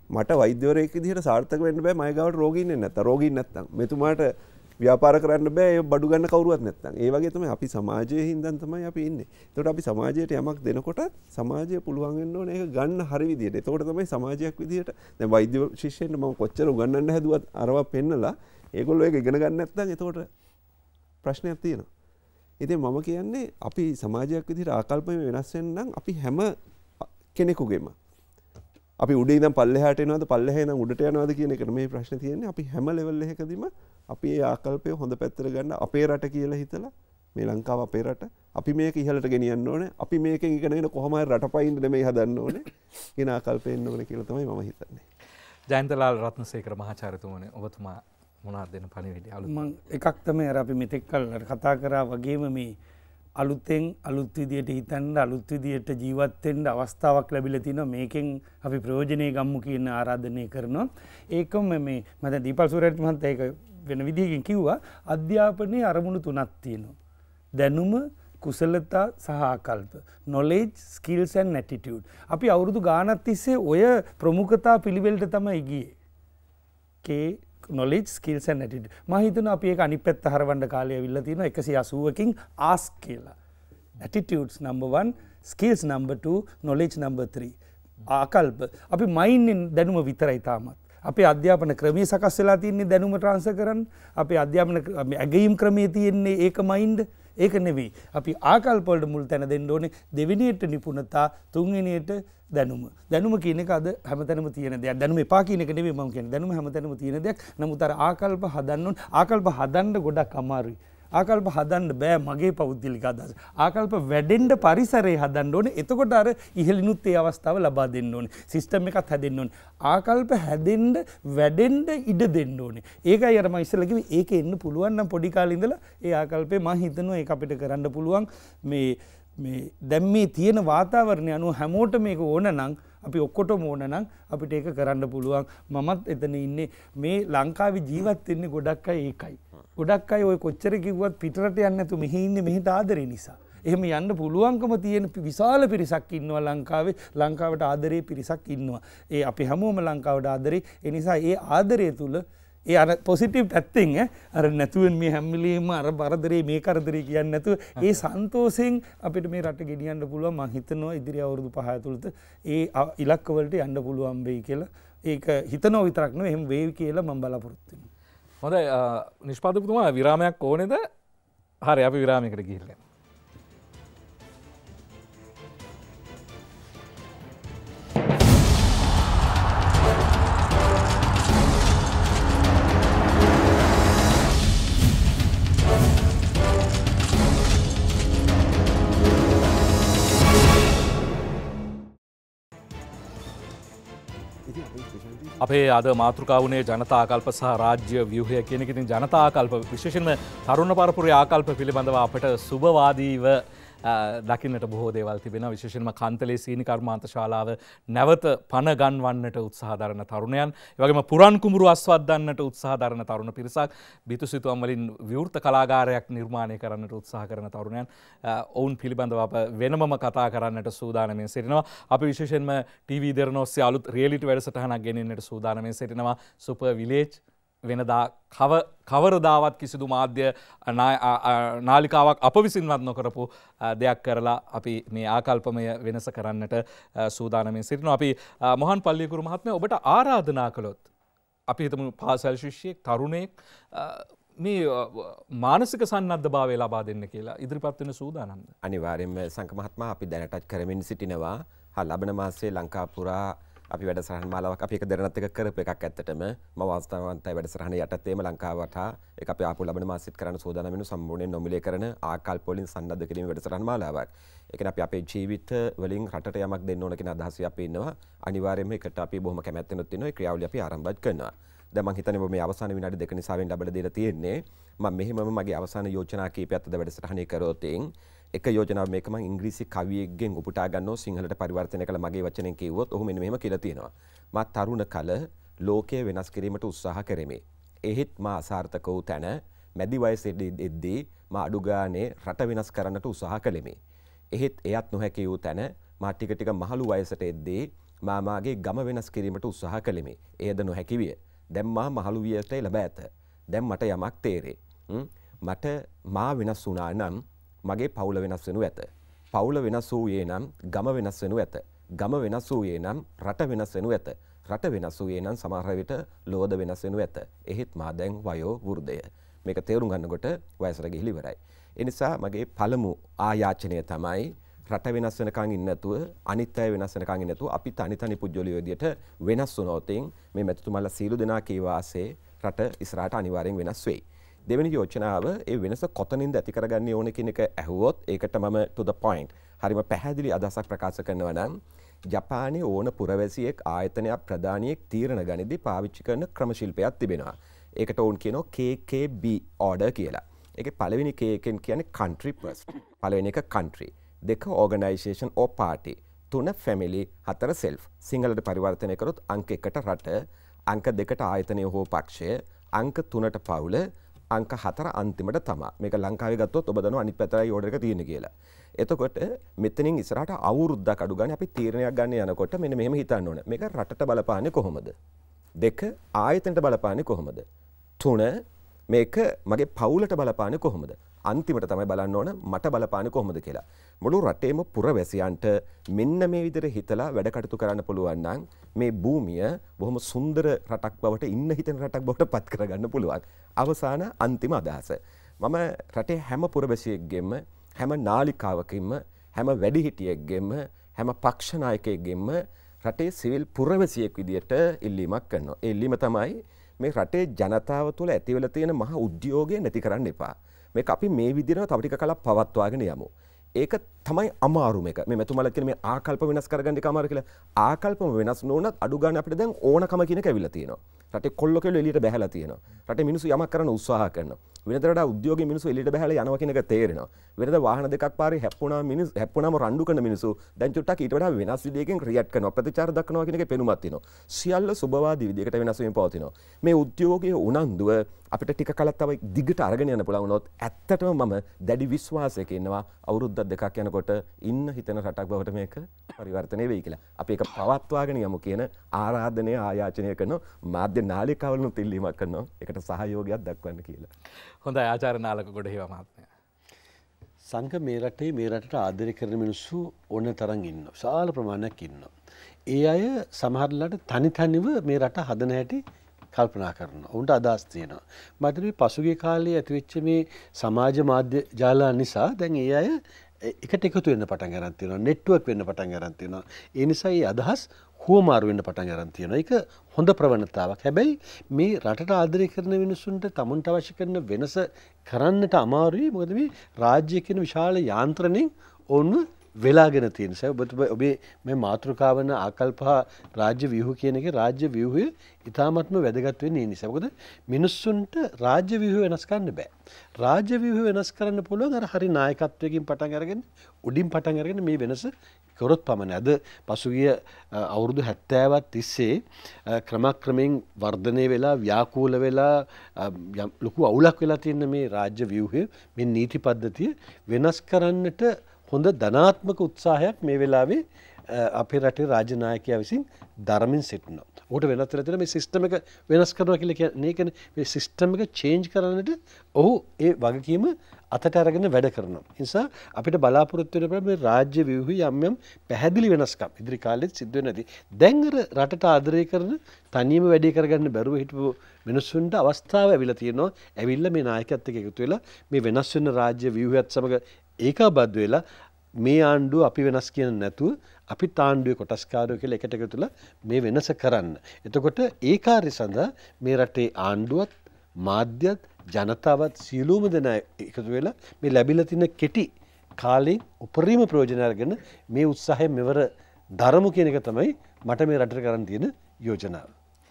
මට වෛද්‍යවරයෙක් විදිහට සාර්ථක වෙන්න බෑ මගේ ගාවට රෝගීන් එන්නේ නැත්තම් රෝගීන් නැත්තම් මෙතුමාට ව්‍යාපාර කරන්න බෑ ඒ බඩු ගන්න කවුරුවත් නැත්තම් ඒ වගේ තමයි අපි සමාජයේ හින්දා තමයි අපි ඉන්නේ. ඒකට අපි සමාජයට යමක් දෙනකොට සමාජය පුළුවන් වෙන්න ඕනේ ඒක ගන්න හරි විදිහට. ඒකට තමයි සමාජයක් විදිහට දැන් වෛද්‍ය ශිෂ්‍යයන්ට මම කොච්චර උගන්වන්න හැදුවත් අරවා පෙන්නලා ඒගොල්ලෝ ඒක ඉගෙන ගන්න නැත්තම් ඒකට ප්‍රශ්නයක් තියෙනවා. ඉතින් මම කියන්නේ අපි සමාජයක් විදිහට ආකල්පය වෙනස් වෙන්න නම් අපි හැම කෙනෙකුගේම අපි උඩ ඉඳන් පල්ලෙහාට එනවද පල්ලෙහා ඉඳන් උඩට යනවද කියන එක මේ ප්‍රශ්නේ තියෙන්නේ. අපි හැම ලෙවල් එකකදීම අපි මේ ආකල්පය හොඳ පැත්තට ගන්න අපේ රට කියලා හිතලා මේ ලංකාව අපේ රට අපි මේක ඉහළට ගෙනියන්න ඕනේ. අපි මේකෙන් ඉගෙනගෙන කොහොම හරි රටපයින් නෙමෙයි හදන්න ඕනේ කියන ආකල්පය එන්න ඕනේ කියලා තමයි මම හිතන්නේ. ජයන්තලාල් රත්නසේකර මහාචාර්යතුමනි ඔබතුමා මොනවද දෙන පණිවිඩය අලුත් මම එකක් තමයි අර අපි මෙතෙක් කල් කතා කරා වගේම මේ අලුතෙන් අලුත් විදියට හිතන්න අලුත් විදියට ජීවත් වෙන්න අවස්ථාවක් ලැබිලා තිනවා මේකෙන් අපි ප්‍රයෝජනෙ ගමු කියන ආරාධනය කරනවා. ඒකම මේ මම දැන් දීපල් සූරයත් මහත්තයා ඒක වෙන විදිහකින් කිව්වා අධ්‍යාපනයේ අරමුණු තුනක් තියෙනවා. දැනුම කුසලතා සහ ආකල්ප knowledge skills and attitude. අපි අවුරුදු ගානක් තිස්සේ ඔය ප්‍රමුඛතා පිළිවෙලට තමයි ගියේ. කේ knowledge skills and attitude. මම හිතනවා අපි ඒක අනිත් පැත්ත හරවන්න කාලය ඇවිල්ලා තියෙනවා එකසිය අසූවකින් ask කියලා. attitudes number one, skills number two, knowledge number three. ආකල්ප අපි මයින්ෙන් දැනුම විතරයි තාමත්. අපේ අධ්‍යාපන ක්‍රමයේ සකස් වෙලා තියෙන්නේ දැනුම ට්‍රාන්ස්ෆර් කරන්න. අපේ අධ්‍යාපන ඇගීම් ක්‍රමයේ තියෙන්නේ ඒක මයින්ඩ් ඒක නෙවෙයි. අපි ආකල්ප වලට මුල් තැන දෙන්න ඕනේ. දෙවෙනියට නිපුණතා, තුන්වෙනියට දැනුම. දැනුම කියන එක අද හැමතැනම තියෙන දෙයක්. දැනුම එපා කියන එක නෙවෙයි මම කියන්නේ. දැනුම හැමතැනම තියෙන දෙයක්. නමුත් අර ආකල්ප හදන්න ඕනේ. ආකල්ප හදන්න ගොඩක් අමාරුයි. ආකල්ප හදන්න බෑ මගේ පෞද්ගලික අදහස. ආකල්ප වැඩෙන්න පරිසරය හදන්න ඕනේ. එතකොට අර ඉහළිනුත් ඒ අවස්ථාව ලබා දෙන්න ඕනේ. සිස්ටම් එකක් හැදෙන්න ඕනේ. ආකල්ප හැදෙන්න වැඩෙන්න ඉඩ දෙන්න ඕනේ. ඒකයි අර මම ඉස්සෙල්ලා කිව්වේ ඒක එන්න පුළුවන් නම් පොඩි කාලේ ඉඳලා ඒ ආකල්පේ මම හිතනවා ඒක අපිට කරන්න පුළුවන්. මේ මේ දැන් මේ තියෙන වාතාවරණය අනුව හැමෝට මේක ඕන නම් අපි ඔක්කොටම ඕන නම් අපිට ඒක කරන්න පුළුවන්. මමත් එතන ඉන්නේ මේ ලංකාවේ ජීවත් වෙන්නේ ගොඩක් අය ඒකයි. ගොඩක් අය ඔය කොච්චර කිව්වත් පිටරට යන්නේ නැතු මෙහි ඉන්නේ මෙහෙට ආදරේ නිසා. එහෙම යන්න පුළුවන්කම තියෙන විශාල පිරිසක් ඉන්නවා ලංකාවේ. ලංකාවට ආදරේ පිරිසක් ඉන්නවා. ඒ අපි හැමෝම ලංකාවට ආදරේ. ඒ නිසා ඒ ආදරය තුල ඒ අර පොසිටිව් පැත්තෙන් අර නැතුවෙන් මේ හැම්මිලීම අර බරදරේ මේ කරදරේ කියන්නේ නැතුව ඒ සන්තෝෂයෙන් අපිට මේ රට ගෙනියන්න පුළුවන්. මම හිතනවා ඉදිරි අවුරුදු පහ ඇතුළත ඒ ඉලක්ක වලට යන්න පුළුවන් වෙයි කියලා. ඒක හිතනවා විතරක් නෙවෙයි එහෙම වෙයි කියලා මම බලාපොරොත්තු වෙනවා. හොඳයි නිෂ්පාදකතුමා විරාමයක් ඕනේද? හරි අපි විරාමයකට ගිහිල්ලා. අපේ අද මාතෘකාවනේ ජනතා ආකල්ප සහ රාජ්‍ය ව්‍යුහය කියන එක. ඉතින් ජනතා ආකල්ප විශේෂයෙන්ම තරුණ පරපුරේ ආකල්ප පිළිබඳව අපට සුබවාදීව දකින්නට බොහෝ දේවල් තිබෙනවා. විශේෂයෙන්ම කන්තලේ සීනි කර්මාන්ත ශාලාව නැවත පණ ගන්වන්නට උත්සාහ දරන තරුණයන්, ඒ වගේම පුරන් කුඹුරු අස්වද්දන්නට උත්සාහ දරන තරුණ පිරිසක්, බිතුසිතුවම් වලින් විවෘත කලාගාරයක් නිර්මාණය කරන්නට උත්සාහ කරන තරුණයන්, ඔවුන් පිළිබඳව අප වෙනමම කතා කරන්නට සූදානම්ෙන් සිටිනවා. අපි විශේෂයෙන්ම ටීවී දෙරණ ඔස්සේ අලුත් රියැලිටි වැඩසටහනක් ගෙනෙන්නට සූදානම්ෙන් සිටිනවා. සුපර් විලේජ් වෙනදා කව කවරදාවත් කිසිදු මාධ්‍ය නාලිකාවක් අප විසින්වත් නොකරපු දෙයක් කරලා අපි මේ ආකල්පමය වෙනස කරන්නට සූදානම්ෙන් සිටිනවා. අපි මොහන් පල්ලියකුරු මහත්මයා ඔබට ආරාධනා කළොත් අපි හිතමු පාසල් ශිෂ්‍යයෙක් තරුණයෙක් මේ මානසික සන්නද්ධභාවය ලබා දෙන්න කියලා ඉදිරිපත් වෙන සූදානම්ද? අනිවාර්යෙන්ම සංක මහත්මයා අපි දැනටත් කරමින් සිටිනවා. හා ලබන මාසයේ ලංකා පුරා අපි වැඩසටහන් මාලාවක් අපි එක දෙරණත් එක කරපු එකක් ඇත්තටම මම වාස්තවන්තයි වැඩසටහන යටතේම ලංකාවට ඒක අපි ආපු ලබන මාසෙත් කරන්න සූදානම් වෙන සම්පූර්ණයෙන් නොමිලේ කරන ආකල්ප වලින් සන්නද්ධ කිරීම වැඩසටහන් මාලාවක්. ඒ කියන්නේ අපි අපේ ජීවිත වලින් රටට යමක් දෙන්න ඕන කියන අදහසයි අපි ඉන්නවා. අනිවාර්යයෙන්ම ඒකට අපි බොහොම කැමැත්තෙනුත් ඉන්නවා. ඒ ක්‍රියාවලිය අපි ආරම්භ කරනවා. දැන් මම හිතන්නේ මේ අවසාන විනාඩි දෙක නිසාවෙන් ලැබලා දීලා තියෙන්නේ. මම මෙහෙමම මගේ අවසාන යෝජනා කීපයක් අද වැඩසටහනේ කරොත් එක යෝජනාව මේක මම ඉංග්‍රීසි කවියෙක්ගෙන් උපුටා ගන්නව සිංහලට පරිවර්තනය කළ මගේ වචනෙන් කිව්වොත් ඔහු මෙන්න මෙහෙම කියලා තියෙනවා. මා තරුණ කල ලෝකය වෙනස් කිරීමට උත්සාහ කෙරෙමි. එහෙත් මා අසාර්ථක වූ තැන මැදි වයසේදී මා අඩු ගානේ රට වෙනස් කරන්නට උත්සාහ කළෙමි. එහෙත් එයත් නොහැකි වූ තැන මා ටික ටික මහලු වයසට එද්දී මාමාගේ ගම වෙනස් කිරීමට උත්සාහ කළෙමි. එයද නොහැකි විය. දැන් මා මහලු වියට එළඹ ඇත. දැන් මට යමක් තේරේ. මට මා වෙනස් වුණා නම් මගේ පවුල වෙනස් වෙනු ඇත. පවුල වෙනස් වූයේ නම් ගම වෙනස් වෙනු ඇත. ගම වෙනස් වූයේ නම් රට වෙනස් වෙනු ඇත. රට වෙනස් වූයේ නම් සමහර විට ලෝද වෙනස් වෙනු ඇත. එහෙත් මා දැන් වයෝ වෘද්ධය. මේක තේරුම් ගන්නකොට වයසට ගිහිලි ඉවරයි. ඒ නිසා මගේ පළමු ආයාචනය තමයි රට වෙනස් වෙනකන් ඉන්න නැතුව අනිත් අය වෙනස් වෙනකන් ඉන්න නැතුව අපි තනි තනි පුජ්‍යලිය විදියට වෙනස් වුණොත් මේ මෙතුමාලා සීළු දෙනා කී වාසේ රට ඉස්සරහට අනිවාර්යෙන් වෙනස් වෙයි. දෙවෙනි යෝජනාව ඒ වෙනස කොතනින්ද ඇති කරගන්නේ ඕනේ කියන එක ඇහුවොත් ඒකට මම to the point හරිම පැහැදිලි අදහසක් ප්‍රකාශ කරනවා නම් ජපානයේ ඕන පුරවැසියෙක් ආයතනයක් ප්‍රධානියෙක් තීරණ ගනිද්දී පාවිච්චි කරන ක්‍රම ශිල්පයක් තිබෙනවා. ඒකට ඕන් කියනවා K K B order කියලා. ඒකේ පළවෙනි K එකෙන් කියන්නේ country first. පළවෙනි එක country. දෙක organisation or party. තුන family, හතර self. සිංහලට පරිවර්තනය කරොත් අංක එකට රට, අංක දෙකට ආයතනය හෝ පක්ෂය, අංක තුනට පවුල, අංක හතර අන්තිමට තමා. මේක ලංකාවේ ගත්තොත් ඔබ දන්නවා අනිත් පැත්තයි ඕඩර් එක තියෙන්නේ කියලා. එතකොට මෙතනින් ඉස්සරහට අවුරුද්දක් අඩු ගන්න අපි තීරණයක් ගන්න යනකොට මෙන්න මෙහෙම හිතන්න ඕන. මේක රටට බලපාන්නේ කොහොමද? දෙක ආයතනට බලපාන්නේ කොහොමද? තුන මේක මගේ පවුලට බලපාන්නේ කොහොමද? අන්තිමට තමයි බලන්න ඕන මට බලපාන්නේ කොහොමද කියලා. මුළු රටේම පුරවැසියන්ට මෙන්න මේ විදිහට හිතලා වැඩ කටයුතු කරන්න පුළුවන් නම් මේ භූමිය බොහොම සුන්දර රටක් බවට ඉන්න හිතෙන රටක් බවට පත් කරගන්න පුළුවන්. අවසාන අන්තිම අදහස. මම රටේ හැම පුරවැසියෙක්ගෙම හැම නාලිකාවකින්ම හැම වැඩිහිටියෙක්ගෙම හැම පක්ෂ නායකයෙක්ගෙම රටේ සිවිල් පුරවැසියෙක් විදියට ඉල්ලීමක් කරනවා. ඒ ඉල්ලීම තමයි මේ රටේ ජනතාව තුළ ඇතිවෙලා තියෙන මහ උද්‍යෝගය නැති කරන්න එපා. මේක අපි මේ විදිහට තව ටික කලක් පවත්වාගෙන යමු. ඒක තමයි අමාරුම එක. මේ මෙතුමාලා කියන මේ ආකල්ප වෙනස් කරගන්න එක අමාරු කියලා. ආකල්පම වෙනස් නොවුනත් අඩු ගන්න අපිට දැන් ඕනකම කියන එක ඇවිල්ලා තියෙනවා. රටේ කොල්ල කෙල්ල එළියට බහැලා තියෙනවා. රටේ මිනිස්සු යමක් කරන්න උත්සාහ කරනවා. වෙනදට වඩා උද්‍යෝගී මිනිස්සු එළියට බහැලා යනවා කියන එක තේරෙනවා. වෙනද වාහන දෙකක් පාරේ හැප්පුණා මිනිස්සු හැප්පුණාම රණ්ඩු කරන මිනිස්සු දැන් චුට්ටක් ඊට වඩා වෙනස් විදියකින් රියැක්ට් කරනවා. ප්‍රතිචාර දක්වනවා කියන එකේ පෙනුමක් තියෙනවා. සියල්ල සුබවාදී විදියකට වෙනස් වෙමින් පවතිනවා. මේ උද්‍යෝගයේ උනන්දුව අපිට ටික කලක් තව දිගට අරගෙන යන්න පුළුවන් වුණොත් ඇත්තටම මම දැඩි විශ්වාසයක ඉන්නවා අවුරුද්දක් දෙකක් යනකොට ඉන්න හිතන රටක් බවට මේක පරිවර්තනය වෙයි කියලා. අපි ඒක පවත්වාගෙන යමු කියන ආරාධනය ආයාචනය කරන මාධ්‍ය නාලිකාවලුත් ඉල්ලීමක් කරනවා. ඒකට සහයෝගයක් දක්වන්න කියලා. හොඳයි ආචාර්ය නාලක ගොඩහේවා මහත්මයා. සංඝ මේ රටේ මේ රටට ආදරය කරන මිනිස්සු ඕන තරම් ඉන්නවා. විශාල ප්‍රමාණයක් ඉන්නවා. ඒ අය සමහරලාට තනි තනිව මේ රට හදන හැටි කල්පනා කරනවා. උන්ට අදහස් තියෙනවා. මට මේ පසුගිය කාලේ ඇතිවෙච්ච මේ සමාජ මාධ්‍ය ජාලා නිසා දැන් ඒ අය එකට එකතු වෙන්න පටන් ගන්න තියෙනවා. නෙට්වර්ක් වෙන්න පටන් ගන්න තියෙනවා. ඒ නිසා මේ අදහස් හුවමාරු වෙන්න පටන් ගන්න තියෙනවා. ඒක හොඳ ප්‍රවණතාවක්. හැබැයි මේ රටට ආදරය කරන මිනිස්සුන්ට තමුන්ට අවශ්‍ය කරන වෙනස කරන්නට අමාරුයි. මොකද මේ රාජ්‍ය කියන විශාල යාන්ත්‍රණයෙන් ඕන්ව වෙලාගෙන තියෙන නිසා ඔබ ඔබේ මේ මාතෘකාවන ආකල්ප රාජ්‍ය ව්‍යුහ කියන එකේ රාජ්‍ය ව්‍යුහය ඉතාමත්ම වැදගත් වෙන්නේ ඒ නිසා. මොකද මිනිස්සුන්ට රාජ්‍ය ව්‍යුහ වෙනස් කරන්න බෑ. රාජ්‍ය ව්‍යුහ වෙනස් කරන්න පුළුවන් අර හරි නායකත්වයකින් පටන් අරගෙන උඩින් පටන් අරගෙන මේ වෙනස කරොත් පමණයි. අද පසුගිය අවුරුදු හැත්තෑවක් තිස්සේ ක්‍රමක්‍රමයෙන් වර්ධනය වෙලා ව්‍යාකූල වෙලා ලොකු අවුලක් වෙලා තියෙන මේ රාජ්‍ය ව්‍යුහය මේ නීති පද්ධතිය වෙනස් කරන්නට හොඳ ධනාත්මක උත්සාහයක් මේ වෙලාවේ අපේ රටේ රාජ්‍ය නායකයා විසින් දරමින් සිටිනවා. ඔහුට වෙනස් වෙලා තියෙන මේ සිස්ටම් එක වෙනස් කරනවා කියලා කියන්නේ ඒකනේ මේ සිස්ටම් එක චේන්ජ් කරන්නට ඔහු ඒ වගකීම අතට අරගෙන වැඩ කරනවා. ඒ නිසා අපිට බලාපොරොත්තු වෙන මේ රාජ්‍ය ව්‍යුහය යම් යම් පැහැදිලි වෙනස්කම් ඉදිරි කාලෙත් සිද්ධ වෙන්නේ නැති. දැන් අර රටට ආදරය කරන තනියම වැඩේ කරගන්න බැරුව හිටපු මිනිස්සුන්ට අවස්ථාව ඇවිල්ලා තියෙනවා. ඇවිල්ලා මේ නායකයත් එක්ක එකතු වෙලා මේ වෙනස් වෙන රාජ්‍ය ව්‍යුහයත් සමග ඒකාබද්ධ වෙලා මේ ආණ්ඩුව අපි වෙනස් කියන නැතුව අපි ආණ්ඩුවේ කොටස්කාරයෝ කියලා එකට එකතු වෙලා මේ වෙනස කරන්න. එතකොට ඒ කාර්ය සඳහා මේ රටේ ආණ්ඩුවත් මාධ්‍යත් ජනතාවත් සියලුම දෙනා එකතු වෙලා මේ ලැබිලා තියෙන කෙටි කාලෙන් උපරිම ප්‍රයෝජන අරගෙන මේ උත්සාහය මෙවර දරමු කියන එක තමයි මට මේ රටට කරන්න තියෙන යෝජනාව.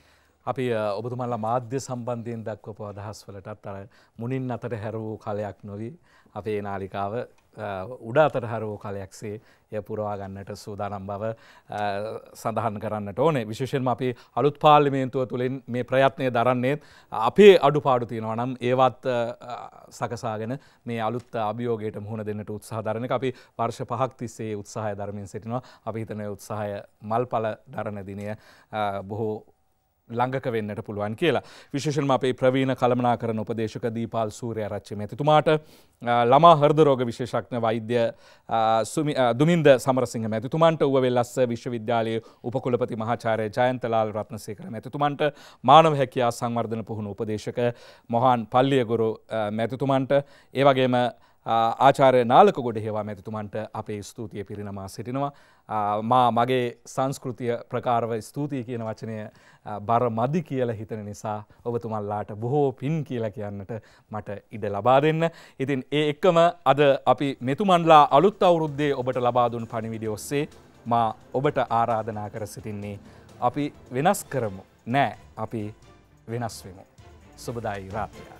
අපි ඔබතුමාලා මාධ්‍ය සම්බන්ධයෙන් දක්වපු අදහස් වලටත් අර මුණින් අතට හැර වූ කාලයක් නොවි අපේ නාලිකාව උඩ අතට හැර වූ කාලයක්සේ එය පුරවා ගන්නට සූදානම් බව සඳහන් කරන්නට ඕනේ. විශේෂයෙන්ම අපි අලුත් පාර්ලිමේන්තුව තුළින් මේ ප්‍රයත්නය දරන්නේ අපේ අඩුපාඩු තියෙනවා නම් ඒවත් සකසාගෙන මේ අලුත් අභියෝගයට මුහුණ දෙන්නට උත්සාහ දරන එක අපි වර්ෂ පහක් තිස්සේ උත්සාහය දරමින් සිටිනවා. අපි හිතන උත්සාහය මල්ඵල දරන දිනය බොහෝ ළඟක වෙන්නට පුළුවන් කියලා. විශේෂයෙන්ම අපේ ප්‍රවීණ කළමනාකරන උපදේශක දීපාල් සූර්යාරච්චි මැතිතුමාට ළමා හෘද රෝග විශේෂඥ වෛද්‍ය දුමින්ද සමරසිංහ මැතිතුමන්ට ඌව වෙල්ලස්ස විශ්වවිද්‍යාලයේ උපකුලපති මහාචාර්ය ජයන්තලාල් රත්නසේකර මැතිතුමන්ට මානව හැකියා සංවර්ධන පුහුණු උපදේශක මොහාන් පල්ලියගොරු මැතිතුමන්ට ඒ වගේම ආචාර්ය නාලක ගොඩහේවා මැතිතුමන්ට අපේ ස්තුතිය පිරිනමා සිටිනවා. මා මගේ සංස්කෘතිය ප්‍රකාරව ස්තුතියි කියන වචනය බර මදි කියලා හිතන නිසා ඔබතුමන්ලාට බොහෝ පින් කියලා කියන්නට මට ඉඩ ලබා දෙන්න. ඉතින් ඒ එක්කම අද අපි මෙතුමන්ලා අලුත් අවුරුද්දේ ඔබට ලබා දුන් පණිවිඩය ඔස්සේ මා ඔබට ආරාධනා කර සිටින්නේ අපි වෙනස් කරමු නෑ අපි වෙනස් වෙමු. සුබදායි රාත්‍රියක්.